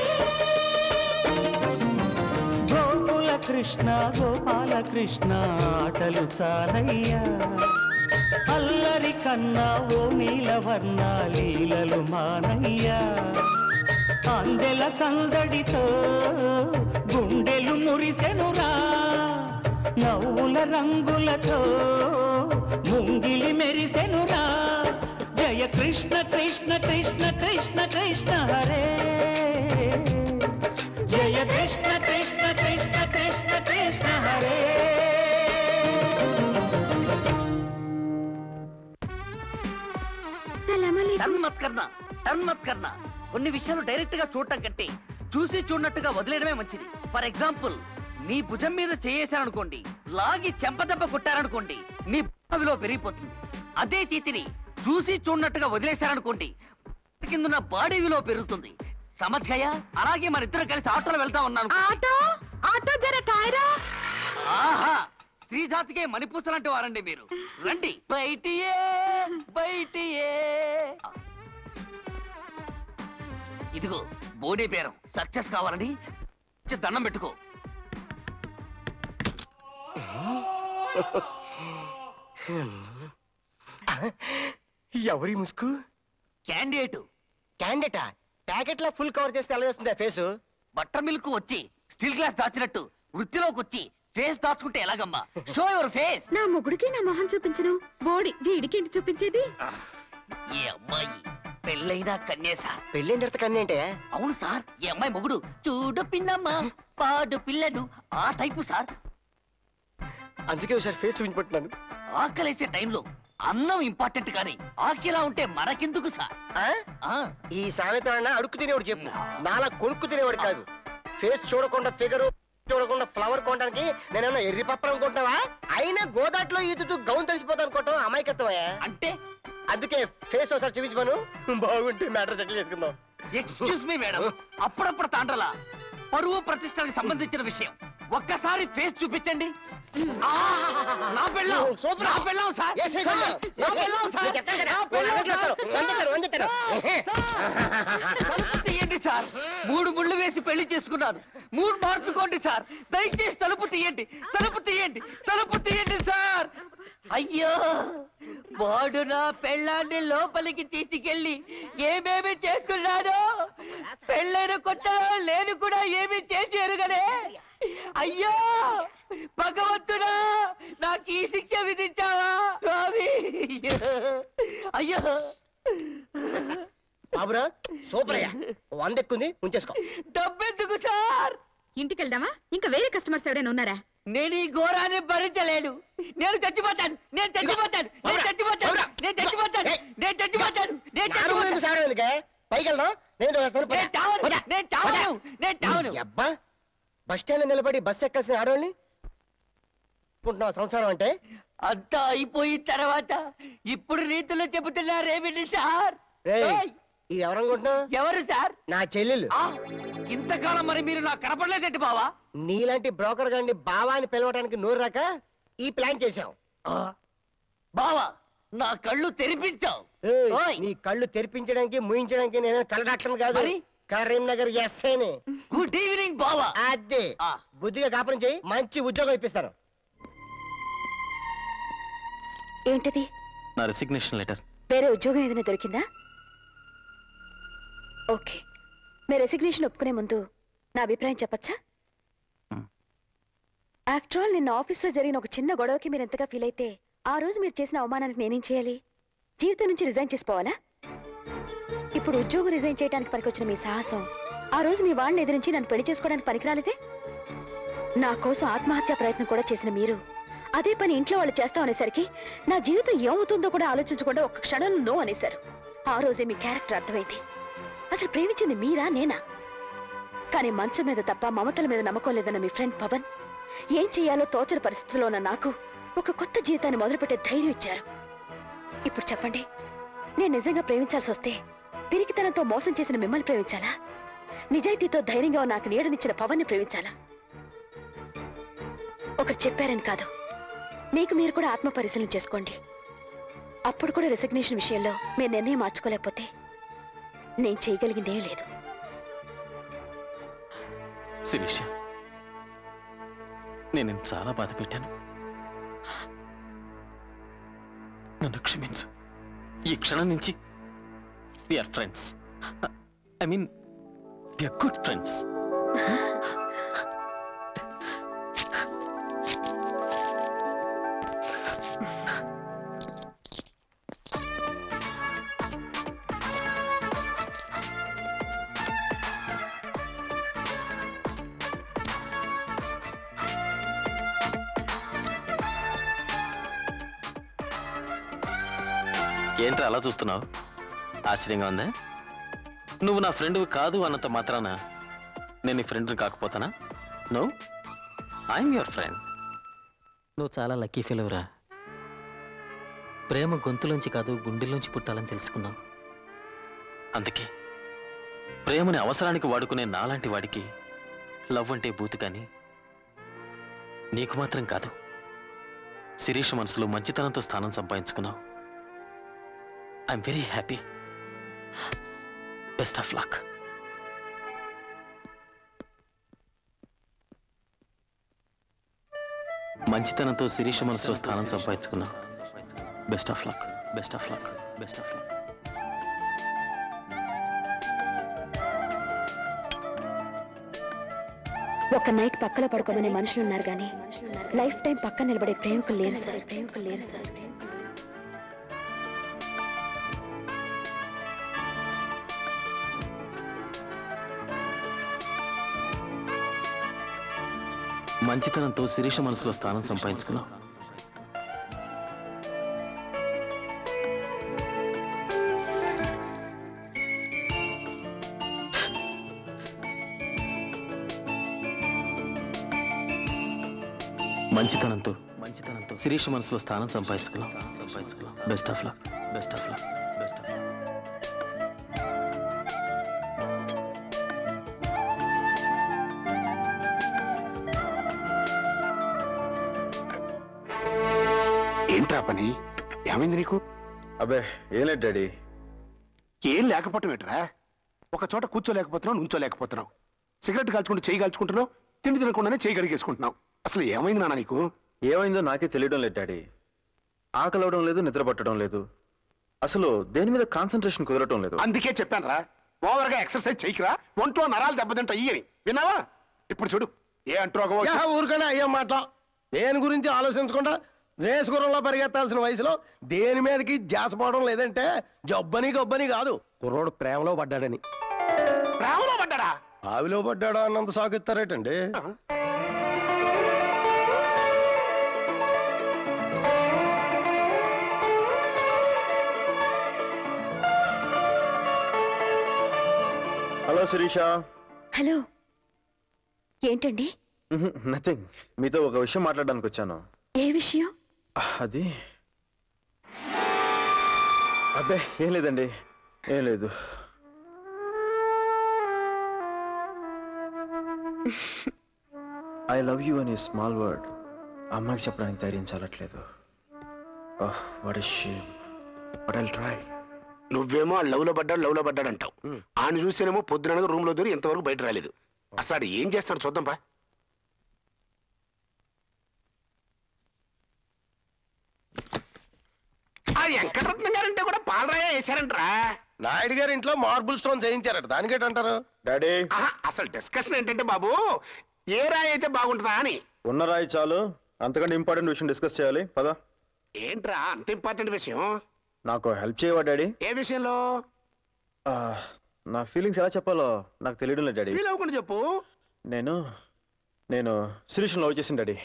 గోకుల కృష్ణ గోపాల కృష్ణ ఆటలు చాలయ్యా, అల్లరి కన్నా ఓ నీలవర్ణ లీలలు మానయ్యా. అందెల సందడితో గుండెలు మురిసెనురా, నవ్వుల రంగులతో ముంగిలి మెరిసెనురా. జయ కృష్ణ కృష్ణ కృష్ణ కృష్ణ కృష్ణ హరే, జయ కృష్ణ కృష్ణ కృష్ణ కృష్ణ కృష్ణ హరే. టర్న్ మత్ కర్నా, టర్న్ మత్ కర్నా. కొన్ని విషయాలు డైరెక్ట్ గా చూడటం కంటే చూసి చూడనట్టుగా వదిలేయడమే మంచిది. ఫర్ ఎగ్జాంపుల్, మీ భుజం మీద చేయేశారనుకోండి, లాగి చెంపదెబ్బ కొట్టారనుకోండి, మీ విలువ పెరిగిపోతుంది. అదే చేతిని చూసి చూడనట్టుగా వదిలేశారనుకోండి, కింద బాడీ విలువ పెరుగుతుంది. సమజ్గయ. అలాగే మన ఇద్దరం కలిసి ఆటోలో వెళ్తా ఉన్నాను. ఆటో జర కాయరా. ఆహా, స్త్రీ జాతికే మణిపూసలంటే వారండి మీరు. రండి బయటియే బయటియే. ఇదిగో బోడీ బేరం సక్సెస్ కావాలని దండం పెట్టుకో. ఎవరి ముసుగు? క్యాండిడేట్. క్యాండిడేటా? ప్యాకెట్ లా ఫుల్ కవర్ చేస్తే ఎలా వస్తుంది ఫేసు? బట్టర్ మిల్క్ వచ్చి స్టీల్ గ్లాస్ దాచినట్టు వృత్తిలోకి వచ్చి ఫేస్ దాచుకుంటే ఎలాగమ్మా? Show your face. నా మొగుడికి నా మొహం చూపించను, బోడి వీడికి ఏంటి చూపించేది? ఈ అమ్మాయి పెళ్ళైనా కన్యే సార్. పెళ్ళైన తర్వాత కన్య అంటే? అవును సార్, ఈ అమ్మాయి మొగుడు చూడు పిన్నమ్మ పాడు పిల్లడు ఆ టైపు సార్. అందుకే ఒకసారి ఫేస్ చూపించుకుంటున్నాను. ఆకలేసే టైంలో అన్నం ఇంపార్టెంట్ కానీ ఆకిలా ఉంటే మనకెందుకు సార్? ఈ సామెత అడుక్కు తినేవాడు చెప్పు, నాలా కొనుక్కు తినేవాడు కాదు. ఫేస్ చూడకుండా ఫిగరు చూడకుండా ఫ్లవర్ కొనడానికి నేనేమన్నా ఎర్రి పప్పలు అనుకుంటావా? అయినా గోదాట్లో ఈదుతూ గౌన్ తడిసిపోతా అనుకోవటం అమాయకత్వమే. అంటే అందుకే ఫేస్ ఒకసారి చూపించమను, బాగుంటే మ్యాటర్ సెటిల్ చేసుకుందాం. ఎక్స్క్యూజ్ మీ మేడం, అప్పుడప్పుడు తాండ్రలా పరువు ప్రతిష్టలకు సంబంధించిన విషయం. ఒక్కసారి ఫేస్ చూపించండి. నా పెళ్ళాం, నా పెళ్ళాం సార్, నా పెళ్ళాం సార్, నా పెళ్ళాం సార్. తలుపు తీయండి సార్, 3 ముళ్ళు వేసి పెళ్లి చేసుకున్నాను. 3 మార్చుకోండి సార్, దయచేసి తలుపు తీయండి, తలుపు తీయండి, తలుపు తీయండి సార్. అయ్యో, వాడు నా పెళ్ళాన్ని లోపలికి తీసుకెళ్ళి ఏమేమి చేస్తున్నాడో. పెళ్ళైన కొత్తలో నేను కూడా ఏమి చేశారు కదే. అయ్యో భగవంతుడా, నాకు ఈ శిక్ష విధించావా స్వామి? అయ్యో బాబురా, సూపర్ అయ్యా, 100 ఎక్కుంది, ఉంచేసుకో. డబ్బెందుకు సార్? ఇంటికి వెళ్దామా? ఇంకా వేరే కస్టమర్స్ ఎవరైనా ఉన్నారా? నేను ఈ ఘోరాన్ని భరించలేను. నేను చచ్చిపోతాను, నేను చచ్చిపోతాను, నేను చచ్చిపోతాను, నేను చచ్చిపోతాను, నేను చచ్చిపోతాను, నేను చచ్చిపోతాను. పైకి వెళ్దాం. అబ్బా, బస్ స్టాండ్ నిలబడి బస్ ఎక్కాల్సిన ఆడవాళ్ళని సంసారం అంటే అంతా అయిపోయిన తర్వాత ఇప్పుడు రీతిలో చెబుతున్నారేమిటి సార్? ఇది ఎవరనుకుంటున్నావు? ఎవరు సార్? నా చెల్లెలు. ఇంతకాలం మరి మీరు నాకు కనపడలేదండి బావా? నీలాంటి బ్రోకర్ గారిని బావా అని పిలవడానికి నోరు రాక ఈ ప్లాన్ చేశాం. బావా, నా కళ్ళు తెరిపించావు. నీ కళ్ళు తెరిపించడానికి ముయించడానికి నేను కళ్ళ డాక్టర్ కాదు, కరీంనగర్ ఎస్ఐని. గుడ్ ఈవినింగ్ బావా. అదే, బుద్ధిగా కాపురం చేయి, మంచి ఉద్యోగం ఇప్పిస్తాను. ఏంటిది? నా రెసిగ్నేషన్ లెటర్. వేరే ఉద్యోగం ఏదైనా దొరికిందా? ఓకే, మీ రెసిగ్నేషన్ ఒప్పుకునే ముందు నా అభిప్రాయం చెప్పచ్చా? ఆఫ్టర్ ఆల్ నిన్న ఆఫీస్లో జరిగిన ఒక చిన్న గొడవకి మీరు ఎంతగా ఫీల్ అయితే ఆ రోజు మీరు చేసిన అవమానానికి నేనేం చేయాలి? జీవితం నుంచి రిజైన్ చేసుకోవాలా? ఇప్పుడు ఉద్యోగం రిజైన్ చేయడానికి పనికొచ్చిన మీ సాహసం ఆ రోజు మీ వాడిని ఎదిరించి నన్ను పెళ్లి చేసుకోవడానికి పనికిరాలేదే? నా కోసం ఆత్మహత్య ప్రయత్నం కూడా చేసిన మీరు అదే పని ఇంట్లో వాళ్ళు చేస్తాం అనేసరికి నా జీవితం ఏమవుతుందో కూడా ఆలోచించకుండా ఒక్క క్షణంలో నో అనేశారు. ఆ రోజే మీ క్యారెక్టర్ అర్థమైంది. అసలు ప్రేమించింది మీరా నేనా? కానీ మంచం మీద తప్ప మమతల మీద నమ్మకం లేదన్న మీ ఫ్రెండ్ పవన్ ఏం చేయాలో తోచని పరిస్థితిలో ఉన్న నాకు ఒక కొత్త జీవితాన్ని మొదలుపెట్టే ధైర్యం ఇచ్చారు. ఇప్పుడు చెప్పండి, నేను నిజంగా ప్రేమించాల్సి వస్తే పిరికితనంతో మోసం చేసిన మిమ్మల్ని ప్రేమించాలా? నిజాయితీతో ధైర్యంగా నాకు నీడనిచ్చిన పవన్ని ప్రేమించాలా? ఒకరు చెప్పారని కాదు, మీకు మీరు కూడా ఆత్మ పరిశీలన చేసుకోండి. అప్పుడు కూడా రెసిగ్నేషన్ విషయంలో మీరు నిర్ణయం మార్చుకోలేకపోతే నేను చేయగలిగిందేం లేదు. శిరీష, నేను చాలా బాధ పెట్టాను. నన్ను క్షమించు. ఈ క్షణం నుంచి we are friends. I mean, we are good friends. ఏంట్రా అలా చూస్తున్నావు? ఆశ్చర్యంగా ఉందా? నువ్వు నా ఫ్రెండ్ కాదు అన్నంత మాత్రాన నేను నీ ఫ్రెండ్ని కాకపోతానా? No, I'm your friend. నువ్వు చాలా లక్కీ ఫెలోరా. ప్రేమ గొంతులోంచి కాదు గుండెల్లోంచి పుట్టాలని తెలుసుకున్నావు. అందుకే ప్రేమని అవసరానికి వాడుకునే నాలాంటి వాడికి లవ్ అంటే బూతు. కానీ నీకు మాత్రం కాదు. శిరీష మనసులో మంచితనంతో స్థానం సంపాదించుకున్నావు. I'm very happy. Best of luck. మంచితనంతో శిరీష మనసులో స్థానం సంపాదించుకున్నా. Best of luck, best of luck, best of luck. ఒక నైట్ పక్కలో పడుకోమనే మనుషులు ఉన్నారు కానీ లైఫ్ టైం పక్కన నిలబడే ప్రేమికులు లేరు సార్. ప్రేమికులు లేరు సార్. మంచితనంతో శిరీష మనసులో స్థానం సంపాదించుకున్నావు. మంచితనంతో శిరీష మనసులో స్థానం సంపాదించుకున్నావు. Best of luck, best of luck, best of luck. ఏంట్రా పని? ఏమైంది నీకు? అబ్బే ఏం లేదు డాడీ. ఏం లేకపోవటం ఏంట్రా? ఒక చోట కూర్చోలేకపోతున్నావు, నుంచోలేకపోతున్నావు. సిగరెట్ కాల్చుకుంటూ చేయి కాల్చుకుంటున్నావు, తిండి తినకుండానే చేయి కడిగేసుకుంటున్నావు. అసలు ఏమైంది నాన్న నీకు? ఏమైందో నాకే తెలియడం లేదు డాడీ. ఆకలి అవడం లేదు, నిద్ర పట్టడం లేదు, అసలు దేని మీద కాన్సన్ట్రేషన్ కుదరటం లేదు. అందుకే చెప్పాను రా, ఓవర్గా ఎక్సర్సైజ్ చేయకురా, ఒంట్లో నరాలు దెబ్బతింటా ఇయ్యని. విన్నావా? ఇప్పుడు చూడు ఏ అంటారు. ఊరికనే అయ్యే మాట. దేని గురించి ఆలోచించకుండా రేసు గుర్రంలో పరిగెత్తాల్సిన వయసులో దేని మీదకి జాసపోవడం లేదంటే జబ్బని గబ్బని కాదు, కుర్రోడు ప్రేమలో పడ్డాడని. ప్రేమలో పడ్డాడా? ఆవిలో పడ్డాడా అన్నంత సాగిస్తారేటండి. హలో శిరీష. హలో. ఏంటండి? నథింగ్. మీతో ఒక విషయం మాట్లాడడానికి వచ్చాను. ఏ విషయం? అది అబ్బే ఏం లేదండి, ఏం లేదు. ఐ లవ్ యూ అనే స్మాల్ వర్డ్ అమ్మాయికి చెప్పడానికి ధైర్యం చాలట్లేదు. What a shame, but I'll try. నువ్వేమో ఆ లవ్ లో పడ్డాడు అంటావు. ఆయన చూస్తేనేమో పొద్దున రూమ్ లో దూరి ఇంతవరకు బయట రాలేదు. అసలు ఏం చేస్తాడు చూద్దాం పా. వెంకటరత్నం గారంటే కూడా పాలరాయ వేశారంటరా. నాయుడు గారి ఇంట్లో మార్బుల్ స్టోన్ చేయించారట, దానికేటంటారు డాడీ? అసలు డిస్కషన్ ఏంటంటే బాబు, ఏ రాయి అయితే బాగుంటుందా అని. ఉన్న రాయి చాలు, అంతకంటే ఇంపార్టెంట్ విషయం డిస్కస్ చేయాలి. పదా. ఏంట్రా అంత ఇంపార్టెంట్ విషయం? నాకు హెల్ప్ చేయవా డాడీ? ఏ విషయంలో? నా ఫీలింగ్స్ ఎలా చెప్పాలో నాకు తెలియడం లేదు డాడీ. ఫీల్ అవ్వకుండా చెప్పు. నేను నేను శిరీష్ లవ్ చేసిన డాడీ.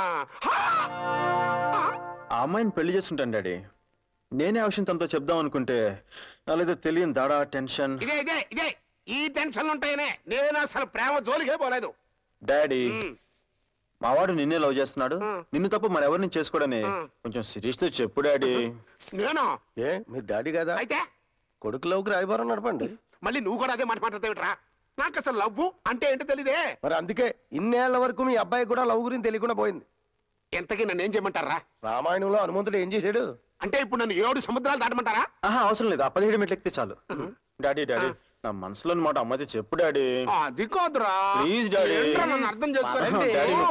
ఆ అమ్మాయిని పెళ్లి చేసుకుంటాను డాడీ. నేనే ఆ విషయం తనతో చెప్దాం అనుకుంటే నాలేదో తెలియని దాడా టెన్షన్. ఇదే ఈ టెన్షన్లు ఉంటాయనే నేను అసలు ప్రేమ జోలికే పోలేదు. డాడీ మావాడు నిన్నే లవ్ చేస్తున్నాడు, నిన్ను తప్ప మరెవరిని చేసుకోడని కొంచెం శిరీష్ తో చెప్పు డాడీ. నేను ఏ మీరు డాడీ కదా? అయితే కొడుకు లవ్కి రాయబారం నడపండి. మళ్ళీ నువ్వు కూడా అదే మాట మాట్లాడతావుట్రా? నాకు అసలు లవ్ అంటే ఏంటో తెలియదే. మరి అందుకే ఇన్నేళ్ల వరకు మీ అబ్బాయి కూడా లవ్ గురించి తెలియకుండా పోయింది. ఎంతకీ నన్ను ఏం చేయమంటారా? రామాయణంలో హనుమంతుడు ఏం చేశాడు? అంటే ఇప్పుడు నన్ను 7 సముద్రాలు దాటమంటారా? అవసరం లేదు, 17 మెట్లు ఎక్కితే చాలు. డాడీ డాడీ నా మనసులోని మాట అమ్మాయితో చెప్పు డాడీ. అది కాదురా, ప్లీజ్ డాడీ. నన్ను అర్థం చేసుకోండి.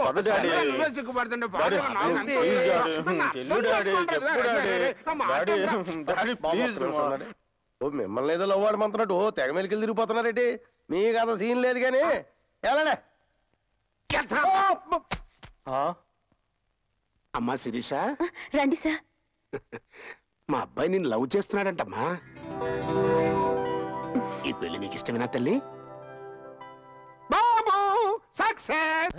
ఓ మిమ్మల్ని ఏదో లవ్ ఆడమంటున్నట్టు ఓ తెగ మెలికలు తిరిగిపోతున్నారేంటి? మీకు అంత సీన్ లేదు కానీ వెళ్ళలే. అమ్మా శిరీష, రండి సార్. మా అబ్బాయి నిన్ను లవ్ చేస్తున్నాడంటమ్మా. ఈ పెళ్లి నీకు ఇష్టమేనా తల్లి? బాబు సక్సెస్.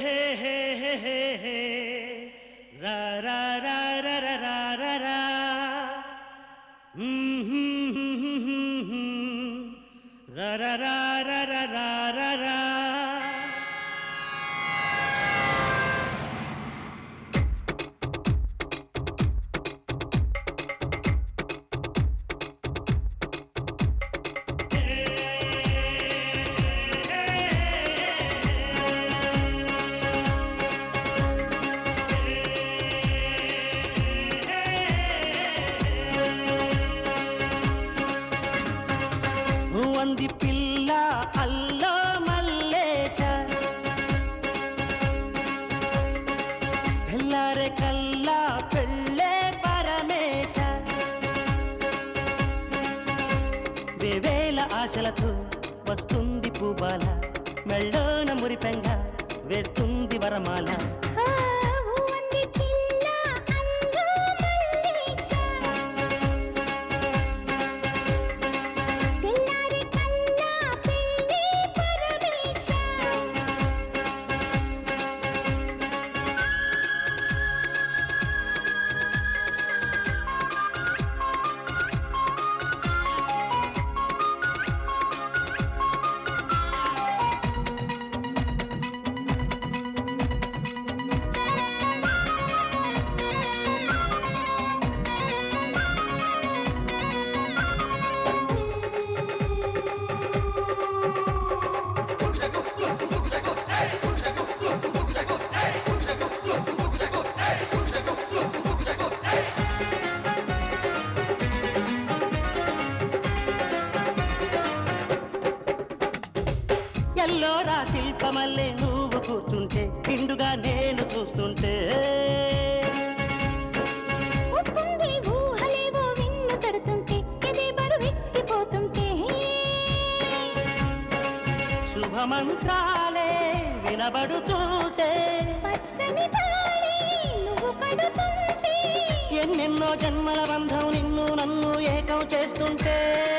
వంది పిల్ల అల్లో మల్లేశ తెల్లారే కల్లా పెళ్ళే పరమేశ వేవేల ఆశలతో వస్తుంది పూబాల మెళ్ళోన మురిపెంగ వేస్తుంది వరమాల ఎల్లోరా శిల్పమల్లే నువ్వు కూర్చుంటే పిండుగా నేను చూస్తుంటే ఊహలేవో విన్ను తడుతుంటే ఎదే బరువెక్కిపోతుంటే శుభమంత్రాలే వినబడుతుంటే పచ్చని తాళి నువ్వు పడుతుంటే ఎన్నెన్నో జన్మల బంధం నిన్ను నన్ను ఏకం చేస్తుంటే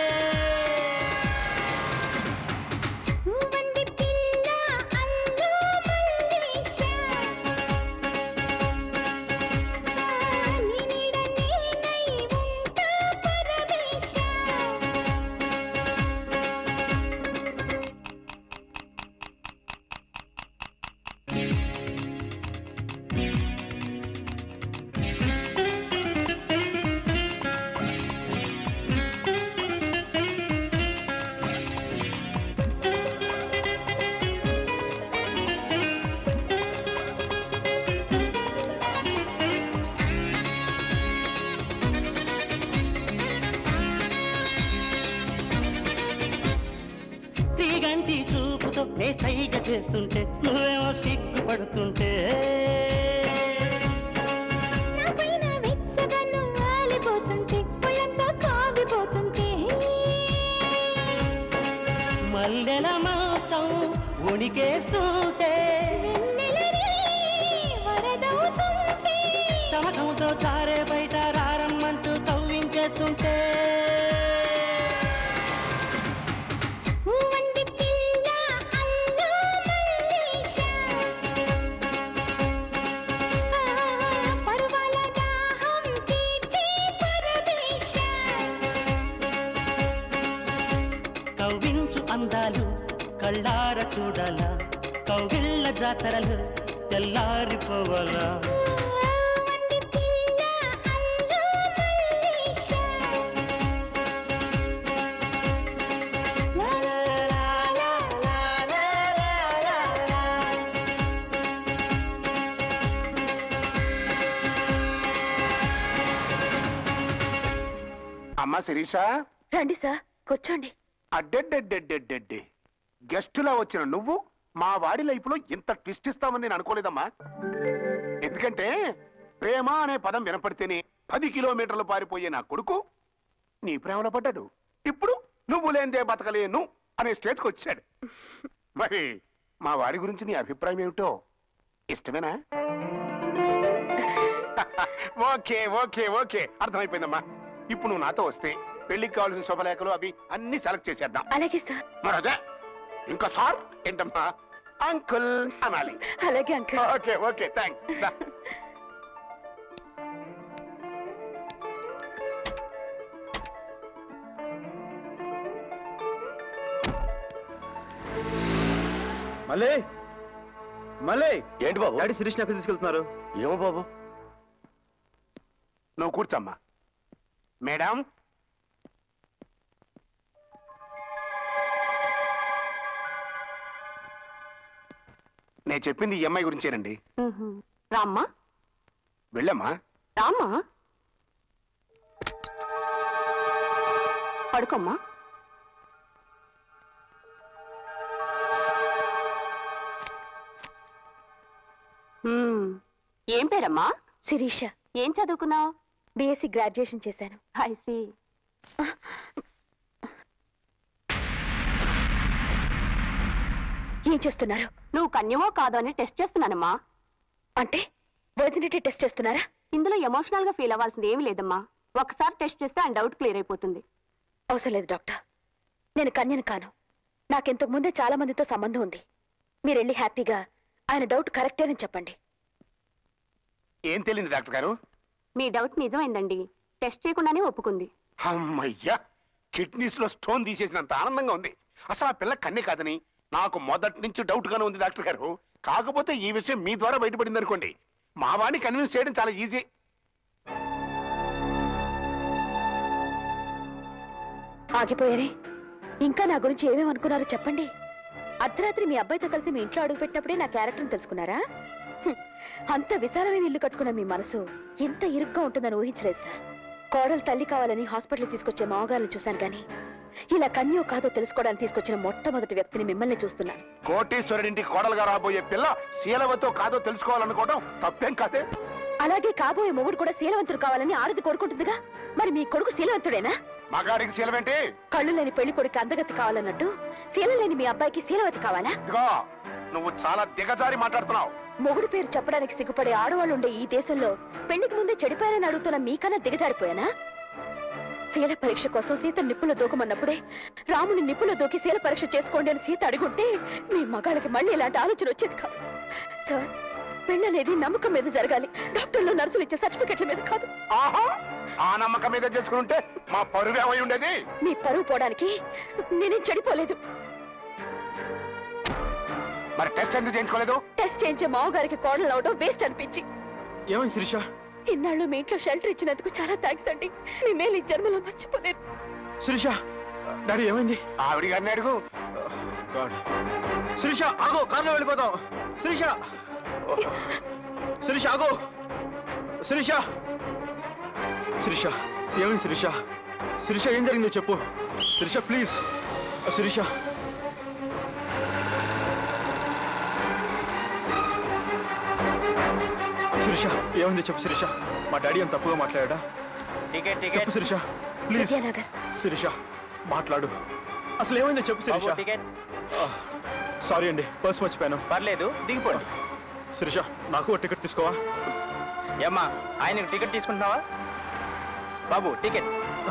తీగంటి చూపుతో నే సైగ చేస్తుంటే నువ్వేమో సిగ్గుపడుతుంటే నాపైన వెచ్చగా నువ్వు వాలిపోతుంటే ఒళ్ళంతా కాగిపోతుంటే మల్లెల మాచం ఉణికేస్తుంటే వరదవుతుంటే తమకంతో చారే బయట రారమ్మంటూ కవ్వించేస్తుంటే వంది పిల్ల అల్లో మల్లేశ అందాలు కళ్ళార చూడాలా కౌగిళ్ళ జాతరలు తెల్లారిపోవాలా అమ్మా శిరీష, రండి సార్, కూర్చోండి. అడ్డెడ్డెడ్డెడ్డెడ్డెడ్డి, గెస్టులా వచ్చిన నువ్వు మా వాడి లైఫ్ లో ఇంత ట్విస్ట్ ఇస్తామని నేను అనుకోలేదమ్మా. ఎందుకంటే ప్రేమ అనే పదం వినపడితేనే 10 కిలోమీటర్లు పారిపోయే నా కొడుకు నీ ప్రేమలో పడ్డాడు. ఇప్పుడు నువ్వు లేనిదే బతకలేను అనే స్టేజ్కి వచ్చాడు. మరి మా వాడి గురించి నీ అభిప్రాయం ఏమిటో ఇష్టమేనా? ఓకే ఓకే ఓకే, అర్థమైపోయిందమ్మా. ఇప్పుడు నువ్వు నాతో వస్తే పెళ్లికి కావాల్సిన శుభలేఖలు అవి అన్ని సెలెక్ట్ చేసేద్దాం. అలాగే సార్. మరి అదే ఇంకా సార్ ఏంటమ్మా, అంకుల్ అనాలి. అలాగే అంకుల్. Okay okay, thanks. మళ్ళీ మళ్ళీ ఏంటి బాబు? డాడీ శిరీష్ ఎక్కడ తీసుకెళ్తున్నారు? ఏమో బాబు. నువ్వు కూర్చోమ్మా. మేడం, నేను చెప్పింది ఈ అమ్మాయి గురించేనండి. రామ్మా. వెళ్ళమ్మా. రామ్మా. పడుకోమ్మా. ఏం పేరమ్మా? శిరీష. ఏం చదువుకున్నావు? బిఎస్సి గ్రాడ్యుయేషన్ చేశాను. ఐసి. ఏం చేస్తున్నారు? నువ్వు కన్యమో కాదో అని టెస్ట్ చేస్తున్నానమ్మా. అంటే వర్జినిటీ టెస్ట్ చేస్తున్నారా? ఇందులో ఎమోషనల్ గా ఫీల్ అవ్వాల్సింది ఏమీ లేదమ్మా. ఒకసారి టెస్ట్ చేస్తే ఆయన డౌట్ క్లియర్ అయిపోతుంది. అవసరం లేదు డాక్టర్, నేను కన్యను కాను. నాకింతకు ముందే చాలా మందితో సంబంధం ఉంది. మీరెళ్ళి హ్యాపీగా ఆయన డౌట్ కరెక్టేనని చెప్పండి. ఏం తెలియదు డాక్టర్ గారు? మీ డౌట్ నిజమైందండి. టెస్ట్ చేయకుండానే ఒప్పుకుంది. అమ్మయ్యా, కిడ్నీస్ లో స్టోన్ తీసేసినంత ఆనందంగా ఉంది. అసలు ఆ పిల్ల కన్నే కాదని నాకు మొదటి నుంచి డౌట్ గానే ఉంది డాక్టర్ గారు. కాకపోతే ఈ విషయం మీ ద్వారా బయటపడింది అనుకోండి, మా వాడిని కన్విన్స్ చేయడం చాలా ఈజీ. ఆగిపోయారే, ఇంకా నా గురించి ఏమేమనుకున్నారో చెప్పండి. అర్ధరాత్రి మీ అబ్బాయితో కలిసి మీ ఇంట్లో అడుగుపెట్టినప్పుడే నా క్యారెక్టర్ని తెలుసుకున్నారా? అంత విశాలమైన ఇల్లు కట్టుకున్న మీ మనసు ఎంత ఇరుగ్గా ఉంటుందని ఊహించలేదు సార్. కోడలు తల్లి కావాలని హాస్పిటల్ తీసుకొచ్చే మావగారిని చూశాను కానీ ఇలా కన్యో కాదో తెలుసుకోవడానికి తీసుకొచ్చిన మొట్టమొదటి వ్యక్తిని మిమ్మల్ని చూస్తున్నాను. కోటీశ్వరుడింటికి కోడలుగా రాబోయే పిల్ల శీలవతో కాదో తెలుసుకోవాలనుకోవడం తప్పేం కాదే. అలాగే కాబోయే మొగుడు కూడా శీలవంతుడు కావాలని ఆడది కోరుకుంటుందిగా. మరి మీ కొడుకు శీలవంతుడేనా? మగాడికి శీలమేంటి? కళ్ళు లేని పెళ్లి కొడుకు అందగతి కావాలన్నట్టు శీలం లేని మీ అబ్బాయికి శీలవతి కావాలా? నువ్వు చాలా దిగజారి మాట్లాడుతున్నావు. మొగుడు పేరు చెప్పడానికి సిగ్గుపడే ఆడవాళ్ళు ఉండే ఈ దేశంలో పెళ్లికి ముందే చెడిపోయానని అడుగుతున్న మీకన్నా దిగజారిపోయానా? శీల పరీక్ష కోసం సీత నిప్పులో దూకమన్నప్పుడే రాముని నిప్పులో దూకి శీల పరీక్ష చేసుకోండి అని సీత అడుగుంటే మీ మగాళ్ళకి మళ్ళీ ఇలాంటి ఆలోచన వచ్చేది కాదు. సార్, పెళ్ళనేది నమ్మకం మీద జరగాలి, డాక్టర్లు నర్సులు ఇచ్చే సర్టిఫికెట్ల మీద కాదు. ఆ నమ్మకం మీద చేసుకుంటే మా పరువు ఏమై ఉండేది? మీ పరువు పోవడానికి నేనేం చెడిపోలేదు. మరి టెస్ట్ ఎందుకు చేయించుకోలేదు? టెస్ట్ చేయించే మావగారికి కోడలు అవడం వేస్ట్ అనిపించి. ఏమైంది శిరీష? ఇన్నాళ్ళు మీ ఇంట్లో షెల్టర్ ఇచ్చినందుకు చాలా థ్యాంక్స్ అండి. మీ మేలు ఈ జన్మలో మర్చిపోలేదు. శిరీష, డాడీ ఏమైంది? ఆవిడ గారిని అడుగు. శిరీష ఆగో, కార్లో వెళ్ళిపోతాం. శిరీష, శిరీష ఆగో. శిరీష, శిరీష ఏమైంది? శిరీష, శిరీష ఏం జరిగిందో చెప్పు. శిరీష ప్లీజ్. శిరీష, శిరీష ఏమైంది చెప్పు. శిరీష, మా డాడీ అని తప్పుగా మాట్లాడా? చెప్పు శిరీష ప్లీజ్. శిరీష మాట్లాడు, అసలు ఏమైందో చెప్పు శిరీష. సారీ అండి, పర్స్ మర్చిపోయాను. పర్లేదు, దిగిపోండి. శిరీష, నాకు టికెట్ తీసుకోవా? ఏమ్మా, ఆయనకు టికెట్ తీసుకుంటున్నావా? బాబు టికెట్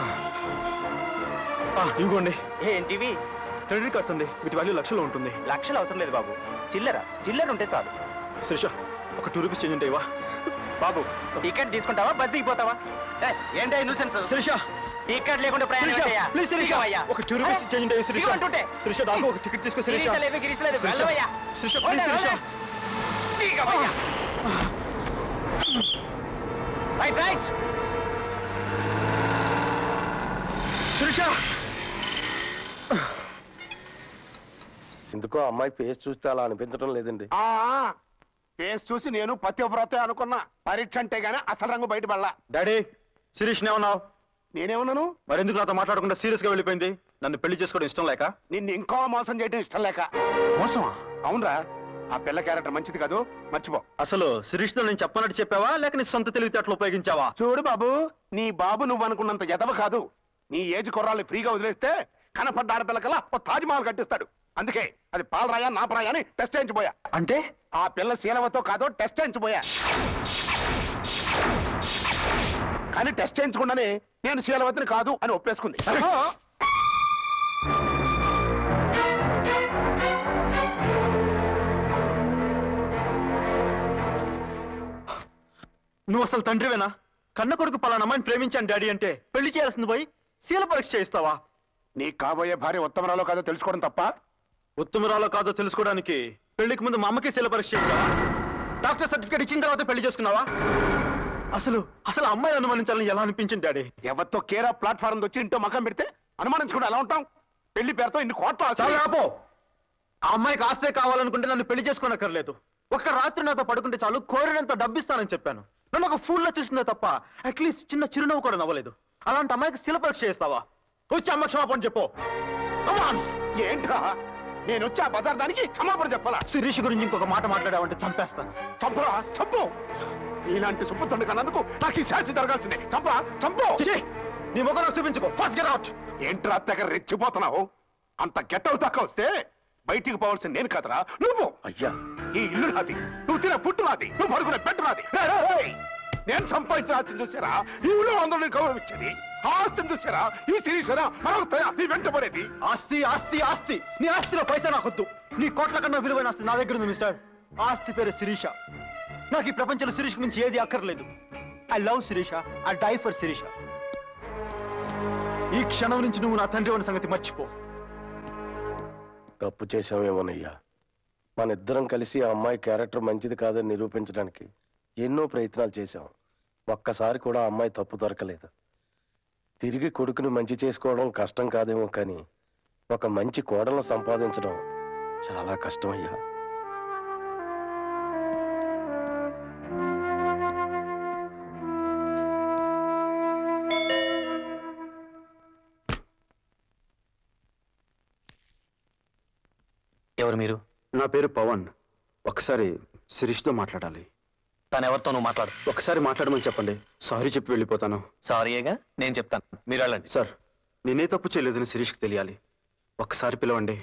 ఇవ్వండి. ఏంటివి? క్రెడిట్ కార్డ్స్ అండి, వీటి వాల్యూ లక్షల్లో ఉంటుంది. లక్షలు అవసరం లేదు బాబు, చిల్లర ఉంటే చాలు. శిరీష, ఒక 2 రూపీస్ చేంజ్ ఉంటాయివా? బాబు టికెట్ తీసుకుంటావా, బస్ దిగిపోతావా? ఏంటి న్యూసెన్స్? శిరీష ఇక్కడ లేకుండా ప్రయాణం ఏంటయ్యా? ప్లీజ్ శిరీష దిగవయ్యా. ఒక 2 రూపీస్ చేంజ్ ఉంటే శిరీష దిగమంటుంటే. శిరీష దాకా ఒక టికెట్ తీసుకో శిరీష గిరీశ లేదు, గిరీశ లేదు, వెళ్ళవయ్యా. శిరీష ప్లీజ్ శిరీష దిగవయ్యా. Right right. శిరీష ఎందుకో అమ్మాయి ఫేస్ చూస్తే అలా అనిపించడం లేదండి. ఫేస్ చూసి నేను పతివ్రతే అనుకున్నా. పరీక్ష అంటే గానీ అసలు రంగు బయట పడలా. డాడీ శిరీష్ ఏమన్నావు? నేనేమన్నాను? మరెందుకు నాతో మాట్లాడకుండా సీరియస్ గా వెళ్ళిపోయింది? నన్ను పెళ్లి చేసుకోవడం ఇష్టం లేక? నిన్ను ఇంకో మోసం చేయడం ఇష్టం లేక. మోసమా? అవునరా, ఆ పిల్ల క్యారెక్టర్ మంచిది కాదు, మర్చిపో. అసలు శిరీష్ నేను చెప్పనట్టు చెప్పావా లేక నీ సొంత తెలివితేటలు ఉపయోగించావా? చూడు బాబు, నీ బాబు నువ్వు అనుకున్నంత ఎదవ కాదు. నీ ఏజ్ కుర్రాళ్ళు ఫ్రీగా వదిలేస్తే కనపడ్డ ఆడపిల్ల కల్లా ఓ తాజ్ మహల్ కట్టిస్తాడు. అందుకే అది పాలరాయా నాపరాయా అని టెస్ట్ చేయించిపోయా. అంటే ఆ పిల్ల శీలవతో కాదో టెస్ట్ చేయించిపోయా. కానీ టెస్ట్ చేయించకుండానే నేను శీలవతిని కాదు అని ఒప్పేసుకుంది. నువ్వు అసలు తండ్రివేనా? కన్న కొడుకు పలానా అమ్మాయిని ప్రేమించాను డాడీ అంటే పెళ్లి చేయాల్సింది పోయి శీల పరీక్ష చేయిస్తావా? నీ కాబోయే భార్య ఉత్తమరాలో కాదో తెలుసుకోవడం తప్ప? ఉత్తమరాలో కాదో తెలుసుకోవడానికి పెళ్లికి ముందు మా అమ్మకి శీల పరీక్ష చేయించావా? డాక్టర్ సర్టిఫికేట్ ఇచ్చిన తర్వాత పెళ్లి చేసుకున్నావా? అసలు అసలు అమ్మాయి అనుమానించాలని ఎలా అనిపించింది డాడీ? ఎవరితో కేరా ప్లాట్ఫారం వచ్చి ఇంటో మకం పెడితే అనుమానించకుండా ఎలా ఉంటాం? పెళ్లి పేరుతో ఇన్ని కోట్ల చాలా ఆపో. ఆ అమ్మాయికి ఆస్తే కావాలనుకుంటే నన్ను పెళ్లి చేసుకోనక్కర్లేదు. ఒక్క రాత్రి నాతో పడుకుంటే చాలు, కోరినంత డబ్బిస్తానని చెప్పాను. నన్ను ఒక ఫూల్లో చూసిందే తప్ప అట్లీస్ట్ చిన్న చిరునవ్వు కూడా నవ్వలేదు. అలాంటి అమ్మాయికి శిల పరీక్ష చేస్తావా? వచ్చి అమ్మ క్షమాపణ చెప్పు. ఏంట్రా నేను వచ్చి ఆ బజార్ దానికి క్షమాపణ చెప్పాలా? శిరీష్ గురించి ఇంకొక మాట మాట్లాడావంటే చంపేస్తాను. చంపరా చంపు. ఇలాంటి సుబ్బుతుండ కన్నందుకు నాకు ఈ శాస్తి జరగాల్సిందే. చంపరా చంపు. నీ ముఖం నాకు చూపించుకో. First get out. ఏంట్రా తెగ రెచ్చిపోతున్నావు? అంత గెట్ అవుట్ దాకా వస్తే బయటికి పోవాల్సింది నేను కదరా నువ్వు. అయ్యా, ఈ ఇల్లు నాది, నువ్వు తినే పుట్టు నాది, నువ్వు పడుకునే పెట్టు నాది. నేను సంపాదించిన ఆస్తిని చూసారా ఈ ఊళ్ళో అందరూ గౌరవించేది? ఆ ఆస్తిని చూసారా ఈ శిరీషరా మరొక నీ వెంట పడేది? ఆస్తి ఆస్తి ఆస్తి. నీ ఆస్తిలో పైసా నాకొద్దు. నీ కోట్ల కన్నా విలువైన ఆస్తి నా దగ్గర ఉంది మిస్టర్. ఆస్తి పేరు శిరీష. నాకు ఈ ప్రపంచంలో శిరీష్ మించి ఏది అక్కర్లేదు. I love Shirisha, I die for Shirisha. ఈ క్షణం నుంచి నువ్వు నా తండ్రి అన్న సంగతి మర్చిపో. తప్పు చేశామేమోనయ్యా. మన ఇద్దరం కలిసి ఆ అమ్మాయి క్యారెక్టర్ మంచిది కాదని నిరూపించడానికి ఎన్నో ప్రయత్నాలు చేశాం. ఒక్కసారి కూడా ఆ అమ్మాయి తప్పు దొరకలేదు. తిరిగి కొడుకుని మంచి చేసుకోవడం కష్టం కాదేమో, కానీ ఒక మంచి కోడలను సంపాదించడం చాలా కష్టమయ్యా. ఎవరు మీరు? నా పేరు పవన్. ఒకసారి శిరీష్తో మాట్లాడాలి. తను ఎవరితో నువ్వు మాట్లాడు. ఒకసారి మాట్లాడమని చెప్పండి, సారీ చెప్పి వెళ్ళిపోతాను. సారీగా నేను చెప్తాను, మీరు వెళ్ళండి. సార్, నేనే తప్పు చేయలేదని శిరీష్కి తెలియాలి. ఒక్కసారి పిలవండి.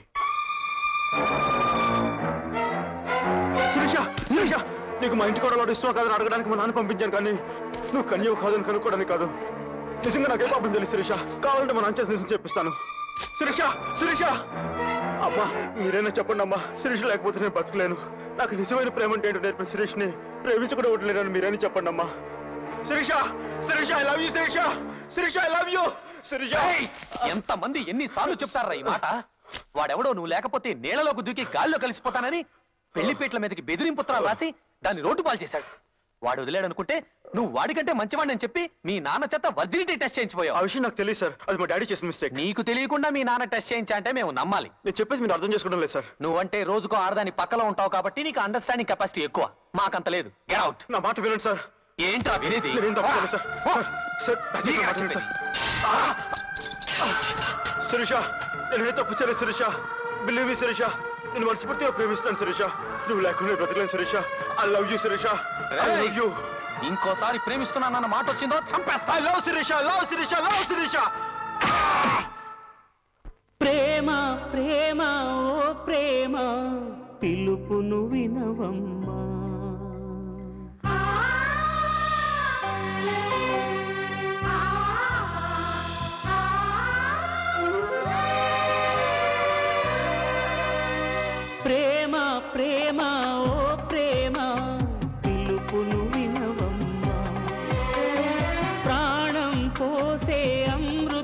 శిరీష, శిరీష, నీకు మా ఇంటి కూడా ఇష్టం కాదని అడగడానికి మా నాన్న పంపించాను, కానీ నువ్వు కన్యవు కాదని కనుక్కోవడానికి కాదు. నిజంగా నాకే పాపం తెలియదు శిరీష. కావాలంటే మా నాన్న చేసి నిజం చెప్పిస్తాను. శిరీష, శిరీష, అమ్మా మీరైనా చెప్పండి అమ్మా. శిరీష్ లేకపోతే నేను బతకలేను. నాకు నిజమైన ప్రేమ అంటే ఏంటో నేర్పిన శిరీష్ని ప్రేమించకుండా ఉండలేనని మీరైనా చెప్పండి అమ్మా. Shirisha, Shirisha, I love you Shirisha. Shirisha, I love you Shirisha. ఎంతమంది ఎన్నిసార్లు చెప్తారా ఈ మాట? వాడెవడో నువ్వు లేకపోతే నీళ్ళలోకి దూకి గాల్లో కలిసిపోతానని పెళ్లిపేట్ల మీదకి బెదిరింపుత్రాలు రాసి దాన్ని రోడ్డు పాలు చేశాడు. వాడు వదిలేడనుకుంటే నువ్వు వాడికంటే మంచివాడిని అని చెప్పి మీ నాన్న చేత వర్జినిటీ టెస్ట్ చేయించిపోయావు. ఆ విషయం నాకు తెలియదు సార్, అది మా డాడీ చేసిన మిస్టేక్. నీకు తెలియకుండా మీ నాన్న టెస్ట్ చేయించంటే మేము నమ్మాలి. నేను చెప్పేది మీరు అర్థం చేసుకోవడం లేదు సార్. నువ్వంటే రోజుకో ఆడదాని పక్కలో ఉంటావు కాబట్టి నీకు అండర్స్టాండింగ్ కెపాసిటీ ఎక్కువ, మాకంత లేదు. Get out. నా మాట వినండి సార్. ఏంటా వినేది? శిరీష, నేను తప్పు చేయలేదు శిరీష. బిలీవ్ మీ శిరీష, నేను మనస్ఫూర్తిగా ప్రేమిస్తున్నాను శిరీష. నువ్వు లేకుండా బ్రతకలేను Shirisha. I love you Shirisha. I love you. ఇంకోసారి ప్రేమిస్తున్నానన్న మాట వచ్చిందో చంపేస్తా. I love Shirisha, love Shirisha, love Shirisha. ప్రేమ ప్రేమ ఓ ప్రేమ పిలుపును వినవమ్మా. ప్రేమ ప్రేమ ఓ ప్రేమ పిలుపును వినవమ్మా. ప్రాణం పోసే అమృత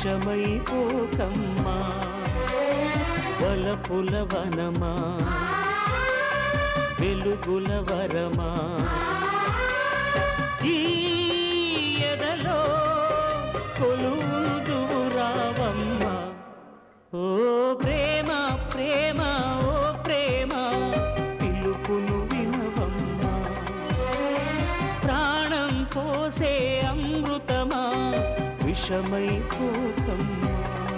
విషమైపోకమ్మా వలపుల వనమా వెలుగుల వరమా ఈ ఎదలో కొలువుదువు రావమ్మా ఓ ప్రేమ ప్రేమ ఓ ప్రేమ పిలుపును వినవమ్మా ప్రాణం పోసే అమృతమా విషమైపోకమ్మా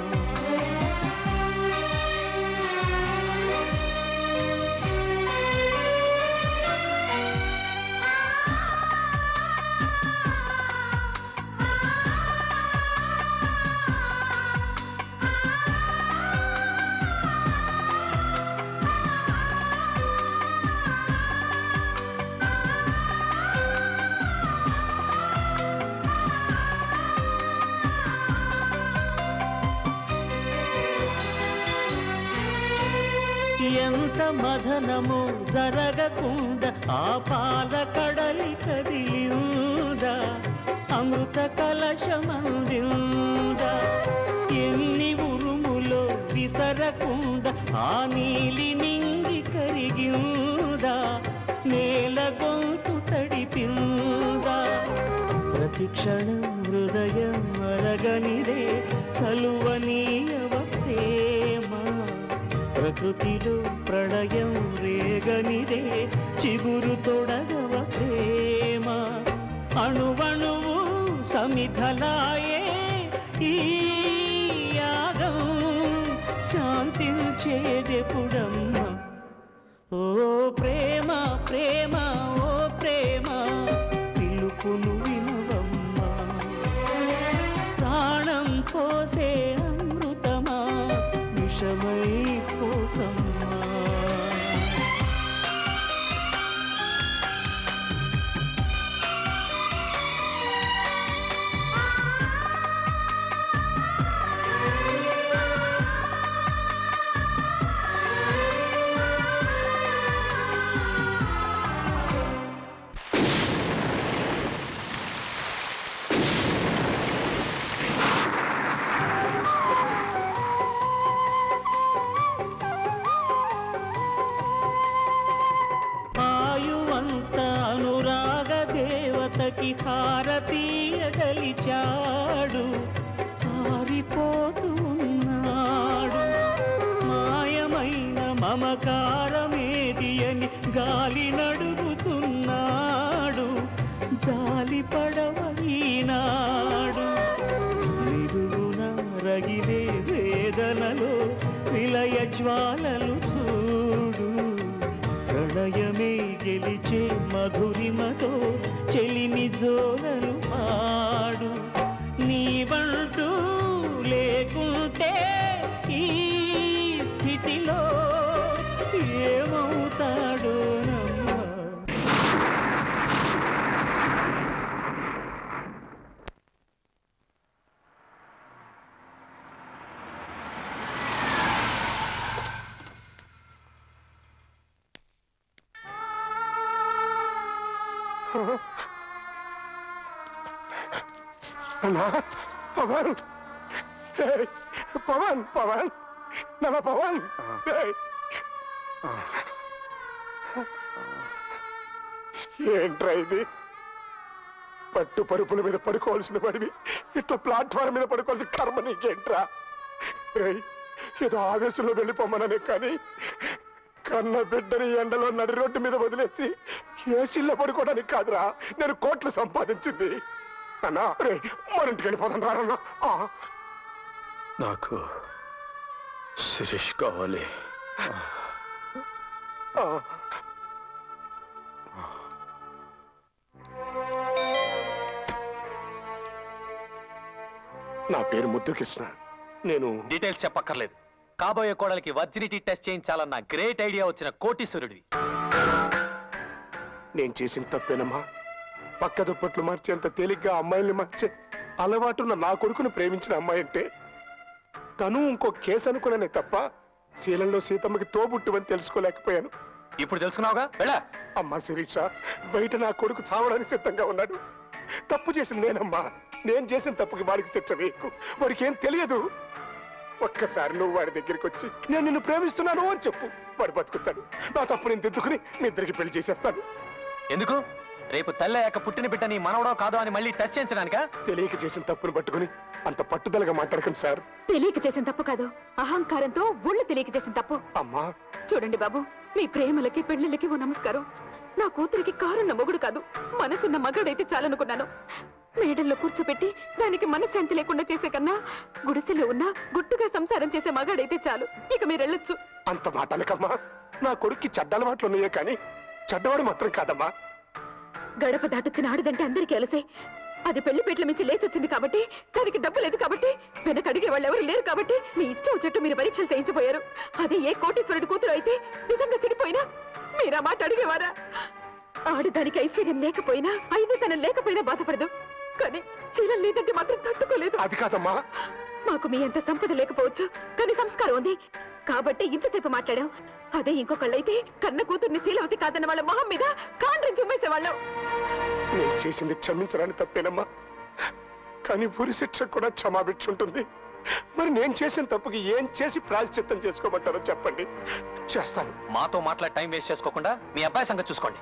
ఎంత మదనము జరగకుండా ఆ పాల కడలి కదిలిందా అమృత కలశమందిందా ఎన్ని ఉరుములో విసరకుండా ఆ నీలి నింగి కరిగిందా నేల గొంతు తడిపిందా ప్రతి క్షణం హృదయం అరగనిదే చలువనీయవ ప్రేమ ప్రకృతిలో ప్రళయం రేగనిదే చిగురు తొడగవ ప్రేమ అణువణువు సమిధలాయే ఈ యాగం శాంతించేదెప్పుడమ్మా ఓ ప్రేమ ప్రేమ ఓ ప్రేమ పిలుపును వినవమ్మా ప్రాణం పోసే అమృతమా విషమైపోకమ్మా దేవతకి హారతీయగలిచాడు పారిపోతున్నాడు మాయమైన మమకారమేది అని గాలి నడుగుతున్నాడు జాలి పడవీనాడు నిలువున రగిలే వేదనలో విలయ జ్వాలలు చూడు ప్రణయమే గెలిచే మధురిమతో చెలిని జోలలు పాడు నీవంటూ లేకుంటే ఈ స్థితిలో ఏమవుతాడో నమ్మా అన్నా పవన్ పవన్ పవన్ నాన్న పవన్ ఏంట్రా ఇది పట్టు పరుపుల మీద పడుకోవాల్సిన వాడివి ఇట్లా ప్లాట్ఫారం మీద పడుకోవాల్సిన కర్మ నీకేంట్రా ఏదో ఆవేశంలో వెళ్ళిపోమననే కానీ కన్న బిడ్డని ఎండలో నడి రోడ్డు మీద వదిలేసి ఏసీల్లో పడుకోవడానికి కాదురా నేను కోట్లు సంపాదించింది అన్నా రే మన ఇంటికి వెళ్ళిపోతాను రారన్నా నాకు శిరీష్ కావాలి నా పేరు ముద్దుకృష్ణ నేను డీటెయిల్స్ చెప్పక్కర్లేదు కాబోయే కోడలికి వర్జినిటీ టెస్ట్ చేయించాలన్న గ్రేట్ ఐడియా వచ్చిన కోటీశ్వరుడివి నేను చేసిన తప్పేనమ్మా పక్క దుప్పట్లు మార్చేంత తేలిగ్గా అమ్మాయిల్ని మార్చే అలవాటున్న నా కొడుకును ప్రేమించిన అమ్మాయి అంటే తను ఇంకో కేసు అనుకున్నానే తప్ప శీలంలో సీతమ్మకి తోబుట్టువని తెలుసుకోలేకపోయాను ఇప్పుడు తెలుసుకున్నావుగా వెళ్ళా అమ్మా శిరీష బయట నా కొడుకు చావడానికి సిద్ధంగా ఉన్నాడు తప్పు చేసింది నేనమ్మా నేను చేసిన తప్పుకి వాడికి శిక్ష వేయకు. వాడికి ఏం తెలియదు. ఒక్కసారి నువ్వు వాడి దగ్గరికి వచ్చి నేను నిన్ను ప్రేమిస్తున్నాను అని చెప్పు, వాడు బతుకుతాడు. నా తప్పు నేను దిద్దుకుని మీ ఇద్దరికి పెళ్లి చేసేస్తాను. ఎందుకు? రేపు తల్లయ్యాక పుట్టిన బిడ్డ నీ మనవడో కాదో అని మళ్ళీ టెస్ట్ చేయించడానికా? తెలియక చేసిన తప్పును పట్టుకుని అంత పట్టుదలగా మాట్లాడకండి సార్. తెలియక చేసిన తప్పు కాదు, అహంకారంతో ఊళ్ళు తెలియక చేసిన తప్పు. అమ్మా చూడండి బాబు, మీ ప్రేమలకి పెళ్లిళ్ళకి ఓ నమస్కారం. నా కూతురికి కారున్న మొగుడు కాదు, మనసున్న మగాడైతే చాలనుకున్నాను. మేడల్లో కూర్చోబెట్టి దానికి మనశ్శాంతి లేకుండా చేసే కన్నా గుడిసెలో ఉన్న గుట్టుగా సంసారం చేసే మగాడైతే చాలు. ఇక మీరెళ్ళొచ్చు. అంత మాట అనకమ్మా. నా కొడుక్కి చెడ్డలవాట్లు ఉన్నాయే కానీ చెడ్డవాడు మాత్రం కాదమ్మా. గడప దాటొచ్చిన ఆడదంటే అందరికీ అలసే. అది పెళ్లిపేట్ల మించి లేచొచ్చింది కాబట్టి, దానికి డబ్బు లేదు కాబట్టి, వెనక అడిగే వాళ్ళు ఎవరు లేరు కాబట్టి మీ ఇష్టం వచ్చేట్టు మీరు పరీక్షలు చేయించబోయారు. అదే ఏ కోటీశ్వరుడి కూతురు అయితే నిజంగా చెడిపోయినా మీరా మాట అడిగేవారా? ఆడదానికి ఐశ్వర్యం లేకపోయినా, ఐదుతనం లేకపోయినా బాధపడదు, కానీ శీలం లేదంటే మాత్రం తట్టుకోలేదు. అది కాదమ్మా. మాకు మీ అంత సంపద లేకపోవచ్చు, కానీ సంస్కారం ఉంది కాబట్టి ఇంతసేపు మాట్లాడాం. అదే ఇంకొకళ్ళైతే కన్న కూతుర్ని శీలవతి కాదన్న వాళ్ళ మొహం మీద కాండ్రం చుమ్మేసేవాళ్ళం. నేను చేసింది క్షమించడానికి తప్పేనమ్మా, కానీ ఉరి శిక్ష కూడా క్షమాభిక్ష ఉంటుంది. మరి నేను చేసిన తప్పుకి ఏం చేసి ప్రాయశ్చిత్తం చేసుకోమంటారో చెప్పండి, చేస్తాను. మాతో మాట్లాడి టైం వేస్ట్ చేసుకోకుండా మీ అబ్బాయి సంగతి చూసుకోండి.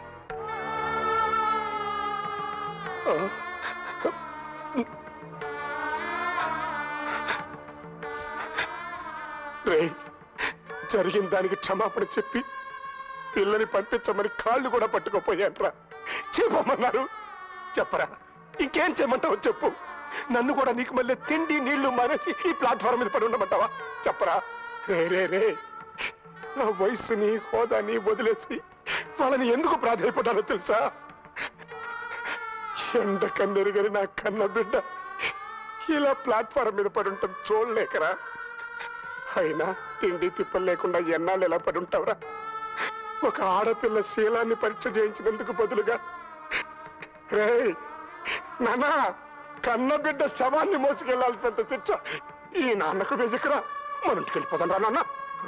జరిగిన దానికి క్షమాపణ చెప్పి పిల్లని పంపించమని కాళ్ళు కూడా పట్టుకోపోయాట్రా. చెప్పమన్నారు, చెప్పరా? ఇంకేం చేయమంటావో చెప్పు. నన్ను కూడా నీకు మళ్ళీ తిండి నీళ్లు మానేసి ఈ ప్లాట్ఫామ్ మీద పడి ఉండమంటావా? చెప్పరా? రే నా వయసుని హోదాని వదిలేసి వాళ్ళని ఎందుకు ప్రాధాయపడ్డానో తెలుసా? ఎండ కన్నెరుగని నా కన్న బిడ్డ ఇలా ప్లాట్ఫారం మీద పడి ఉంటుంది చూడలేకరా. అయినా తిండి తిప్పలు లేకుండా ఎన్నాళ్ళు ఎలా పడి ఉంటావురా? ఒక ఆడపిల్ల శీలాన్ని పరీక్ష చేయించినందుకు బదులుగా రే నాన్న, కన్న బిడ్డ శవాన్ని మోసుకెళ్లాల్సినంత శిక్ష ఈ నాన్నకు వెయ్యకురా. మన ఇంటికి వెళ్ళిపోతాం రా నాన్న.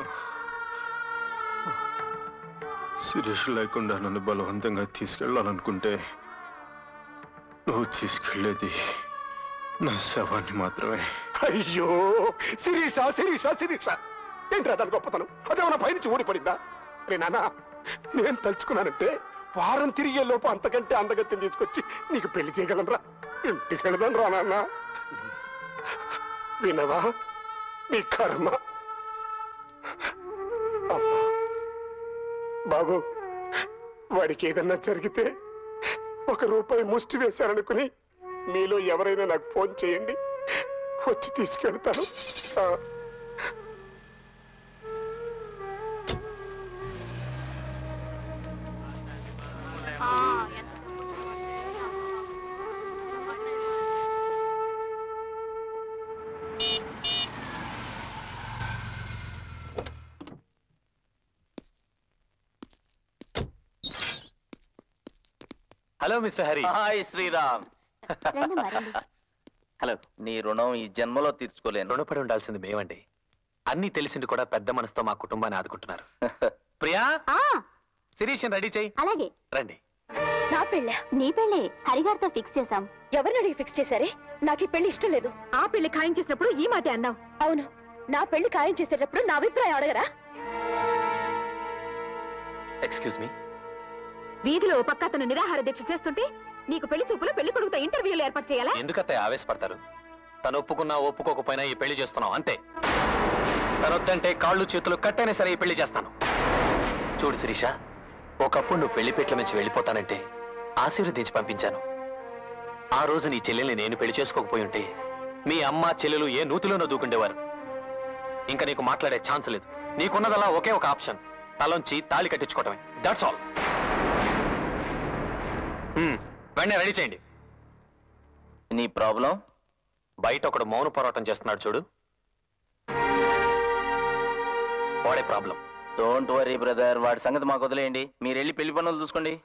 శిరీష్ లేకుండా నన్ను బలవంతంగా తీసుకెళ్ళాలనుకుంటే నువ్వు తీసుకెళ్లేది నా శవాన్ని మాత్రమే. అయ్యో శిరీష శిరీష శిరీష, ఏంట్రా దాని గొప్పతనం? అదేమన్నా పైనుంచి ఊడిపడిందా? రే నాన్న, నేను తలుచుకున్నానంటే వారం తిరిగే లోపు అంతకంటే అందగత్తిని తీసుకొచ్చి నీకు పెళ్లి చేయగలనరా. ఇంటికి వెళదాం రా నాన్న. వినవా? నీ కర్మ. అమ్మా బాబు, వాడికి ఏదన్నా జరిగితే ₹1 ముష్టి వేశారనుకుని మీలో ఎవరైనా నాకు ఫోన్ చేయండి, వచ్చి తీసుకెళ్తాను. Hello mister Hari. Hi Sriram. Hello. నీ రుణం ఈ జన్మలో తీర్చుకోలేను. రుణపడి ఉండాల్సింది మేమండి. అన్ని తెలిసింది కూడా పెద్ద మనసుతో మా కుటుంబాన్ని ఆదుకుంటున్నారు. ప్రియా, శిరీష్ రెడీ చేయి. అలాగే రండి. నా పెళ్ళ? నీ పెళ్ళే హరిగారితో ఫిక్స్ చేశాం. ఎవరిని అడిగి ఫిక్స్ చేశారే? నాకు ఈ పెళ్లి ఇష్టం లేదు. ఆ పెళ్లి ఖాయం చేసినప్పుడు ఈ మాట అన్నావు. అవును, నా పెళ్లి ఖాయం చేసేటప్పుడు నా అభిప్రాయం అడగరా? Excuse me. వీధిలో ఓ పక్క అతను నిరాహార దీక్ష చేస్తుంటే నీకు పెళ్లి చూపులు పెళ్లి కొడుకుతో ఇంటర్వ్యూలు ఏర్పాటు చేయాలా? ఎందుకతే ఆవేశపడతారు? తను ఒప్పుకున్నా ఒప్పుకోకపోయినా ఈ పెళ్లి చేస్తున్నాం అంతే. తనొద్దంటే కాళ్ళు చేతులు కట్టైనా సరే ఈ పెళ్లి చేస్తాను. చూడు శిరీష, ఒకప్పుడు నువ్వు పెళ్లిపేట్ల నుంచి వెళ్ళిపోతానంటే ఆశీర్వదించి పంపించాను. ఆ రోజు నీ చెల్లెల్ని నేను పెళ్లి చేసుకోకపోయి ఉంటే మీ అమ్మ చెల్లెలు ఏ నూతిలోనో దూకుండేవారు. ఇంకా నీకు మాట్లాడే ఛాన్స్ లేదు. నీకున్నదలా ఒకే ఒక ఆప్షన్, తలంచి తాళి కట్టించుకోవటమే. That's all. వెంటనే రెడీ చేయండి. నీ ప్రాబ్లం? బయట ఒకడు మౌన పోరాటం చేస్తున్నాడు చూడు, వాడే ప్రాబ్లం. డోంట్ వరీ బ్రదర్, వాడి సంగతి మాకు వదిలేయండి. మీరు వెళ్ళి పెళ్లి పనులు చూసుకోండి.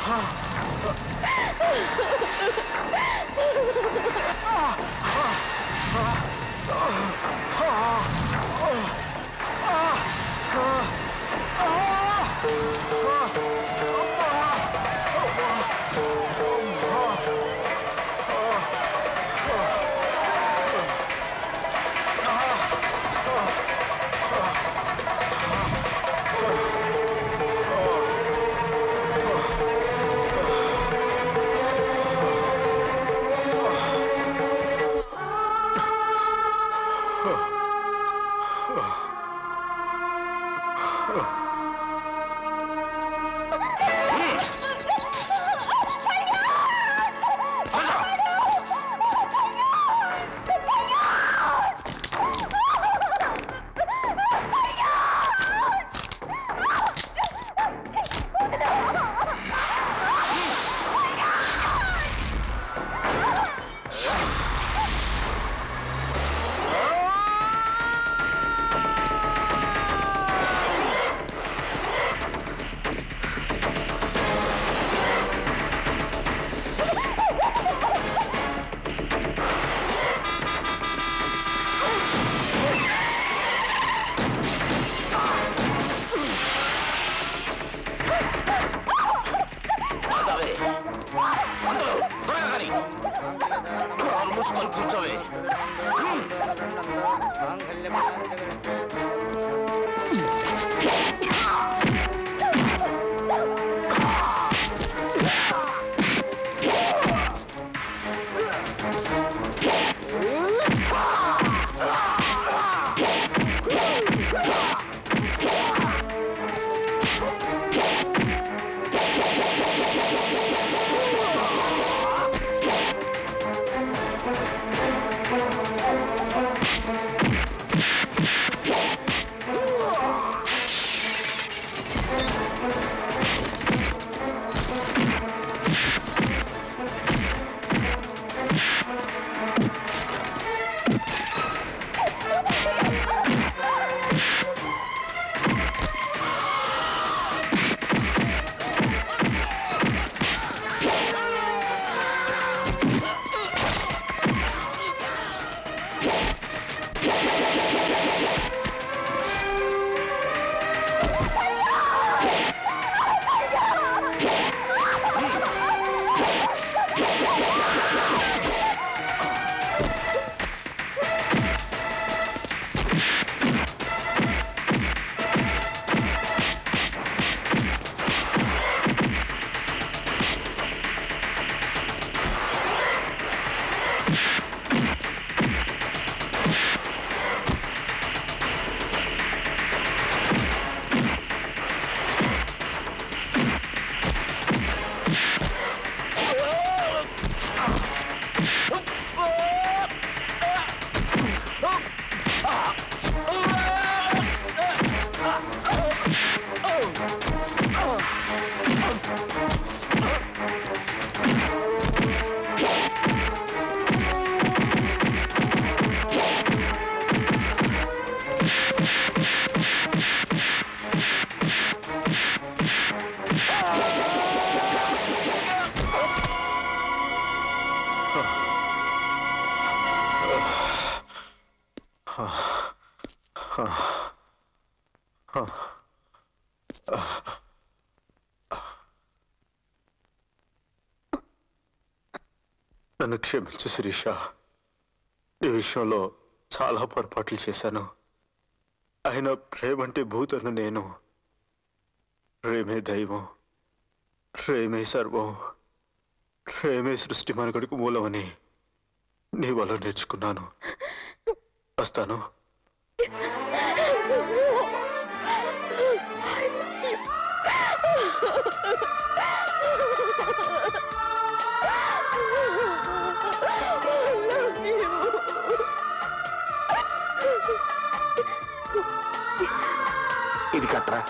కూర్చోవే నన్ను క్షమించు శిరీష. ఈ విషయంలో చాలా పొరపాట్లు చేశాను. అయినా ప్రేమంటే భూతను నేను. ప్రేమే దైవం, ప్రేమే సర్వం, ప్రేమే సృష్టి మనగడుకు మూలమని నీ వల్ల నేర్చుకున్నాను. వస్తాను. ఇది కట్రా.